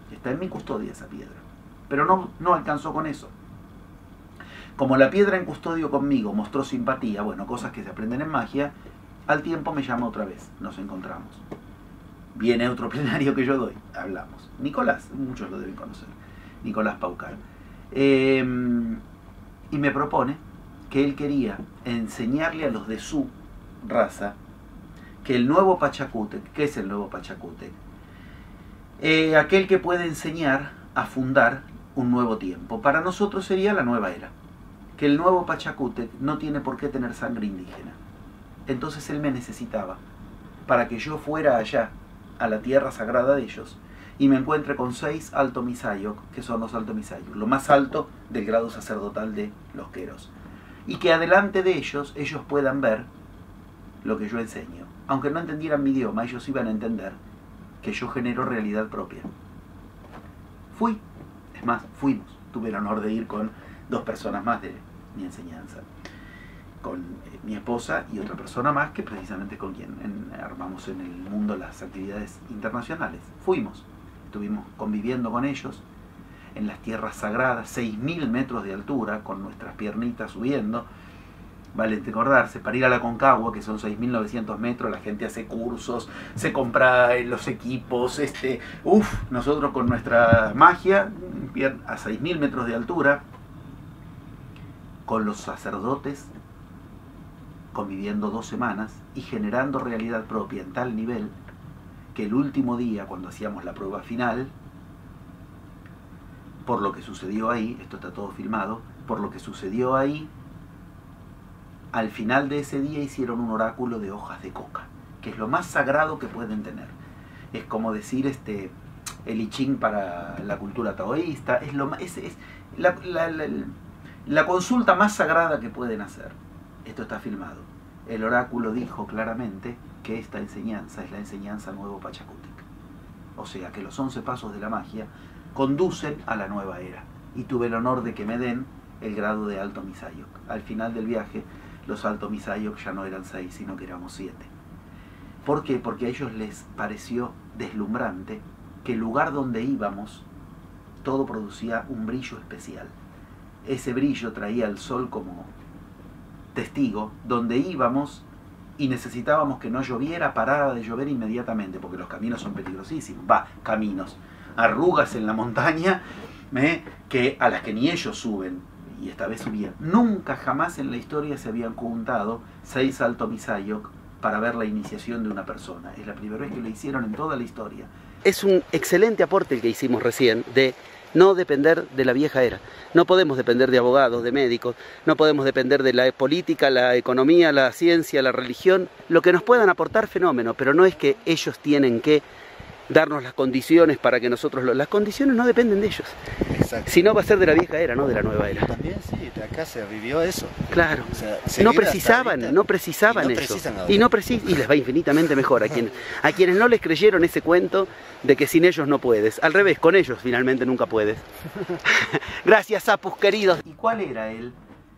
Está en mi custodia esa piedra. Pero no alcanzó con eso. Como la piedra en custodio conmigo mostró simpatía, bueno, cosas que se aprenden en magia, al tiempo me llama otra vez, nos encontramos. Viene otro plenario que yo doy, hablamos. Nicolás, muchos lo deben conocer, Nicolás Paucar. Y me propone que él quería enseñarle a los de su raza que el nuevo Pachacútec, ¿qué es el nuevo Pachacútec? Aquel que puede enseñar a fundar un nuevo tiempo. Para nosotros sería la nueva era. Que el nuevo Pachacútec no tiene por qué tener sangre indígena. Entonces él me necesitaba para que yo fuera allá, a la tierra sagrada de ellos, y me encuentre con 6 Alto Misayoc, que son los Alto Misayoc, lo más alto del grado sacerdotal de los Queros. Y que adelante de ellos puedan ver lo que yo enseño. Aunque no entendieran mi idioma, ellos iban a entender que yo genero realidad propia. Fui, es más, fuimos. Tuve el honor de ir con 2 personas más de mi enseñanza. Con mi esposa y otra persona más que precisamente con quien armamos en el mundo las actividades internacionales. Fuimos, estuvimos conviviendo con ellos en las tierras sagradas, 6.000 metros de altura, con nuestras piernitas subiendo. Vale recordarse, para ir a la Concagua, que son 6.900 metros, la gente hace cursos, se compra los equipos, nosotros con nuestra magia, a 6.000 metros de altura, con los sacerdotes, conviviendo 2 semanas y generando realidad propia en tal nivel que el último día, cuando hacíamos la prueba final, por lo que sucedió ahí, esto está todo filmado, por lo que sucedió ahí, al final de ese día hicieron un oráculo de hojas de coca, que es lo más sagrado que pueden tener. Es como decir el I Ching para la cultura taoísta, es la consulta más sagrada que pueden hacer. Esto está filmado. El oráculo dijo claramente que esta enseñanza es la enseñanza Nuevo Pachacútec. O sea que los 11 pasos de la magia conducen a la nueva era. Y tuve el honor de que me den el grado de Alto Misayoc. Al final del viaje, los Alto Misayoc ya no eran 6, sino que éramos 7. ¿Por qué? Porque a ellos les pareció deslumbrante que el lugar donde íbamos, todo producía un brillo especial. Ese brillo traía al sol como testigo, donde íbamos y necesitábamos que no lloviera, parara de llover inmediatamente, porque los caminos son peligrosísimos. Caminos, arrugas en la montaña, que a las que ni ellos suben, y esta vez subían. Nunca jamás en la historia se habían juntado 6 Alto Misayoc para ver la iniciación de una persona. Es la primera vez que lo hicieron en toda la historia. Es un excelente aporte el que hicimos recién, de no depender de la vieja era. No podemos depender de abogados, de médicos, no podemos depender de la política, la economía, la ciencia, la religión, lo que nos puedan aportar fenómeno, pero no es que ellos tienen que darnos las condiciones para que nosotros... Las condiciones no dependen de ellos. Exacto. Si no, va a ser de la vieja era, no de la nueva era. También sí, de acá se vivió eso. Claro. O sea, no precisaban eso. Y les va infinitamente mejor a quienes no les creyeron ese cuento de que sin ellos no puedes. Al revés, con ellos finalmente nunca puedes. Gracias, sapos queridos. ¿Y cuál era el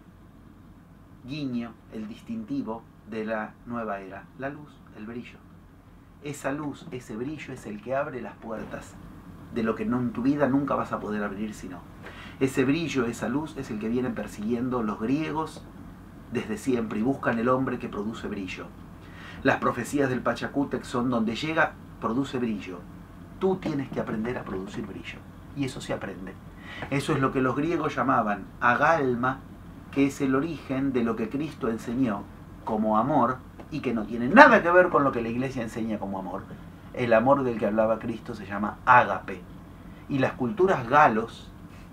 guiño, el distintivo de la nueva era? La luz, el brillo. Esa luz, ese brillo es el que abre las puertas de lo que en tu vida nunca vas a poder abrir sino. Ese brillo, esa luz es el que vienen persiguiendo los griegos desde siempre y buscan el hombre que produce brillo. Las profecías del Pachacútec son donde llega, produce brillo. Tú tienes que aprender a producir brillo. Y eso se aprende. Eso es lo que los griegos llamaban agalma, que es el origen de lo que Cristo enseñó como amor, y que no tiene nada que ver con lo que la Iglesia enseña como amor. El amor del que hablaba Cristo se llama ágape. Y las culturas galos,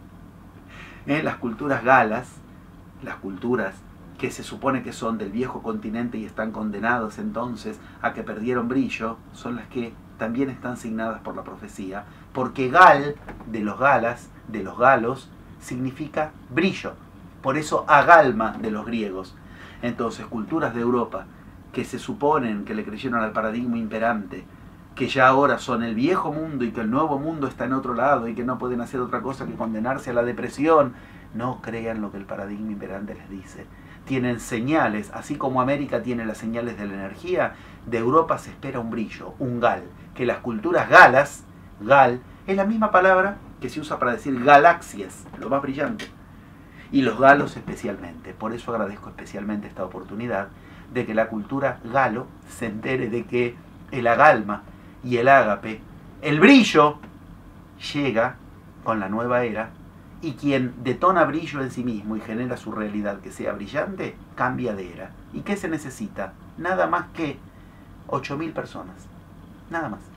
las culturas galas, las culturas que se supone que son del viejo continente y están condenados entonces a que perdieron brillo, son las que también están signadas por la profecía, porque gal, de los galas, de los galos, significa brillo. Por eso agalma de los griegos. Entonces, culturas de Europa que se suponen que le creyeron al paradigma imperante, que ya ahora son el viejo mundo y que el nuevo mundo está en otro lado y que no pueden hacer otra cosa que condenarse a la depresión, no crean lo que el paradigma imperante les dice. Tienen señales, así como América tiene las señales de la energía, de Europa se espera un brillo, un gal, que las culturas galas, gal, Es la misma palabra que se usa para decir galaxias, lo más brillante. Y los galos especialmente. Por eso agradezco especialmente esta oportunidad de que la cultura galo se entere de que el agalma y el ágape, el brillo, llega con la nueva era, y quien detona brillo en sí mismo y genera su realidad que sea brillante, cambia de era. ¿Y qué se necesita? Nada más que 8.000 personas. Nada más.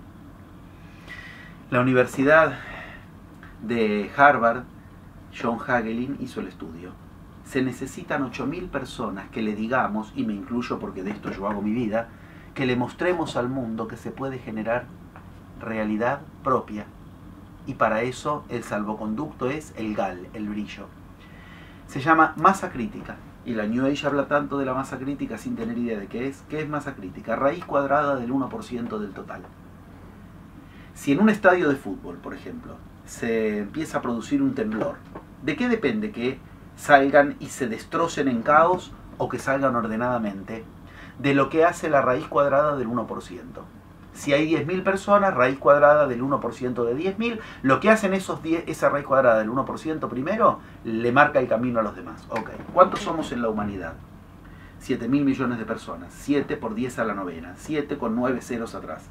La Universidad de Harvard, John Hagelin, hizo el estudio. Se necesitan 8.000 personas que le digamos, y me incluyo porque de esto yo hago mi vida, que le mostremos al mundo que se puede generar realidad propia. Y para eso el salvoconducto es el gal, el brillo. Se llama masa crítica. Y la New Age habla tanto de la masa crítica sin tener idea de qué es. ¿Qué es masa crítica? Raíz cuadrada del 1% del total. Si en un estadio de fútbol, por ejemplo, se empieza a producir un temblor, ¿de qué depende que salgan y se destrocen en caos o que salgan ordenadamente? De lo que hace la raíz cuadrada del 1%. Si hay 10.000 personas, raíz cuadrada del 1% de 10.000, lo que hacen esa raíz cuadrada del 1% primero, le marca el camino a los demás. Ok, ¿cuántos somos en la humanidad? 7.000 millones de personas. 7 por 10 a la novena. 7 con 9 ceros atrás.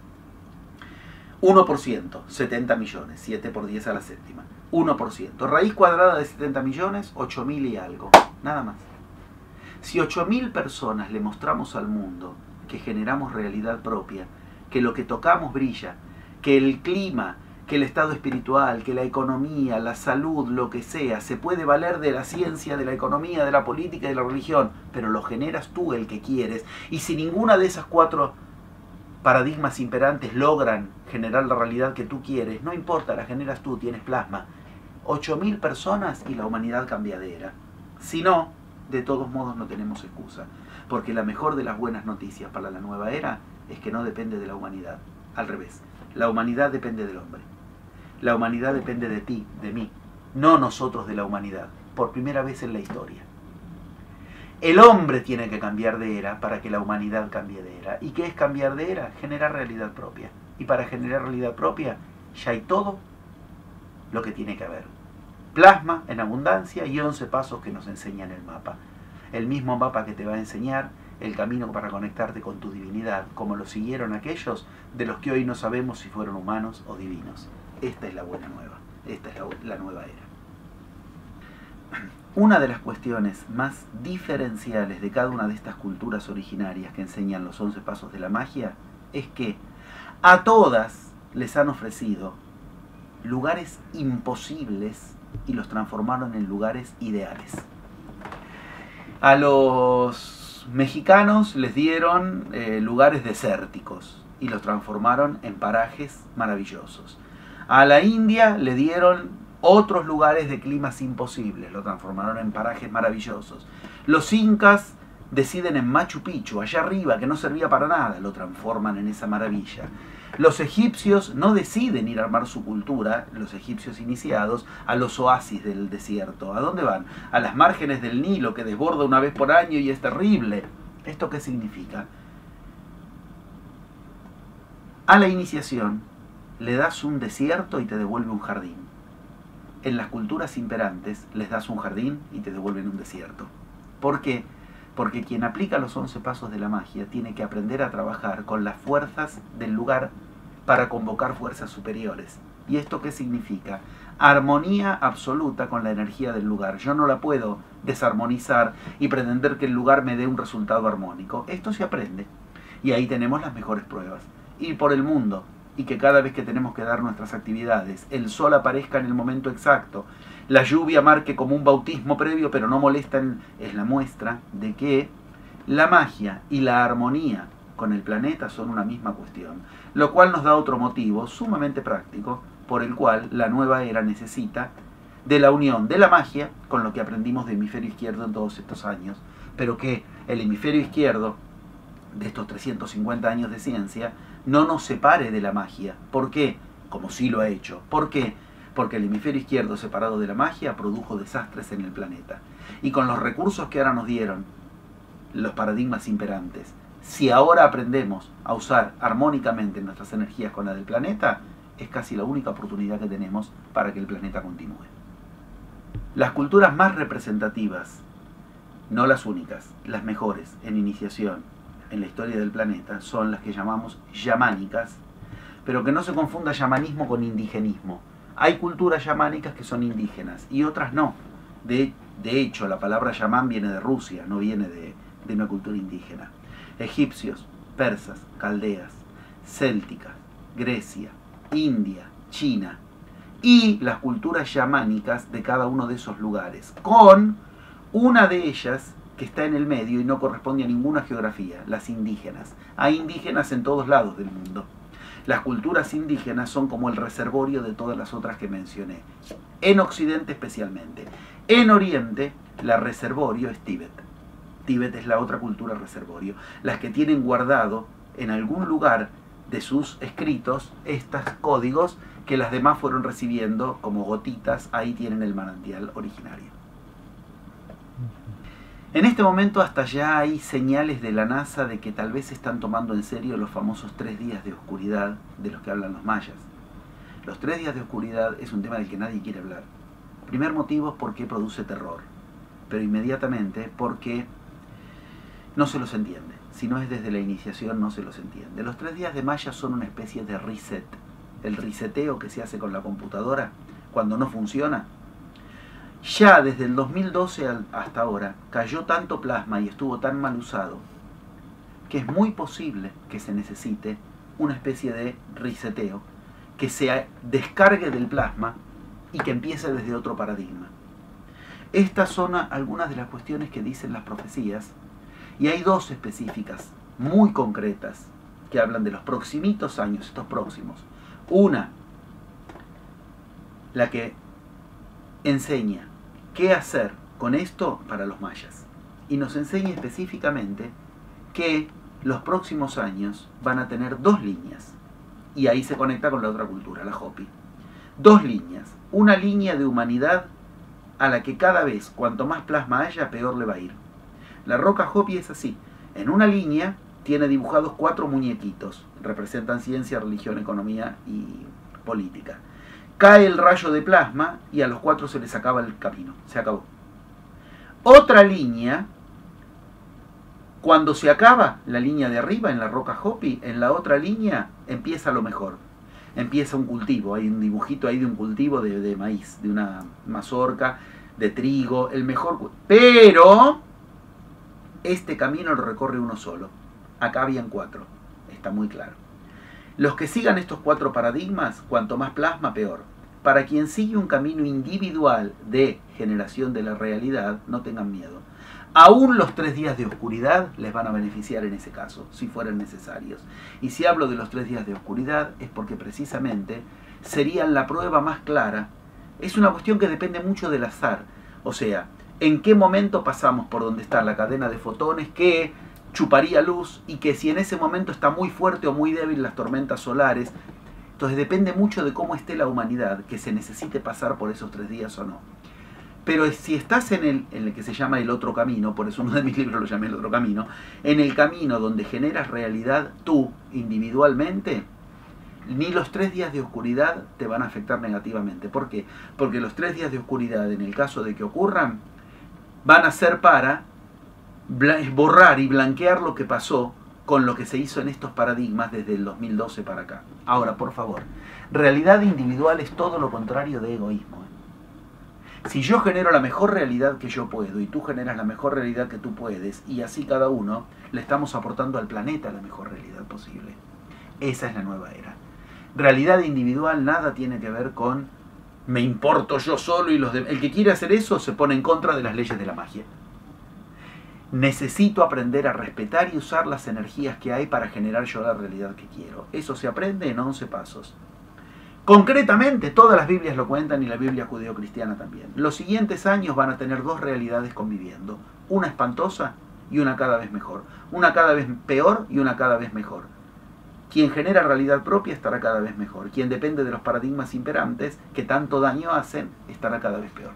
1%, 70 millones. 7 por 10 a la séptima. 1%. Raíz cuadrada de 70 millones, 8.000 y algo. Nada más. Si 8.000 personas le mostramos al mundo que generamos realidad propia, que lo que tocamos brilla, que el clima, que el estado espiritual, que la economía, la salud, lo que sea, se puede valer de la ciencia, de la economía, de la política y de la religión, pero lo generas tú el que quieres. Y si ninguna de esas 4 paradigmas imperantes logran generar la realidad que tú quieres, no importa, la generas tú, tienes plasma. 8.000 personas y la humanidad cambia de era. Si no, de todos modos no tenemos excusa, porque la mejor de las buenas noticias para la nueva era es que no depende de la humanidad. Al revés, la humanidad depende del hombre. La humanidad depende de ti, de mí, no nosotros de la humanidad, por primera vez en la historia. El hombre tiene que cambiar de era para que la humanidad cambie de era. ¿Y qué es cambiar de era? Generar realidad propia. Y para generar realidad propia ya hay todo lo que tiene que haber. Plasma en abundancia y 11 pasos que nos enseñan el mapa. El mismo mapa que te va a enseñar el camino para conectarte con tu divinidad, como lo siguieron aquellos de los que hoy no sabemos si fueron humanos o divinos. Esta es la buena nueva, esta es la nueva era. Una de las cuestiones más diferenciales de cada una de estas culturas originarias que enseñan los 11 pasos de la magia es que a todas les han ofrecido lugares imposibles y los transformaron en lugares ideales. A los mexicanos les dieron lugares desérticos y los transformaron en parajes maravillosos. A la India le dieron otros lugares de climas imposibles, lo transformaron en parajes maravillosos. Los incas deciden en Machu Picchu, allá arriba, que no servía para nada, lo transforman en esa maravilla. Los egipcios no deciden ir a armar su cultura, los egipcios iniciados, a los oasis del desierto. ¿A dónde van? A las márgenes del Nilo, que desborda una vez por año y es terrible. ¿Esto qué significa? A la iniciación le das un desierto y te devuelve un jardín. En las culturas imperantes les das un jardín y te devuelven un desierto. ¿Por qué? Porque quien aplica los 11 pasos de la magia tiene que aprender a trabajar con las fuerzas del lugar para convocar fuerzas superiores. ¿Y esto qué significa? Armonía absoluta con la energía del lugar. Yo no la puedo desarmonizar y pretender que el lugar me dé un resultado armónico. Esto se aprende. Y ahí tenemos las mejores pruebas. Ir por el mundo y que cada vez que tenemos que dar nuestras actividades, el sol aparezca en el momento exacto, la lluvia marque como un bautismo previo, pero no molesta, es la muestra de que la magia y la armonía con el planeta son una misma cuestión, lo cual nos da otro motivo sumamente práctico por el cual la nueva era necesita de la unión de la magia con lo que aprendimos de hemisferio izquierdo en todos estos años, pero que el hemisferio izquierdo de estos 350 años de ciencia no nos separe de la magia. ¿Por qué? Como sí lo ha hecho. ¿Por qué? Porque el hemisferio izquierdo separado de la magia produjo desastres en el planeta. Y con los recursos que ahora nos dieron los paradigmas imperantes, si ahora aprendemos a usar armónicamente nuestras energías con la del planeta, es casi la única oportunidad que tenemos para que el planeta continúe. Las culturas más representativas, no las únicas, las mejores en iniciación en la historia del planeta, son las que llamamos yamánicas, pero que no se confunda yamanismo con indigenismo. Hay culturas yamánicas que son indígenas y otras no. De hecho, la palabra yamán viene de Rusia, no viene de una cultura indígena. Egipcios, persas, caldeas, célticas, Grecia, India, China y las culturas yamánicas de cada uno de esos lugares, con una de ellas que está en el medio y no corresponde a ninguna geografía, las indígenas. Hay indígenas en todos lados del mundo. Las culturas indígenas son como el reservorio de todas las otras que mencioné, en Occidente especialmente. En Oriente, la reservorio es Tíbet. Tíbet es la otra cultura reservorio, las que tienen guardado en algún lugar de sus escritos estos códigos que las demás fueron recibiendo como gotitas. Ahí tienen el manantial originario. En este momento hasta ya hay señales de la NASA de que tal vez están tomando en serio los famosos 3 días de oscuridad de los que hablan los mayas. Los 3 días de oscuridad es un tema del que nadie quiere hablar. Primer motivo es porque produce terror, pero inmediatamente porque no se los entiende. Si no es desde la iniciación, no se los entiende. Los 3 días de Maya son una especie de reset. El reseteo que se hace con la computadora cuando no funciona. Ya desde el 2012 hasta ahora cayó tanto plasma y estuvo tan mal usado que es muy posible que se necesite una especie de reseteo, que se descargue del plasma y que empiece desde otro paradigma. Estas son algunas de las cuestiones que dicen las profecías, y hay 2 específicas, muy concretas, que hablan de los proximitos años, estos próximos. Una, la que enseña qué hacer con esto para los mayas. Y nos enseña específicamente que los próximos años van a tener 2 líneas. Y ahí se conecta con la otra cultura, la Hopi. 2 líneas. Una línea de humanidad a la que cada vez, cuanto más plasma haya, peor le va a ir. La roca Hopi es así. En una línea tiene dibujados 4 muñequitos. Representan ciencia, religión, economía y política. Cae el rayo de plasma y a los 4 se les acaba el camino. Se acabó. Otra línea, cuando se acaba la línea de arriba en la roca Hopi, en la otra línea empieza lo mejor. Empieza un cultivo. Hay un dibujito ahí de un cultivo de maíz, de una mazorca, de trigo, el mejor. Pero este camino lo recorre uno solo. Acá habían 4. Está muy claro. Los que sigan estos 4 paradigmas, cuanto más plasma, peor. Para quien sigue un camino individual de generación de la realidad, no tengan miedo. Aún los 3 días de oscuridad les van a beneficiar en ese caso, si fueran necesarios. Y si hablo de los 3 días de oscuridad, es porque precisamente serían la prueba más clara. Es una cuestión que depende mucho del azar. O sea, en qué momento pasamos por donde está la cadena de fotones que chuparía luz, y que si en ese momento está muy fuerte o muy débil las tormentas solares. Entonces depende mucho de cómo esté la humanidad, que se necesite pasar por esos 3 días o no. Pero si estás en el que se llama el otro camino, por eso uno de mis libros lo llamé el otro camino, en el camino donde generas realidad tú individualmente, ni los 3 días de oscuridad te van a afectar negativamente. ¿Por qué? Porque los 3 días de oscuridad, en el caso de que ocurran, van a ser para borrar y blanquear lo que pasó con lo que se hizo en estos paradigmas desde el 2012 para acá. Ahora, por favor, realidad individual es todo lo contrario de egoísmo. Si yo genero la mejor realidad que yo puedo y tú generas la mejor realidad que tú puedes, y así cada uno, le estamos aportando al planeta la mejor realidad posible. Esa es la nueva era. Realidad individual nada tiene que ver con me importo yo solo y los demás. El que quiere hacer eso se pone en contra de las leyes de la magia. Necesito aprender a respetar y usar las energías que hay para generar yo la realidad que quiero. Eso se aprende en 11 pasos. Concretamente, todas las Biblias lo cuentan y la Biblia judeocristiana también. Los siguientes años van a tener 2 realidades conviviendo. Una espantosa y una cada vez mejor. Una cada vez peor y una cada vez mejor. Quien genera realidad propia estará cada vez mejor. Quien depende de los paradigmas imperantes que tanto daño hacen, estará cada vez peor.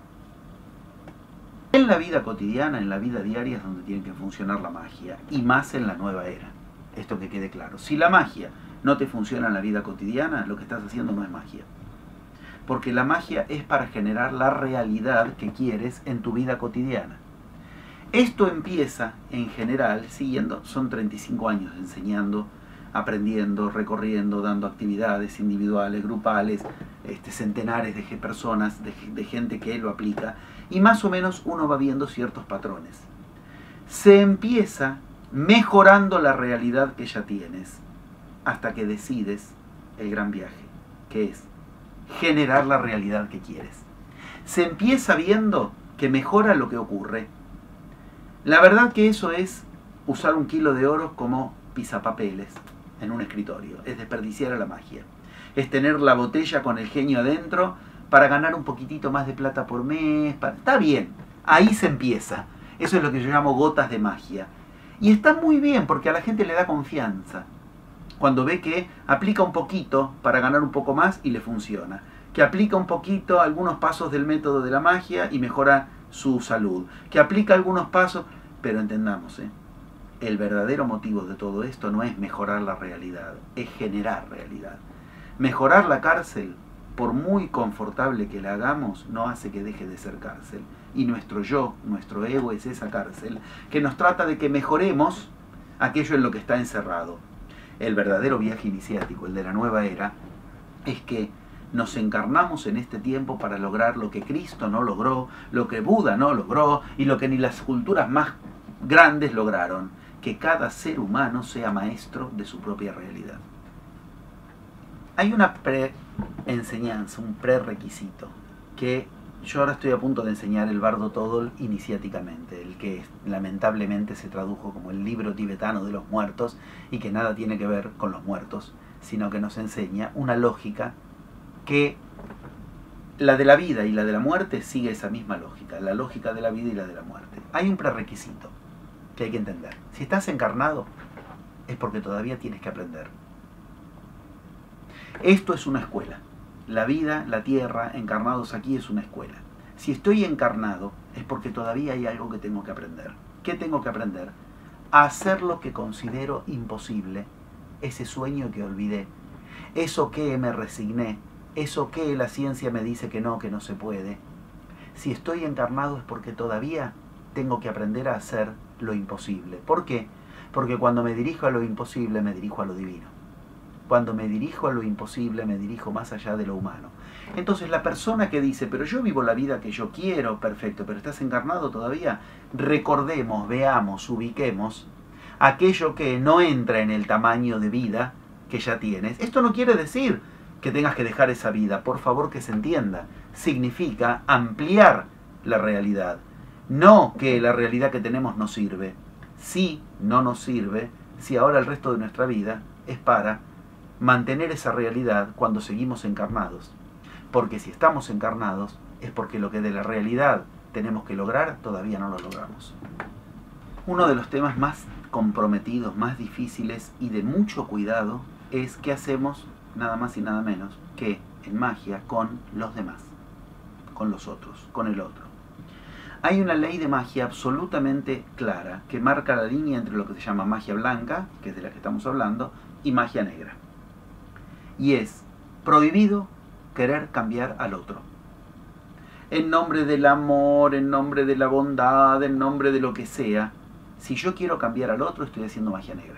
En la vida cotidiana, en la vida diaria es donde tiene que funcionar la magia, y más en la nueva era. Esto que quede claro. Si la magia no te funciona en la vida cotidiana, lo que estás haciendo no es magia. Porque la magia es para generar la realidad que quieres en tu vida cotidiana. Esto empieza, en general, son 35 años enseñando, aprendiendo, recorriendo, dando actividades individuales, grupales, centenares de personas, de gente que lo aplica, y más o menos uno va viendo ciertos patrones. Se empieza mejorando la realidad que ya tienes, hasta que decides el gran viaje, que es generar la realidad que quieres. Se empieza viendo que mejora lo que ocurre. La verdad que eso es usar 1 kilo de oro como pisapapeles en un escritorio, es desperdiciar a la magia. Es tener la botella con el genio adentro para ganar un poquitito más de plata por mes. Está bien, ahí se empieza. Eso es lo que yo llamo gotas de magia. Y está muy bien porque a la gente le da confianza cuando ve que aplica un poquito para ganar un poco más y le funciona. Que aplica un poquito algunos pasos del método de la magia y mejora su salud. Que aplica algunos pasos, pero entendamos, el verdadero motivo de todo esto no es mejorar la realidad, es generar realidad. Mejorar la cárcel, por muy confortable que la hagamos, no hace que deje de ser cárcel. Y nuestro yo, nuestro ego es esa cárcel que nos trata de que mejoremos aquello en lo que está encerrado. El verdadero viaje iniciático, el de la nueva era, es que nos encarnamos en este tiempo para lograr lo que Cristo no logró, lo que Buda no logró y lo que ni las culturas más grandes lograron, que cada ser humano sea maestro de su propia realidad. Hay una pre-enseñanza, un prerequisito, que yo ahora estoy a punto de enseñar el Bardo Thodol iniciáticamente, el que lamentablemente se tradujo como el libro tibetano de los muertos y que nada tiene que ver con los muertos, sino que nos enseña una lógica que la de la vida y la de la muerte sigue esa misma lógica, la lógica de la vida y la de la muerte. Hay un prerequisito que hay que entender. Si estás encarnado, es porque todavía tienes que aprender. Esto es una escuela. La vida, la tierra, encarnados aquí es una escuela. Si estoy encarnado, es porque todavía hay algo que tengo que aprender. ¿Qué tengo que aprender? A hacer lo que considero imposible, ese sueño que olvidé, eso que me resigné, eso que la ciencia me dice que no se puede. Si estoy encarnado es porque todavía tengo que aprender a hacer lo imposible. ¿Por qué? Porque cuando me dirijo a lo imposible, me dirijo a lo divino. Cuando me dirijo a lo imposible, me dirijo más allá de lo humano. Entonces la persona que dice, pero yo vivo la vida que yo quiero, perfecto, pero estás encarnado todavía, recordemos, veamos, ubiquemos aquello que no entra en el tamaño de vida que ya tienes. Esto no quiere decir que tengas que dejar esa vida, por favor que se entienda. Significa ampliar la realidad. No que la realidad que tenemos no sirve. Sí, no nos sirve si ahora el resto de nuestra vida es para mantener esa realidad cuando seguimos encarnados. Porque si estamos encarnados es porque lo que de la realidad tenemos que lograr todavía no lo logramos. Uno de los temas más comprometidos, más difíciles y de mucho cuidado es qué hacemos nada más y nada menos que en magia con los demás, con los otros, con el otro. Hay una ley de magia absolutamente clara que marca la línea entre lo que se llama magia blanca, que es de la que estamos hablando, y magia negra. Y es prohibido querer cambiar al otro. En nombre del amor, en nombre de la bondad, en nombre de lo que sea, si yo quiero cambiar al otro, estoy haciendo magia negra.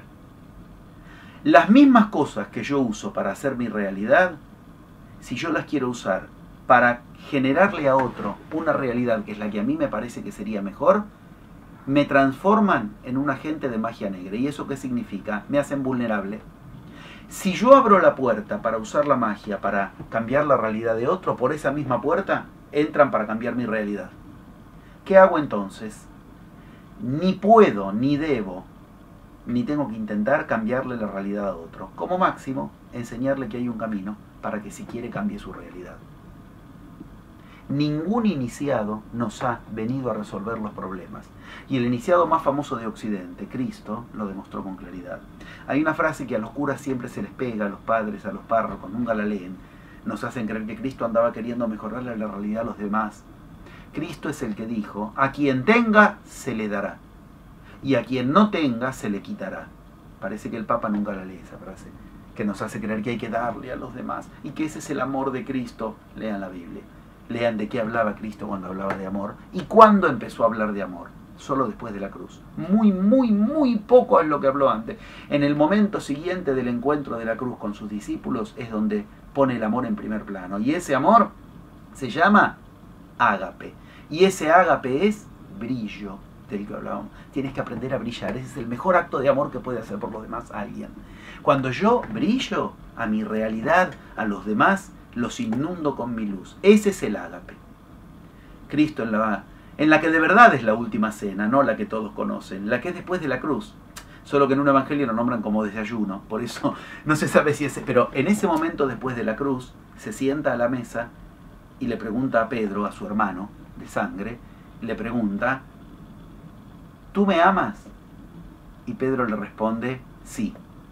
Las mismas cosas que yo uso para hacer mi realidad, si yo las quiero usar para generarle a otro una realidad que es la que a mí me parece que sería mejor, me transforman en un agente de magia negra. ¿Y eso qué significa? Me hacen vulnerable. Si yo abro la puerta para usar la magia, para cambiar la realidad de otro, por esa misma puerta entran para cambiar mi realidad. ¿Qué hago entonces? Ni puedo, ni debo, ni tengo que intentar cambiarle la realidad a otro. Como máximo, enseñarle que hay un camino para que si quiere cambie su realidad. Ningún iniciado nos ha venido a resolver los problemas. Y el iniciado más famoso de Occidente, Cristo, lo demostró con claridad. Hay una frase que a los curas siempre se les pega, a los padres, a los párrocos, nunca la leen. Nos hacen creer que Cristo andaba queriendo mejorarle la realidad a los demás. Cristo es el que dijo, a quien tenga, se le dará. Y a quien no tenga, se le quitará. Parece que el Papa nunca la lee esa frase. que nos hace creer que hay que darle a los demás y que ese es el amor de Cristo. Lean la Biblia, lean de qué hablaba Cristo cuando hablaba de amor y cuándo empezó a hablar de amor. Solo después de la cruz. Muy poco es lo que habló antes. En el momento siguiente del encuentro de la cruz con sus discípulos es donde pone el amor en primer plano. Y ese amor se llama ágape. Y ese ágape es brillo del que hablábamos. Tienes que aprender a brillar. Ese es el mejor acto de amor que puede hacer por los demás alguien. Cuando yo brillo a mi realidad, a los demás, los inundo con mi luz. Ese es el ágape. Cristo en la que de verdad es la última cena, no la que todos conocen, la que es después de la cruz. Solo que en un evangelio lo nombran como desayuno, por eso no se sabe si es... Pero en ese momento después de la cruz, se sienta a la mesa y le pregunta a Pedro, a su hermano de sangre, le pregunta, ¿tú me amas? Y Pedro le responde, sí.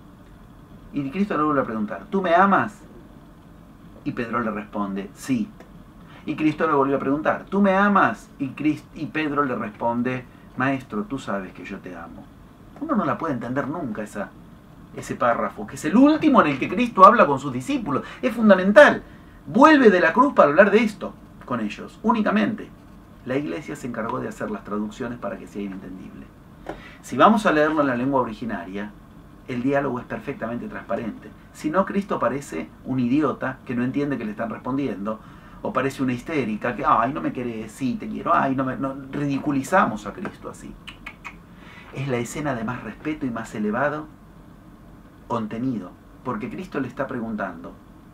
Y Cristo le vuelve a preguntar, ¿tú me amas? Y Pedro le responde, sí. Y Cristo le volvió a preguntar, ¿tú me amas? Y Pedro le responde, Maestro, tú sabes que yo te amo. Uno no la puede entender nunca ese párrafo, que es el último en el que Cristo habla con sus discípulos. Es fundamental. Vuelve de la cruz para hablar de esto con ellos, únicamente. La Iglesia se encargó de hacer las traducciones para que sea entendible. Si vamos a leerlo en la lengua originaria, el diálogo es perfectamente transparente. Si no, Cristo parece un idiota que no entiende que le están respondiendo, o parece una histérica, que, ay, no me querés, sí, te quiero, ay, no, ridiculizamos a Cristo así. Es la escena de más respeto y más elevado contenido, porque Cristo le está preguntando,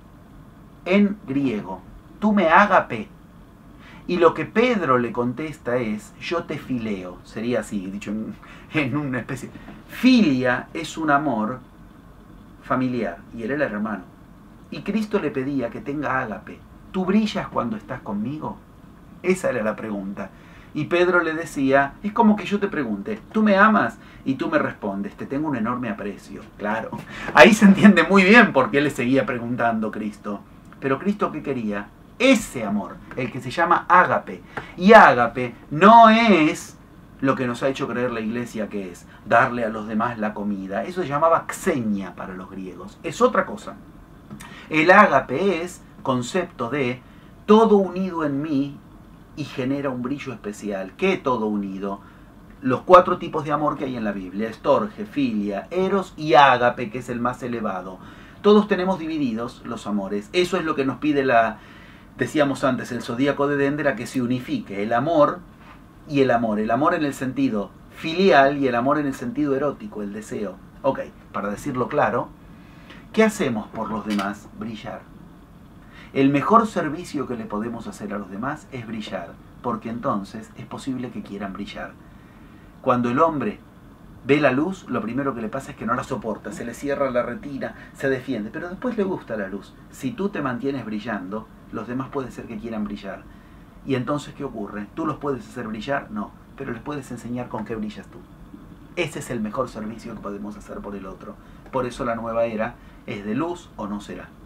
en griego, tú me ágape, y lo que Pedro le contesta es, yo te fileo, sería así, dicho en una especie. Filia es un amor familiar, y él era el hermano, y Cristo le pedía que tenga ágape. ¿Tú brillas cuando estás conmigo? Esa era la pregunta. Y Pedro le decía, es como que yo te pregunte, ¿tú me amas? Y tú me respondes, te tengo un enorme aprecio. Claro, ahí se entiende muy bien por qué le seguía preguntando Cristo. Pero Cristo, ¿qué quería? Ese amor, el que se llama ágape. Y ágape no es lo que nos ha hecho creer la Iglesia que es, darle a los demás la comida. Eso se llamaba xenia para los griegos. Es otra cosa. El ágape es concepto de todo unido en mí y genera un brillo especial. ¿Qué todo unido? Los 4 tipos de amor que hay en la Biblia: estorge, filia, eros y ágape, que es el más elevado. Todos tenemos divididos los amores. Eso es lo que nos pide decíamos antes, el zodíaco de Dendera, que se unifique el amor y el amor. El amor en el sentido filial y el amor en el sentido erótico, el deseo. Ok, para decirlo claro, ¿qué hacemos por los demás? Brillar. El mejor servicio que le podemos hacer a los demás es brillar, porque entonces es posible que quieran brillar. Cuando el hombre ve la luz, lo primero que le pasa es que no la soporta, se le cierra la retina, se defiende, pero después le gusta la luz. Si tú te mantienes brillando, los demás puede ser que quieran brillar. Y entonces, ¿qué ocurre? ¿Tú los puedes hacer brillar? No, pero les puedes enseñar con qué brillas tú. Ese es el mejor servicio que podemos hacer por el otro. Por eso la nueva era es de luz o no será.